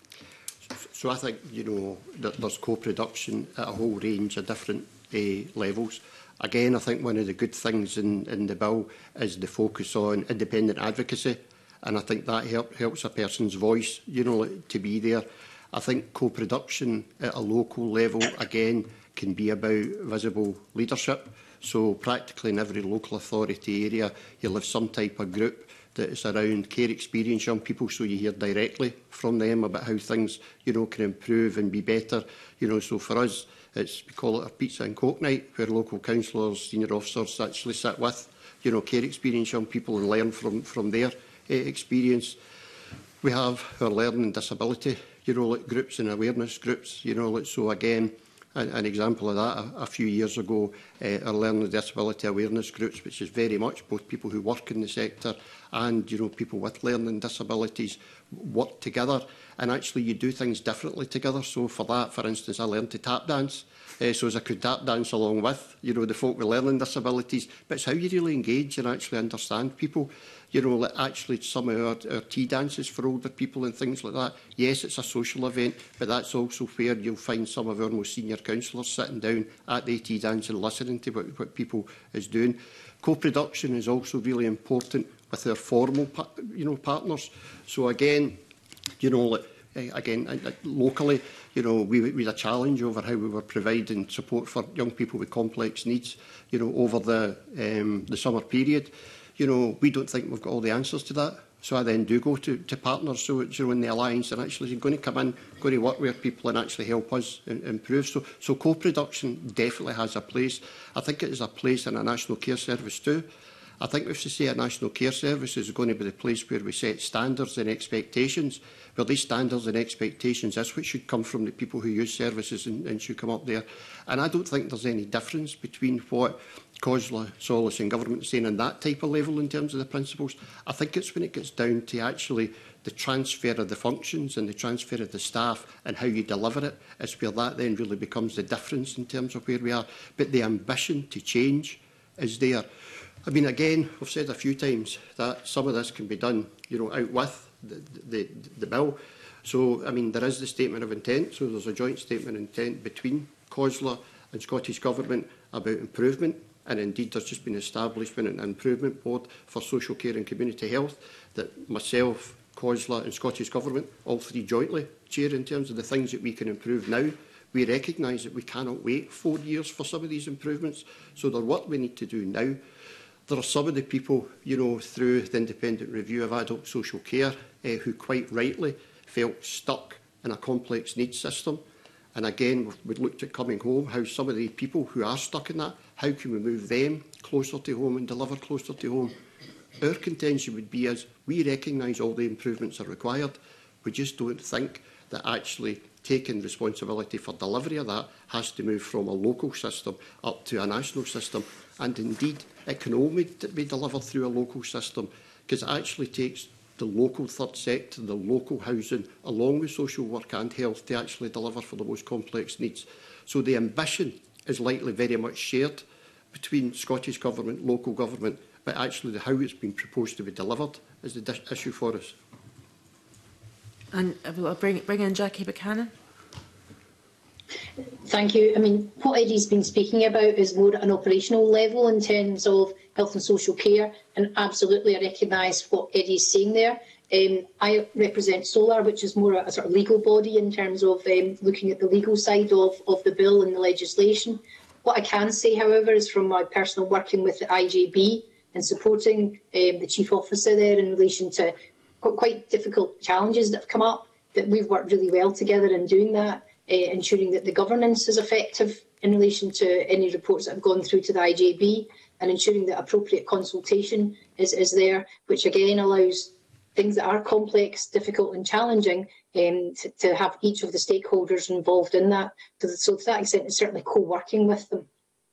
So I think, you know, that there's co-production at a whole range of different uh, levels. Again, I think one of the good things in, in the bill is the focus on independent advocacy, and I think that help, helps a person's voice, you know, to be there. I think co-production at a local level, again, can be about visible leadership. So practically in every local authority area, you'll have some type of group that is around care experience young people, so you hear directly from them about how things, you know, can improve and be better. You know, so for us, it's, we call it a pizza and coke night, where local councillors, senior officers actually sit with, you know, care experience young people and learn from, from their uh, experience. We have our learning and disability, you know, like groups and awareness groups, you know, like, so again, an, an example of that, a, a few years ago, uh, our learning and disability awareness groups, which is very much both people who work in the sector and, you know, people with learning disabilities work together, and actually you do things differently together. So for that, for instance, I learned to tap dance, uh, so as I could tap dance along with, you know, the folk with learning disabilities, but it's how you really engage and actually understand people. You know, like actually some of our, our tea dances for older people and things like that. Yes, it's a social event, but that's also where you'll find some of our most senior councillors sitting down at the tea dance and listening to what, what people is doing. Co-production is also really important with our formal, you know, partners. So again, you know, like, again, locally, you know, we, we had a challenge over how we were providing support for young people with complex needs, you know, over the um, the summer period. You know, we don't think we've got all the answers to that. So I then do go to, to partners, so it's, you know, in the alliance, and actually going to come in, going to work with people and actually help us in, improve. So, so co-production definitely has a place. I think it has a place in a national care service too. I think we have to say a National Care Service is going to be the place where we set standards and expectations. Well, these standards and expectations, that's what should come from the people who use services and, and should come up there. And I don't think there's any difference between what COSLA, Solace and government are saying on that type of level in terms of the principles. I think it's when it gets down to actually the transfer of the functions and the transfer of the staff and how you deliver it, is where that then really becomes the difference in terms of where we are. But the ambition to change is there. I mean, again, I've said a few times that some of this can be done, you know, out with the, the, the bill. So, I mean, there is the statement of intent. So there's a joint statement of intent between COSLA and Scottish Government about improvement. And indeed, there's just been establishment an improvement board for social care and community health that myself, COSLA and Scottish Government, all three jointly chair in terms of the things that we can improve now. We recognise that we cannot wait four years for some of these improvements. So there's what we need to do now. There are some of the people, you know, through the independent review of adult social care uh, who quite rightly felt stuck in a complex needs system. And again, we've looked at coming home, how some of the people who are stuck in that, how can we move them closer to home and deliver closer to home? Our contention would be as we recognise all the improvements are required, we just don't think that actually taking responsibility for delivery of that has to move from a local system up to a national system. And indeed, it can only be delivered through a local system because it actually takes the local third sector, the local housing, along with social work and health to actually deliver for the most complex needs. So the ambition is likely very much shared between Scottish Government, local government, but actually the how it's been proposed to be delivered is the issue for us. And I'll bring, bring in Jackie Buchanan. Thank you. I mean, what Eddie's been speaking about is more at an operational level in terms of health and social care, and absolutely I recognise what Eddie's saying there. Um, I represent SOLAR, which is more a, a sort of legal body in terms of um, looking at the legal side of, of the bill and the legislation. What I can say, however, is from my personal working with the I J B and supporting um, the Chief Officer there in relation to quite difficult challenges that have come up, that we've worked really well together in doing that. Uh, ensuring that the governance is effective in relation to any reports that have gone through to the I J B, and ensuring that appropriate consultation is, is there, which again allows things that are complex, difficult and challenging um, to, to have each of the stakeholders involved in that. So, so to that extent, it's certainly co-working with them.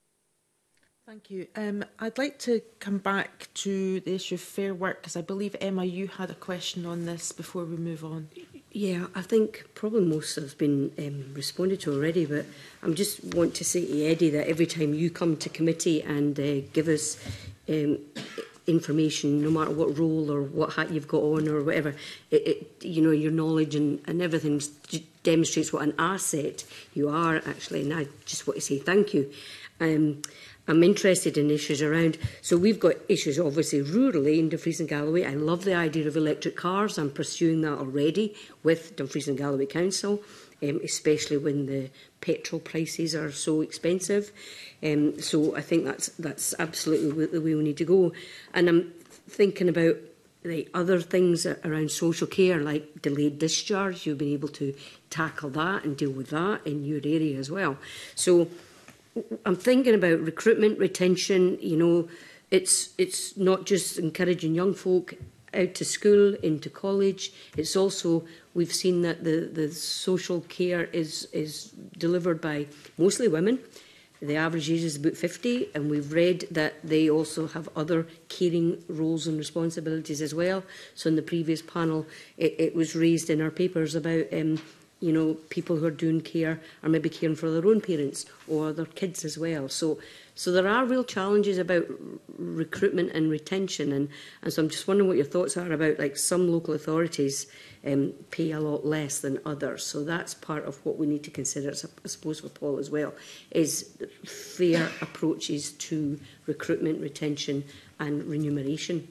Thank you. Um, I'd like to come back to the issue of fair work, because I believe, Emma, you had a question on this before we move on. Yeah, I think probably most have been um, responded to already, but I just want to say to Eddie that every time you come to committee and uh, give us um, information, no matter what role or what hat you've got on or whatever, it, it, you know, your knowledge and, and everything demonstrates what an asset you are actually, and I just want to say thank you. Um, I'm interested in issues around, so we've got issues obviously rurally in Dumfries and Galloway. I love the idea of electric cars. I'm pursuing that already with Dumfries and Galloway Council, um, especially when the petrol prices are so expensive. Um, so I think that's that's absolutely the way we need to go. And I'm thinking about the other things around social care, like delayed discharge. You've been able to tackle that and deal with that in your area as well. So I'm thinking about recruitment, retention. You know, it's it's not just encouraging young folk out to school, into college. It's also, we've seen that the, the social care is, is delivered by mostly women. The average age is about fifty, and we've read that they also have other caring roles and responsibilities as well. So in the previous panel, it, it was raised in our papers about um, you know, people who are doing care are maybe caring for their own parents or their kids as well. So, so there are real challenges about recruitment and retention, and, and so I'm just wondering what your thoughts are about, like, some local authorities um, pay a lot less than others. So that's part of what we need to consider, I suppose, for Paul as well, is fair approaches to recruitment, retention and remuneration.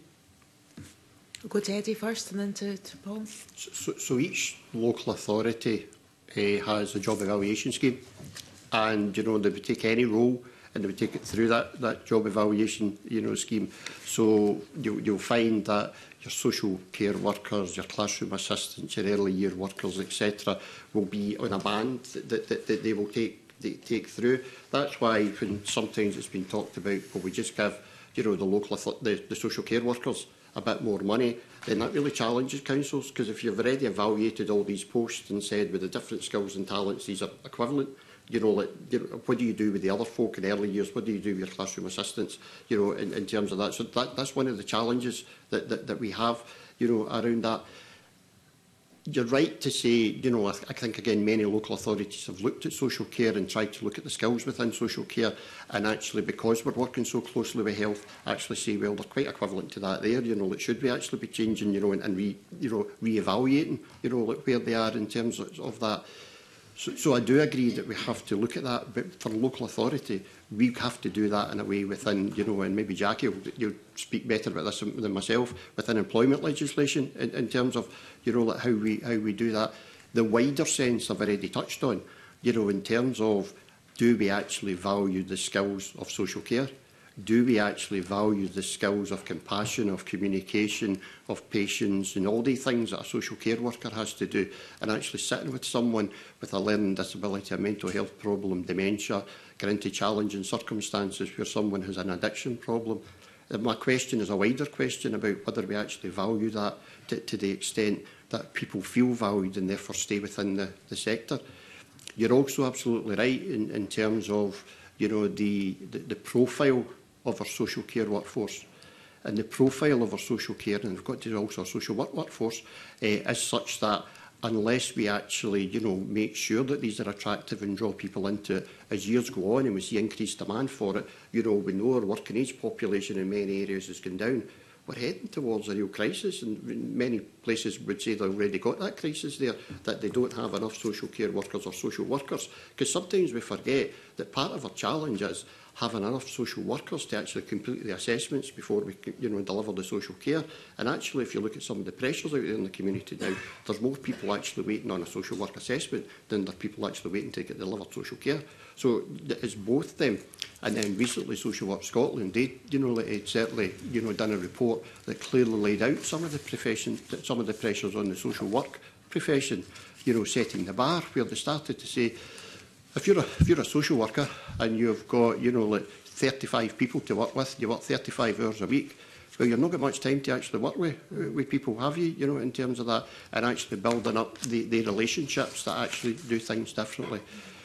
We'll go to Eddie first and then to, to Paul. So, so each local authority uh, has a job evaluation scheme, and you know they would take any role and they would take it through that, that job evaluation you know scheme. So you'll, you'll find that your social care workers, your classroom assistants, your early year workers, et cetera, will be on a band that, that, that they will take they take through. That's why when sometimes it's been talked about, well, we just give you know, the local, the, the social care workers a bit more money, then that really challenges councils, because if you've already evaluated all these posts and said with the different skills and talents these are equivalent, you know, like, you know, what do you do with the other folk in early years? What do you do with your classroom assistants, you know, in, in terms of that? So that, that's one of the challenges that, that, that we have, you know, around that. You're right to say, you know, I, th I think, again, many local authorities have looked at social care and tried to look at the skills within social care, and actually, because we're working so closely with health, actually say, well, they're quite equivalent to that there, you know, it should we actually be changing, you know, and, and re, you know, re-evaluating, you know, like where they are in terms of, of that. So, so I do agree that we have to look at that, but for local authority, we have to do that in a way within, you know, and maybe Jackie will you'll speak better about this than myself, within employment legislation in, in terms of, you know, like how we how we do that. The wider sense I've already touched on, you know, in terms of, do we actually value the skills of social care? Do we actually value the skills of compassion, of communication, of patience, and all the things that a social care worker has to do? And actually sitting with someone with a learning disability, a mental health problem, dementia, get into challenging circumstances where someone has an addiction problem. And my question is a wider question about whether we actually value that to, to the extent that people feel valued and therefore stay within the, the sector. You're also absolutely right in, in terms of, you know, the, the, the profile of our social care workforce. And the profile of our social care, and we've got to do also our social work workforce, uh, is such that unless we actually, you know, make sure that these are attractive and draw people into it, as years go on and we see increased demand for it, you know, we know our working age population in many areas has gone down. We're heading towards a real crisis, and many places would say they've already got that crisis there, that they don't have enough social care workers or social workers. Because sometimes we forget that part of our challenge is having enough social workers to actually complete the assessments before we, you know, deliver the social care. And actually, if you look at some of the pressures out there in the community now, there's more people actually waiting on a social work assessment than there are people actually waiting to get delivered social care. So it's both them. And then recently, Social Work Scotland, they, you know, had certainly, you know, done a report that clearly laid out some of the profession, some of the pressures on the social work profession, you know, setting the bar, where they started to say, if you're a, if you're a social worker and you've got, you know, like thirty-five people to work with, you work thirty-five hours a week, well, you've not got much time to actually work with, with people, have you, you know, in terms of that, and actually building up the, the relationships that actually do things differently.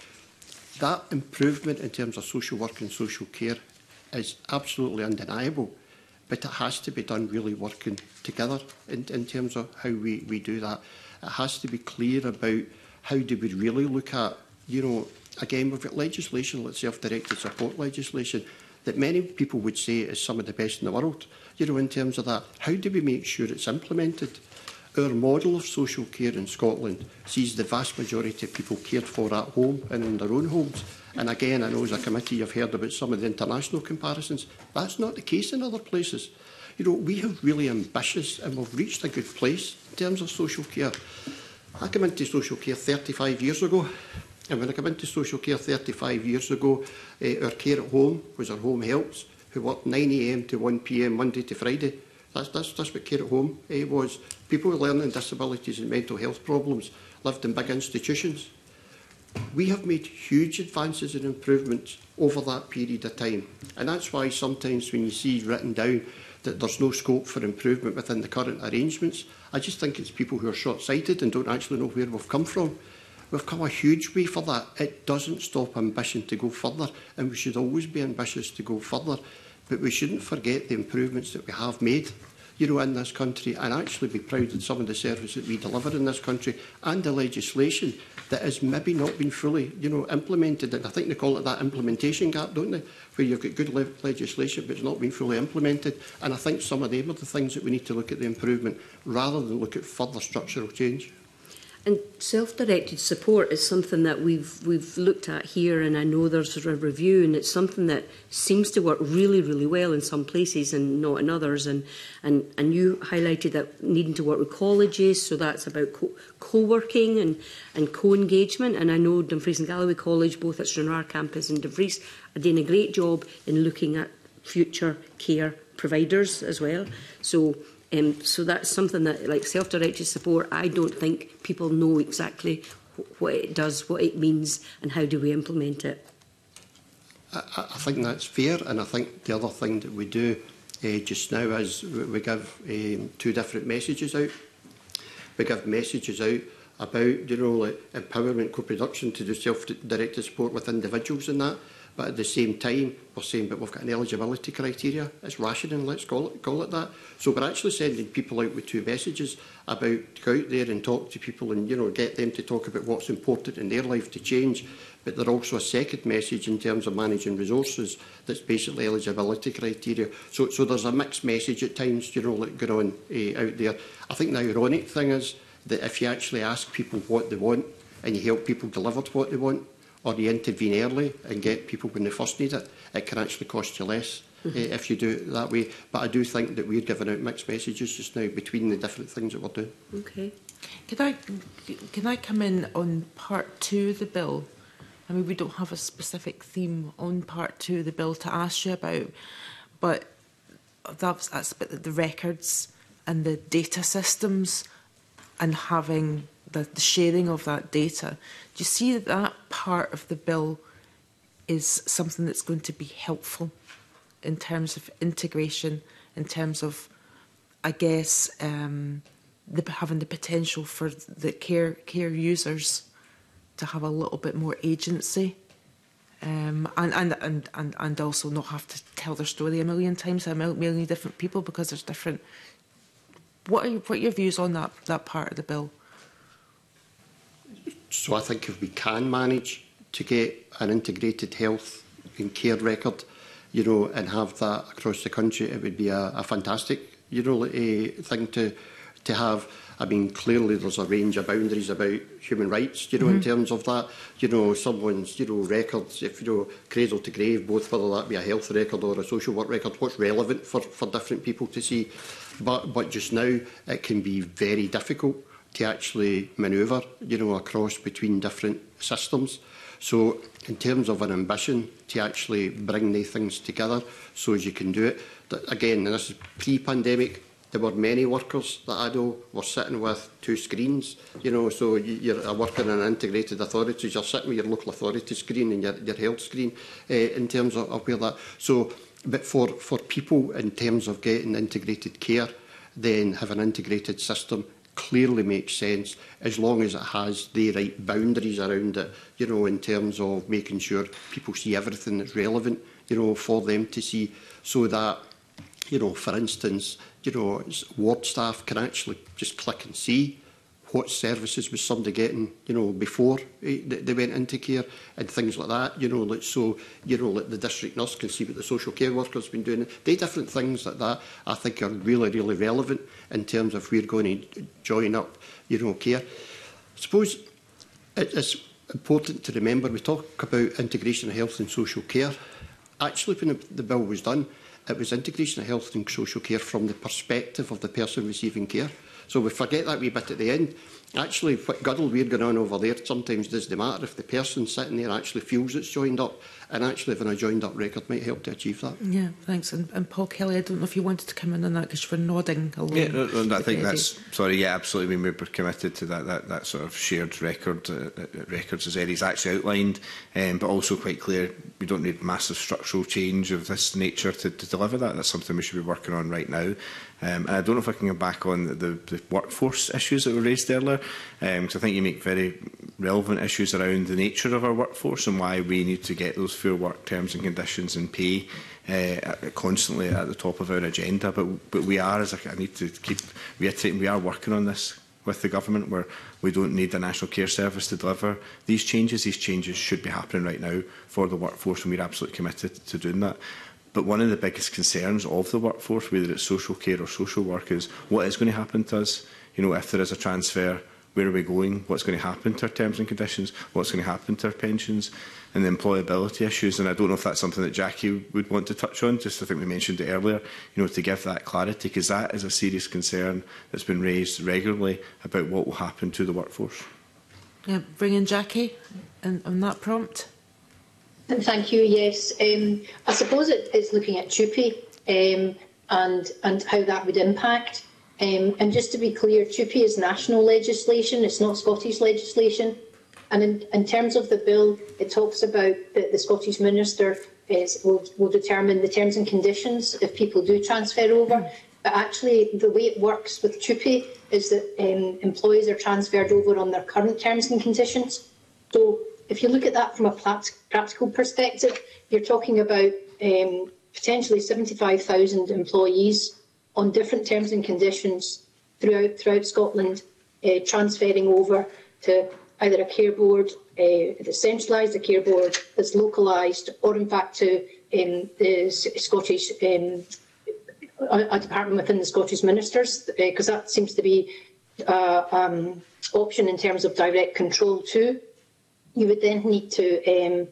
That improvement in terms of social work and social care is absolutely undeniable, but it has to be done really working together in, in terms of how we, we do that. It has to be clear about how do we really look at, you know, again, we've got legislation, like self-directed support legislation, that many people would say is some of the best in the world, you know, in terms of that. How do we make sure it's implemented? Our model of social care in Scotland sees the vast majority of people cared for at home and in their own homes. And again, I know as a committee you've heard about some of the international comparisons. That's not the case in other places. You know, we have really ambitious and we've reached a good place in terms of social care. I came into social care thirty-five years ago. And when I came into social care thirty-five years ago, uh, our care at home was our home helps, who worked nine A M to one P M Monday to Friday. That's, that's, that's what care at home uh, was. People with learning disabilities and mental health problems lived in big institutions. We have made huge advances and improvements over that period of time. And that's why sometimes when you see written down that there's no scope for improvement within the current arrangements, I just think it's people who are short-sighted and don't actually know where we've come from. We've come a huge way for that. It doesn't stop ambition to go further, and we should always be ambitious to go further. But we shouldn't forget the improvements that we have made, you know, in this country, and actually be proud of some of the services that we deliver in this country and the legislation that has maybe not been fully, you know, implemented. And I think they call it that implementation gap, don't they? Where you've got good le legislation but it's not been fully implemented. And I think some of them are the things that we need to look at the improvement rather than look at further structural change. And self-directed support is something that we've we've looked at here, and I know there's a review, and it's something that seems to work really, really well in some places and not in others. And and and you highlighted that needing to work with colleges, so that's about co co-working and and co-engagement. And I know Dumfries and Galloway College, both at Stranraer campus and Dumfries, are doing a great job in looking at future care providers as well. So. Um, so that's something that, like self-directed support, I don't think people know exactly what it does, what it means, and how do we implement it. I, I think that's fair, and I think the other thing that we do uh, just now is we give um, two different messages out. We give messages out about, you know, like empowerment, co-production to do self-directed support with individuals and that. But at the same time, we're saying, but we've got an eligibility criteria. It's rationing, let's call it, call it that. So we're actually sending people out with two messages about go out there and talk to people and, you know, get them to talk about what's important in their life to change. But there's also a second message in terms of managing resources that's basically eligibility criteria. So, so there's a mixed message at times, you know, like going on uh, out there. I think the ironic thing is that if you actually ask people what they want and you help people deliver what they want, or you intervene early and get people when they first need it, it can actually cost you less mm-hmm. uh, if you do it that way. But I do think that we're giving out mixed messages just now between the different things that we're doing. Okay. Can I, can I come in on part two of the bill? I mean, we don't have a specific theme on part two of the bill to ask you about, but that's, that's about the records and the data systems and having the, the sharing of that data. Do you see that that part of the bill is something that's going to be helpful in terms of integration, in terms of, I guess, um, the, having the potential for the care, care users to have a little bit more agency um, and, and, and, and, and also not have to tell their story a million times to a million different people because there's different... What are, what are your views on that, that part of the bill? So I think if we can manage to get an integrated health and care record, you know, and have that across the country, it would be a, a fantastic, you know, a thing to to have. I mean, clearly there's a range of boundaries about human rights, you know, mm-hmm. in terms of that. You know, someone's, you know, records, if, you know, cradle to grave, both whether that be a health record or a social work record, what's relevant for, for different people to see. But, but just now, it can be very difficult to actually manoeuvre, you know, across between different systems. So in terms of an ambition to actually bring these things together so as you can do it, that, again, and this is pre-pandemic, there were many workers that I know were sitting with two screens, you know, so you're a worker in an integrated authority, you're sitting with your local authority screen and your, your health screen uh, in terms of, of where that... So, but for, for people in terms of getting integrated care, then have an integrated system clearly makes sense as long as it has the right boundaries around it, you know, in terms of making sure people see everything that's relevant, you know, for them to see, so that, you know, for instance, you know, ward staff can actually just click and see what services was somebody getting, you know, before they went into care and things like that, you know, like, so, you know, like the district nurse can see what the social care worker's been doing. They different things like that, I think, are really, really relevant in terms of we're going to join up, you know, care. I suppose it's important to remember, we talk about integration of health and social care. Actually, when the bill was done, it was integration of health and social care from the perspective of the person receiving care. So we forget that wee bit at the end. Actually, what guddle we're going on over there sometimes doesn't matter if the person sitting there actually feels it's joined up, and actually having a joined up record might help to achieve that. Yeah, thanks. And, and Paul Kelly, I don't know if you wanted to come in on that because you were nodding along. Yeah, no, no, I think that's, sorry, yeah, absolutely. I mean, we were committed to that, that, that sort of shared record, uh, records as Eddie's actually outlined, um, but also quite clear we don't need massive structural change of this nature to, to deliver that. That's something we should be working on right now. Um, and I don't know if I can go back on the, the, the workforce issues that were raised earlier, because um, I think you make very relevant issues around the nature of our workforce and why we need to get those fair work terms and conditions and pay uh, constantly at the top of our agenda. But, but we are, as I, I need to keep reiterating, we are working on this with the government, where we don't need a National Care Service to deliver these changes. These changes should be happening right now for the workforce, and we're absolutely committed to doing that. But one of the biggest concerns of the workforce, whether it's social care or social work, is what is going to happen to us. You know, if there is a transfer, where are we going? What's going to happen to our terms and conditions? What's going to happen to our pensions? And the employability issues. And I don't know if that's something that Jackie would want to touch on. Just I think we mentioned it earlier, you know, to give that clarity, because that is a serious concern that's been raised regularly about what will happen to the workforce. Yeah, bring in Jackie and on that prompt. Thank you. Yes, um, I suppose it is looking at T U P I um, and and how that would impact. Um, and just to be clear, T U P I is national legislation; it's not Scottish legislation. And in, in terms of the bill, it talks about the, the Scottish Minister is will, will determine the terms and conditions if people do transfer over. But actually, the way it works with T U P E is that um, employees are transferred over on their current terms and conditions. So if you look at that from a practical perspective, you're talking about um, potentially seventy-five thousand employees on different terms and conditions throughout throughout Scotland, uh, transferring over to either a care board uh, that's centralised, a care board that's localised, or in fact to um, the Scottish um, a department within the Scottish Ministers, because uh, that seems to be uh, um, option in terms of direct control too. You would then need to um,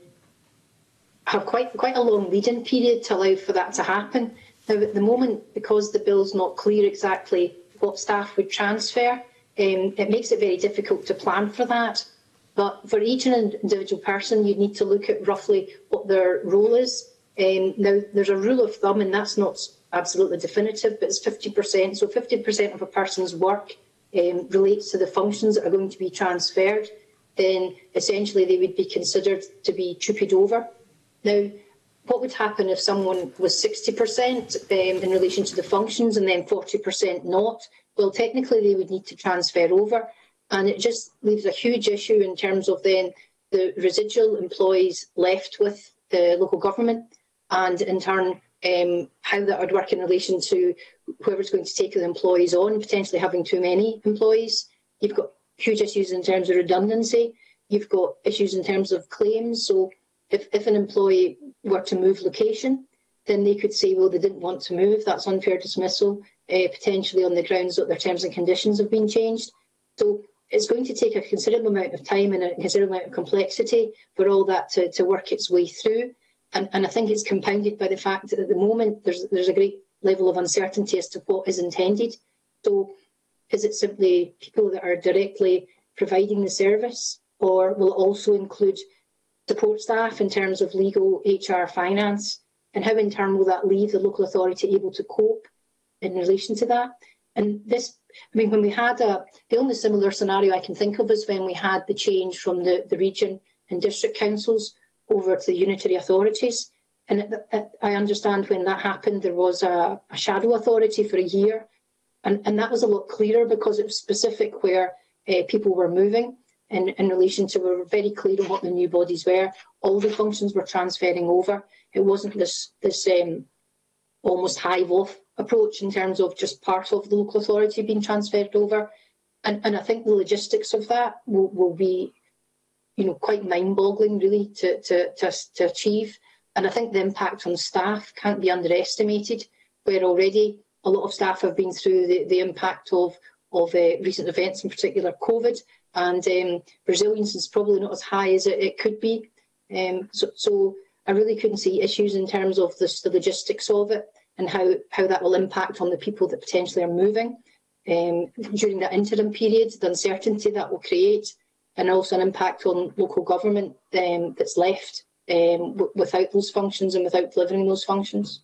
have quite quite a long lead-in period to allow for that to happen. Now, at the moment, because the bill's not clear exactly what staff would transfer, um, it makes it very difficult to plan for that. But for each individual person, you need to look at roughly what their role is. Um, now, there's a rule of thumb, and that's not absolutely definitive, but it's fifty percent. So fifty percent of a person's work um, relates to the functions that are going to be transferred. Then essentially they would be considered to be T U P E'd over. Now, what would happen if someone was sixty percent um, in relation to the functions and then forty percent not? Well, technically they would need to transfer over, and it just leaves a huge issue in terms of then the residual employees left with the local government, and in turn um, how that would work in relation to whoever's going to take the employees on, potentially having too many employees. You've got huge issues in terms of redundancy. You've got issues in terms of claims. So if, if an employee were to move location, then they could say, well, they didn't want to move. That's unfair dismissal, uh, potentially on the grounds that their terms and conditions have been changed. So it's going to take a considerable amount of time and a considerable amount of complexity for all that to, to work its way through. And, and I think it's compounded by the fact that at the moment there's, there's a great level of uncertainty as to what is intended. So is it simply people that are directly providing the service, or will it also include support staff in terms of legal, H R, finance? And how in turn will that leave the local authority able to cope in relation to that? And this, I mean, when we had a, the only similar scenario I can think of is when we had the change from the, the region and district councils over to the unitary authorities. And it, it, I understand when that happened, there was a, a shadow authority for a year. And, and that was a lot clearer because it was specific where uh, people were moving in, in relation to, we were very clear on what the new bodies were. All the functions were transferring over. It wasn't this, this um, almost hive-off approach in terms of just part of the local authority being transferred over. And, and I think the logistics of that will, will be, you know, quite mind-boggling really to, to, to, to achieve. And I think the impact on staff can't be underestimated, where already a lot of staff have been through the, the impact of, of uh, recent events, in particular COVID, and um, resilience is probably not as high as it, it could be. Um, so, so I really couldn't see issues in terms of this, the logistics of it and how, how that will impact on the people that potentially are moving um, during that interim period, the uncertainty that will create, and also an impact on local government um, that's left um, w without those functions and without delivering those functions.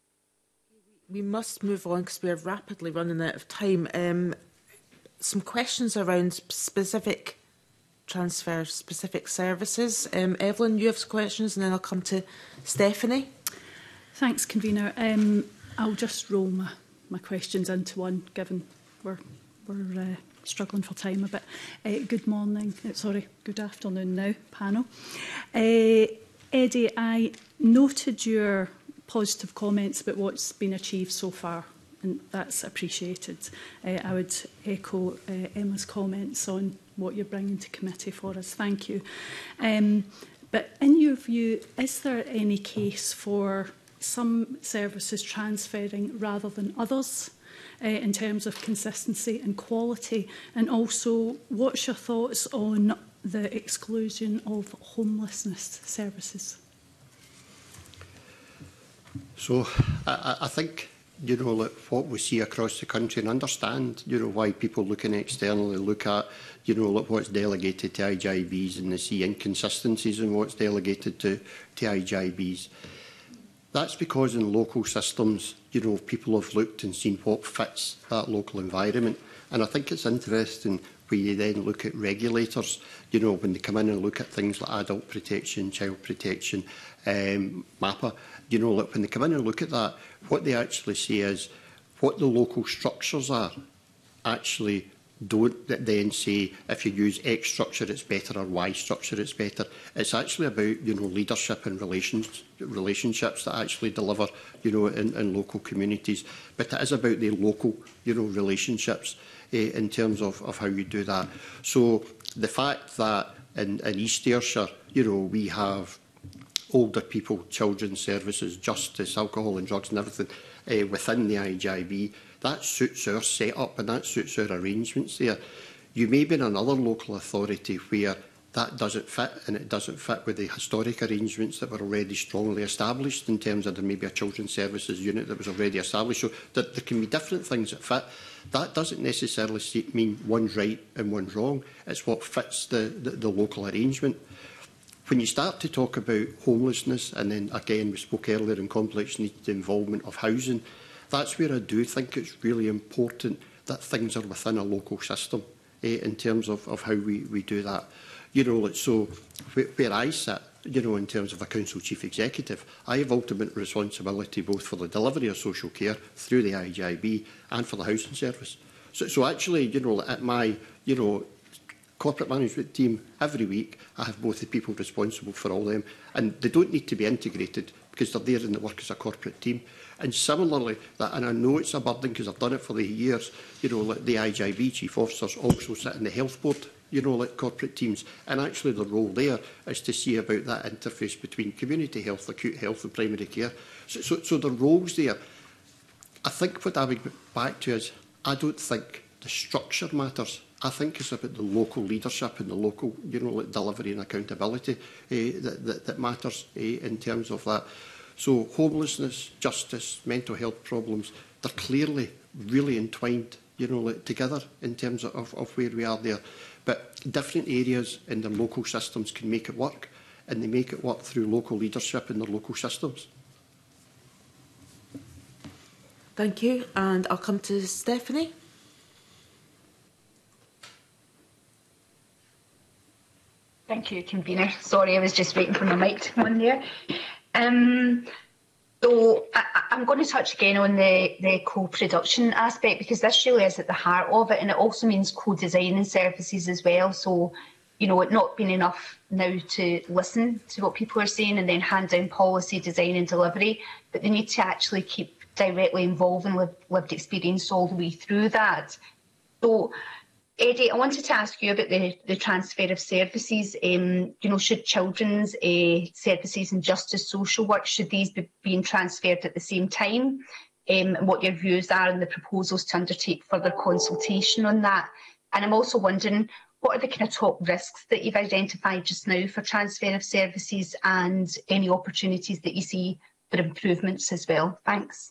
We must move on because we are rapidly running out of time. Um, some questions around specific transfers, specific services. Um, Evelyn, you have some questions, and then I'll come to Stephanie. Thanks, Convener. Um, I'll just roll my, my questions into one, given we're, we're uh, struggling for time a bit. Uh, good morning, uh, sorry, good afternoon now, panel. Uh, Eddie, I noted your positive comments about what's been achieved so far, and that's appreciated. Uh, I would echo uh, Emma's comments on what you're bringing to committee for us. Thank you. Um, but in your view, is there any case for some services transferring rather than others uh, in terms of consistency and quality? And also, what's your thoughts on the exclusion of homelessness services? So I, I think, you know, like what we see across the country, and understand, you know, why people looking externally look at, you know, like what's delegated to I G I Bs, and they see inconsistencies in what's delegated to, to I G I Bs. That's because in local systems, you know, people have looked and seen what fits that local environment. And I think it's interesting where you then look at regulators, you know, when they come in and look at things like adult protection, child protection, um, MAPA, you know, look, when they come in and look at that, what they actually say is what the local structures are actually don't then say if you use X structure it's better or Y structure it's better. It's actually about, you know, leadership and relations, relationships that actually deliver, you know, in, in local communities. But it is about the local, you know, relationships eh, in terms of, of how you do that. So the fact that in, in East Ayrshire, you know, we have older people, children's services, justice, alcohol and drugs and everything eh, within the I G I B, that suits our setup and that suits our arrangements there. You may be in another local authority where that doesn't fit, and it doesn't fit with the historic arrangements that were already strongly established in terms of there may be a children's services unit that was already established. So that there can be different things that fit. That doesn't necessarily mean one's right and one's wrong. It's what fits the, the, the local arrangement. When you start to talk about homelessness, and then again we spoke earlier in complex needs involvement of housing, that's where I do think it's really important that things are within a local system eh, in terms of, of how we, we do that. You know, like, so where, where I sit, you know, in terms of a council chief executive, I have ultimate responsibility both for the delivery of social care through the I G I B and for the housing service. So, so actually, you know, at my, you know, corporate management team, every week I have both the people responsible for all them, and they don't need to be integrated because they're there in the work as a corporate team. And similarly, that, and I know it's a burden because I've done it for the years, you know, like the I G I B chief officers also sit in the health board, you know, like corporate teams. And actually the role there is to see about that interface between community health, acute health and primary care. So, so, so the roles there, I think what I would get back to is, I don't think the structure matters. I think it's about the local leadership and the local, you know, like delivery and accountability eh, that, that, that matters eh, in terms of that. So homelessness, justice, mental health problems, they're clearly really entwined, you know, like, together in terms of, of, of where we are there. But different areas in the local systems can make it work, and they make it work through local leadership in their local systems. Thank you. And I'll come to Stephanie. Thank you, convener. Sorry, I was just waiting for my mic to come on there. Um, so I, I'm going to touch again on the, the co-production aspect, because this really is at the heart of it, and it also means co-designing services as well. So, you know, it not being enough now to listen to what people are saying and then hand down policy, design and delivery, but they need to actually keep directly involved in lived, lived experience all the way through that. So, Eddie, I wanted to ask you about the, the transfer of services. Um, you know, should children's uh, services and justice social work, should these be being transferred at the same time? Um, and what your views are on the proposals to undertake further consultation on that? And I'm also wondering, what are the kind of top risks that you've identified just now for transfer of services, and any opportunities that you see for improvements as well? Thanks.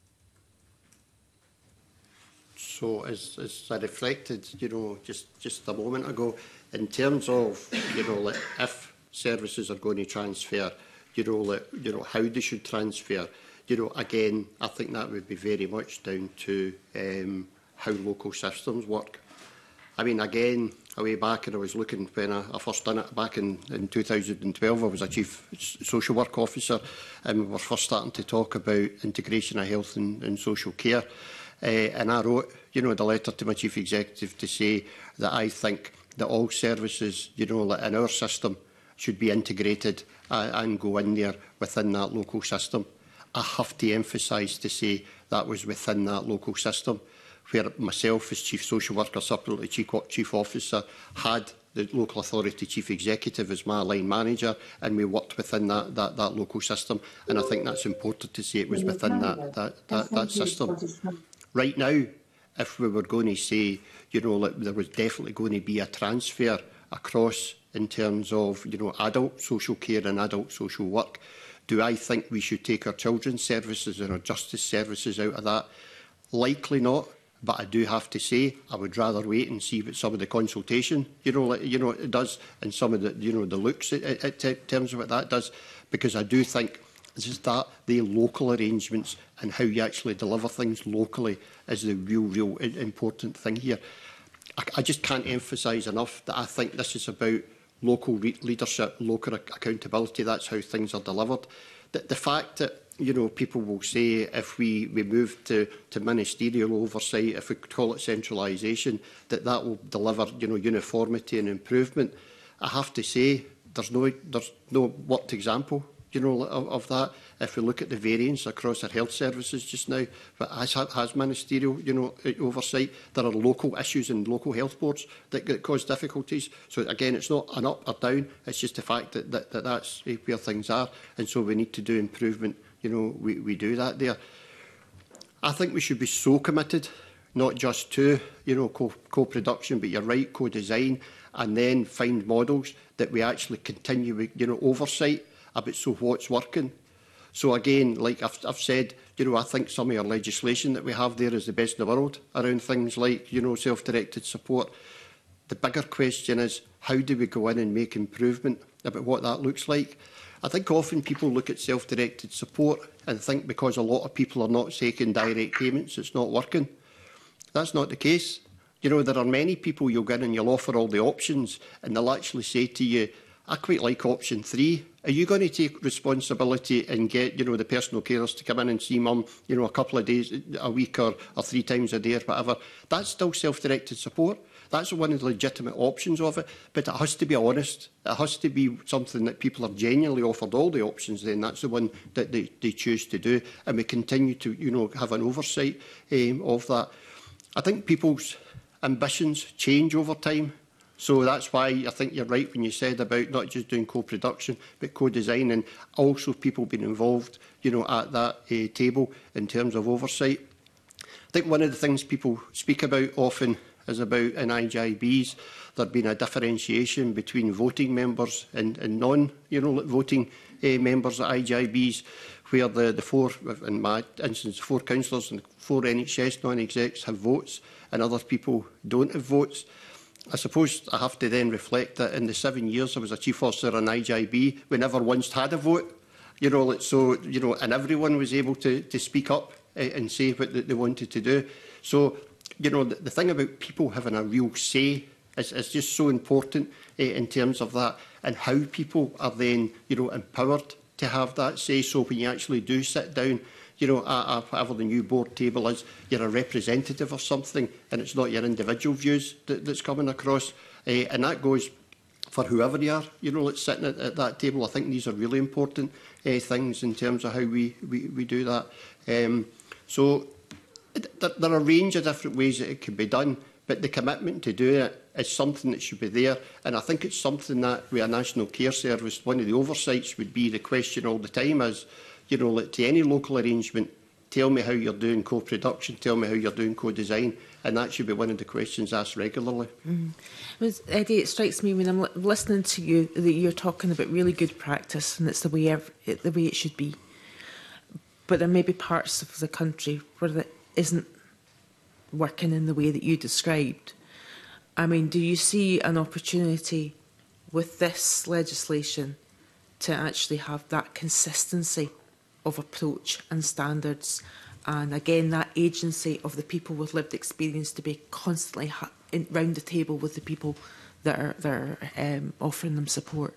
So as, as I reflected, you know, just, just a moment ago, in terms of, you know, like if services are going to transfer, you know, like, you know, how they should transfer, you know, again, I think that would be very much down to um, how local systems work. I mean, again, away back, and I was looking when I, I first done it back in, in two thousand twelve, I was a chief social work officer, and we were first starting to talk about integration of health and, and social care. Uh, and I wrote, you know, the letter to my chief executive to say that I think that all services, you know, like in our system should be integrated uh, and go in there within that local system. I have to emphasise to say that was within that local system, where myself as chief social worker, separately chief, chief officer, had the local authority chief executive as my line manager, and we worked within that, that, that local system. And I think that's important to say it was within that, that, that, that system. Right now, if we were going to say, you know, like there was definitely going to be a transfer across in terms of, you know, adult social care and adult social work, do I think we should take our children's services and our justice services out of that? Likely not, but I do have to say I would rather wait and see what some of the consultation, you know, like, you know, it does, and some of the, you know, the looks in terms of what that does, because I do think it's just that the local arrangements and how you actually deliver things locally is the real, real important thing here. I, I just can't emphasise enough that I think this is about local re leadership, local ac accountability. That's how things are delivered. The, the fact that you know people will say if we, we move to, to ministerial oversight, if we call it centralisation, that that will deliver you know uniformity and improvement. I have to say there's no there's no worked example you know of, of that. If we look at the variance across our health services just now, but has, has ministerial you know oversight, there are local issues in local health boards that, that cause difficulties. So again, it's not an up or down, it's just the fact that, that, that that's where things are, and so we need to do improvement. You know, we, we do that there. I think we should be so committed, not just to you know co co-production, but you're right, co-design, and then find models that we actually continue with you know oversight about so what's working. So again, like I've, I've said, you know, I think some of our legislation that we have there is the best in the world around things like, you know, self-directed support. The bigger question is, how do we go in and make improvement about what that looks like? I think often people look at self-directed support and think because a lot of people are not taking direct payments, it's not working. That's not the case. You know, there are many people you'll go in and you'll offer all the options and they'll actually say to you, I quite like option three. Are you going to take responsibility and get, you know, the personal carers to come in and see mum, you know, a couple of days a week or, or three times a day or whatever? That's still self-directed support. That's one of the legitimate options of it. But it has to be honest. It has to be something that people are genuinely offered all the options. Then that's the one that they, they choose to do, and we continue to, you know, have an oversight um, of that. I think people's ambitions change over time. So that's why I think you're right when you said about not just doing co-production, but co-design, and also people being involved, you know, at that uh, table in terms of oversight. I think one of the things people speak about often is about in I G I Bs there being a differentiation between voting members and, and non, you know, voting uh, members at I G I Bs, where the, the four, in my instance, four councillors and four N H S non-execs have votes, and other people don't have votes. I suppose I have to then reflect that in the seven years I was a chief officer on I G I B, we never once had a vote. You know, so you know, and everyone was able to to speak up uh, and say what they wanted to do. So, you know, the, the thing about people having a real say is, is just so important uh, in terms of that, and how people are then, you know, empowered to have that say. So when you actually do sit down, you know, at, at whatever the new board table is, you're a representative of something, and it's not your individual views that, that's coming across. Uh, and that goes for whoever you are, you know, that's sitting at, at that table. I think these are really important uh, things in terms of how we, we, we do that. Um, so it, there, there are a range of different ways that it can be done, but the commitment to do it is something that should be there. And I think it's something that with a National Care Service, one of the oversights would be the question all the time is, you know, to any local arrangement, tell me how you're doing co-production, tell me how you're doing co-design, and that should be one of the questions asked regularly. Mm. Eddie, it strikes me when I'm li listening to you that you're talking about really good practice, and it's the way ev the way it should be. But there may be parts of the country where that isn't working in the way that you described. I mean, do you see an opportunity with this legislation to actually have that consistency of approach and standards, and again that agency of the people with lived experience to be constantly ha in, round the table with the people that are, that are um, offering them support?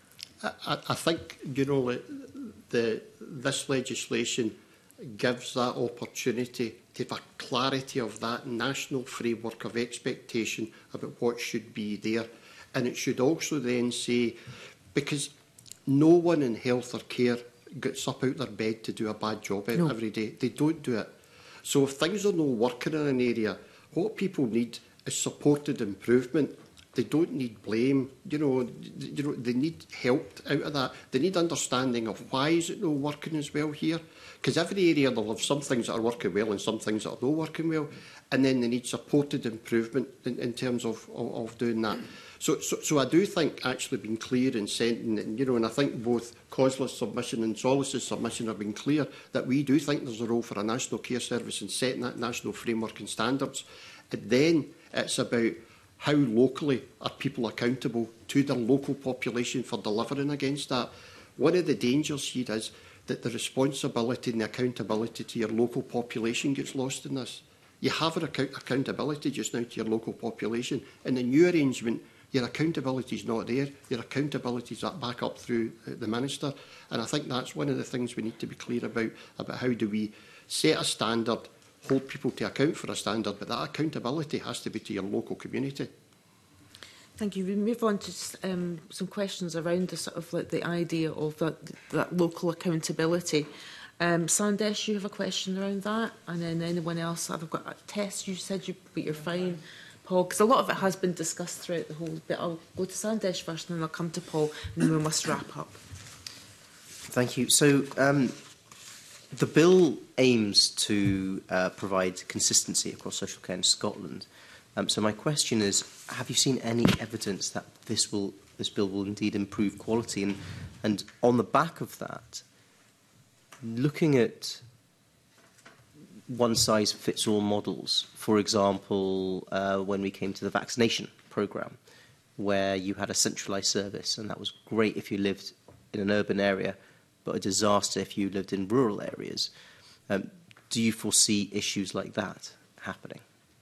I, I think, you know, the, this legislation gives that opportunity to have a clarity of that national framework of expectation about what should be there. And it should also then say, because no one in health or care gets up out their bed to do a bad job no. every day. They don't do it. So if things are not working in an area, what people need is supported improvement. They don't need blame. You know, you know, they need help out of that. They need understanding of why is it not working as well here. Because every area will have some things that are working well and some things that are not working well. And then they need supported improvement in, in terms of, of, of doing that. So, so, so I do think actually being clear and sending, and, you know, and I think both COSLA's submission and Solace's submission have been clear that we do think there's a role for a National Care Service in setting that national framework and standards. And then it's about how locally are people accountable to their local population for delivering against that. One of the dangers here is that the responsibility and the accountability to your local population gets lost in this. You have an account accountability just now to your local population. In the new arrangement, your accountability is not there. Your accountability is back up through the Minister. And I think that's one of the things we need to be clear about, about how do we set a standard, hold people to account for a standard, but that accountability has to be to your local community. Thank you. We move on to um, some questions around the sort of like the idea of that, that local accountability. Um, Sandesh, you have a question around that, and then anyone else? I've got a test. You said you, but you're fine, Paul, because a lot of it has been discussed throughout the whole bit. I'll go to Sandesh first, and then I'll come to Paul, and then we must wrap up. Thank you. So um, the bill aims to uh, provide consistency across social care in Scotland. Um, so my question is, have you seen any evidence that this will this bill will indeed improve quality? And, and on the back of that, looking at one-size-fits-all models, for example, uh, when we came to the vaccination programme, where you had a centralised service, and that was great if you lived in an urban area, but a disaster if you lived in rural areas. Um, do you foresee issues like that happening?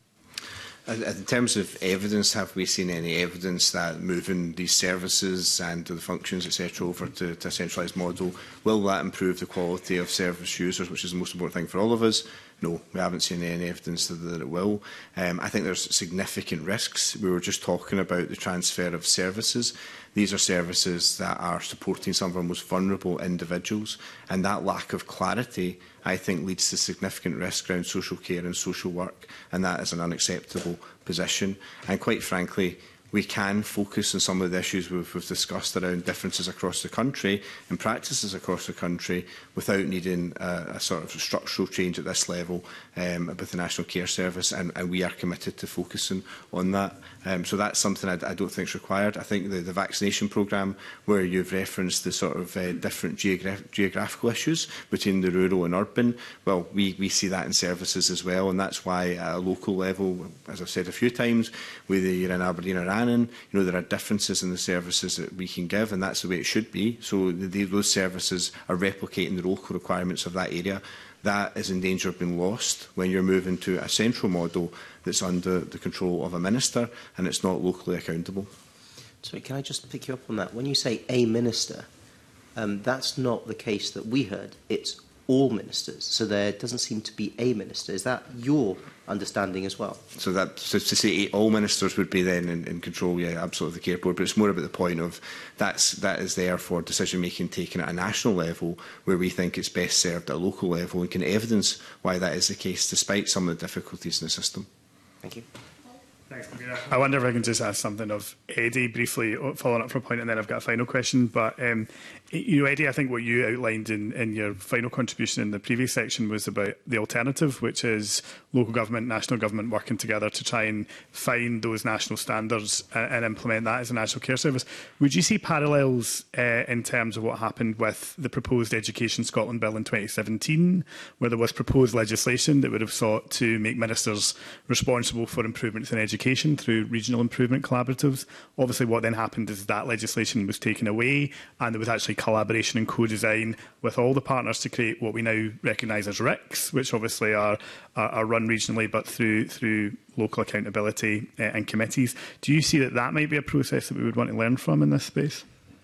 In terms of evidence, have we seen any evidence that moving these services and the functions, et cetera, over to, to a centralised model, will that improve the quality of service users, which is the most important thing for all of us? No, we haven't seen any evidence that, that it will. Um, I think there's significant risks. We were just talking about the transfer of services. These are services that are supporting some of our most vulnerable individuals, and that lack of clarity, I think, leads to significant risk around social care and social work, and that is an unacceptable position. And quite frankly, we can focus on some of the issues we've, we've discussed around differences across the country and practices across the country without needing a, a sort of structural change at this level um, with the National Care Service, and, and we are committed to focusing on that. Um, so that's something I, I don't think is required. I think the, the vaccination programme, where you've referenced the sort of uh, different geograph geographical issues between the rural and urban, well, we, we see that in services as well, and that's why at a local level, as I've said a few times, whether you're in Aberdeen or Annan, you know, there are differences in the services that we can give, and that's the way it should be. So the, those services are replicating the local requirements of that area. That is in danger of being lost when you're moving to a central model that's under the control of a minister and it's not locally accountable. Sorry, can I just pick you up on that? When you say a minister, um, that's not the case that we heard. It's all ministers. So there doesn't seem to be a minister. Is that your understanding as well? So that so to say all ministers would be then in, in control, yeah, absolutely, the Care Board. But it's more about the point of that's that is there for decision making taken at a national level, where we think it's best served at a local level, and can evidence why that is the case, despite some of the difficulties in the system. Thank you. Thanks, I wonder if I can just ask something of Eddie briefly, following up for a point, and then I've got a final question. But um, you know, Eddie, I think what you outlined in, in your final contribution in the previous section was about the alternative, which is local government, national government working together to try and find those national standards and, and implement that as a national care service. Would you see parallels uh, in terms of what happened with the proposed Education Scotland Bill in twenty seventeen, where there was proposed legislation that would have sought to make ministers responsible for improvements in education through regional improvement collaboratives? Obviously, what then happened is that legislation was taken away, and there was actually collaboration and co-design with all the partners to create what we now recognise as R I Cs, which obviously are, are, are run regionally but through, through local accountability uh, and committees. Do you see that that might be a process that we would want to learn from in this space?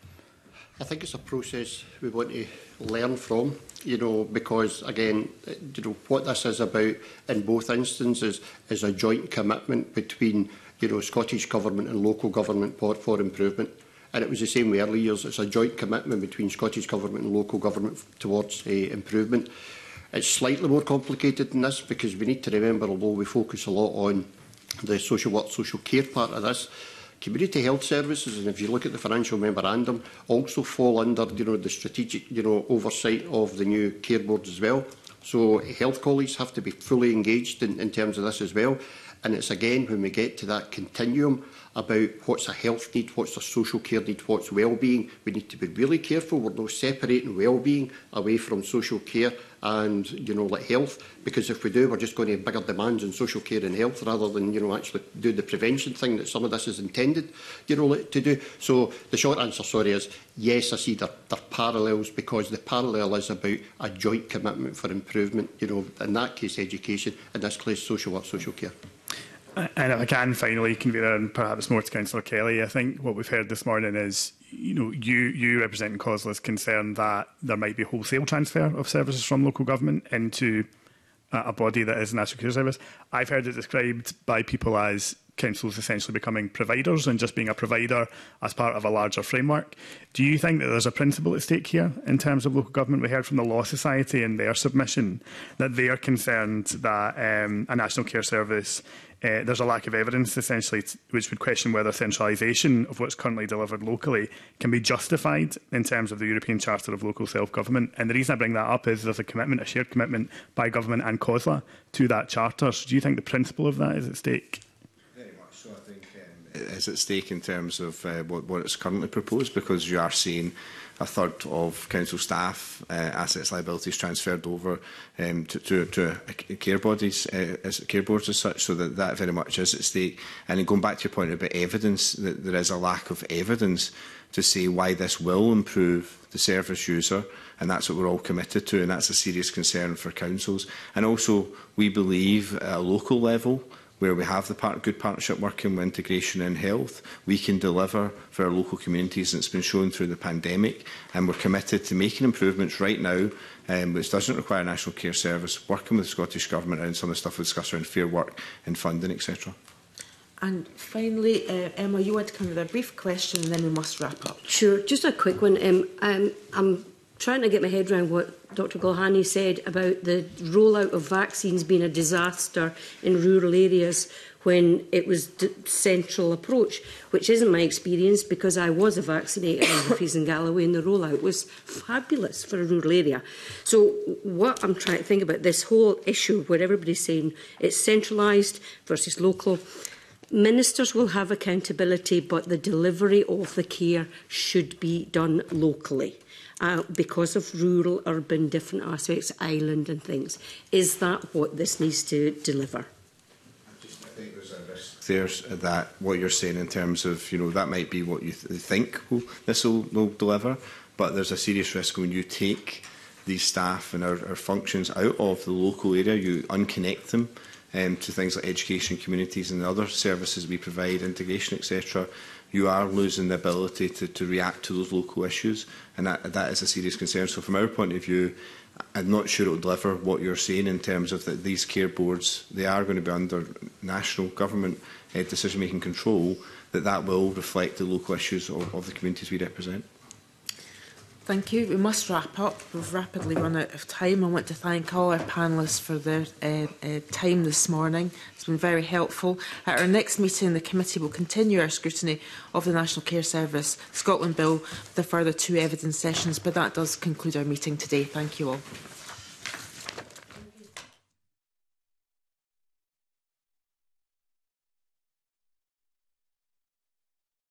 I think it's a process we want to learn from, you know, because, again, you know, what this is about in both instances is a joint commitment between, you know, Scottish Government and local government for improvement. And it was the same with early years. It's a joint commitment between Scottish Government and local government towards uh, improvement. It's slightly more complicated than this, because we need to remember, although we focus a lot on the social work, social care part of this, community health services, and if you look at the financial memorandum, also fall under, you know, the strategic, you know, oversight of the new Care Board as well. So health colleagues have to be fully engaged in, in terms of this as well. And it's again, when we get to that continuum about what's a health need, what's a social care need, what's well-being, we need to be really careful. We're not separating well-being away from social care and, you know, like health, because if we do, we're just going to have bigger demands in social care and health rather than, you know, actually do the prevention thing that some of this is intended, you know, to do. So the short answer, sorry, is yes, I see there are parallels, because the parallel is about a joint commitment for improvement, you know, in that case education, in this case social work, social care. And if I can finally convener, and perhaps more to Councillor Kelly, I think what we've heard this morning is, you know, you, you representing COSLA is concerned that there might be wholesale transfer of services from local government into a body that is a National Care Service. I've heard it described by people as councils essentially becoming providers and just being a provider as part of a larger framework. Do you think that there's a principle at stake here in terms of local government? We heard from the Law Society in their submission that they are concerned that um, a National Care Service, uh, there's a lack of evidence essentially t which would question whether centralisation of what's currently delivered locally can be justified in terms of the European Charter of Local Self-Government. And the reason I bring that up is there's a commitment, a shared commitment by government and COSLA to that charter. So do you think the principle of that is at stake? So I think um, is at stake in terms of uh, what, what is currently proposed, because you are seeing a third of council staff uh, assets liabilities transferred over um, to, to, to care bodies, uh, as care boards as such, so that that very much is at stake. And then going back to your point about evidence, that there is a lack of evidence to say why this will improve the service user, and that's what we're all committed to, and that's a serious concern for councils. And also, we believe at a local level, where we have the part, good partnership working with integration in health, we can deliver for our local communities, and it's been shown through the pandemic, and we're committed to making improvements right now, um, which doesn't require a National Care Service, working with the Scottish Government around some of the stuff we discussed around fair work and funding, et cetera. And finally, uh, Emma, you want to come with a brief question and then we must wrap up. Sure, just a quick one. Um, um, I'm trying to get my head around what Doctor Golhani said about the rollout of vaccines being a disaster in rural areas when it was a central approach, which isn't my experience because I was a vaccinator in Dumfries and Galloway and the rollout was fabulous for a rural area. So what I'm trying to think about this whole issue where everybody's saying it's centralised versus local, ministers will have accountability, but the delivery of the care should be done locally. Uh, because of rural, urban, different aspects, island and things. Is that what this needs to deliver? I just I think there's a risk there's that what you're saying in terms of, you know, that might be what you th think will, this will, will deliver, but there's a serious risk when you take these staff and our, our functions out of the local area, you unconnect them um, to things like education, communities and other services we provide, integration, et cetera. You are losing the ability to, to react to those local issues, and that, that is a serious concern. So from our point of view, I'm not sure it will deliver what you're saying in terms of that these care boards, they are going to be under national government uh, decision-making control, that that will reflect the local issues of, of the communities we represent. Thank you. We must wrap up. We've rapidly run out of time. I want to thank all our panellists for their uh, uh, time this morning. It's been very helpful. At our next meeting, the committee will continue our scrutiny of the National Care Service Scotland Bill with a further two evidence sessions. But that does conclude our meeting today. Thank you all.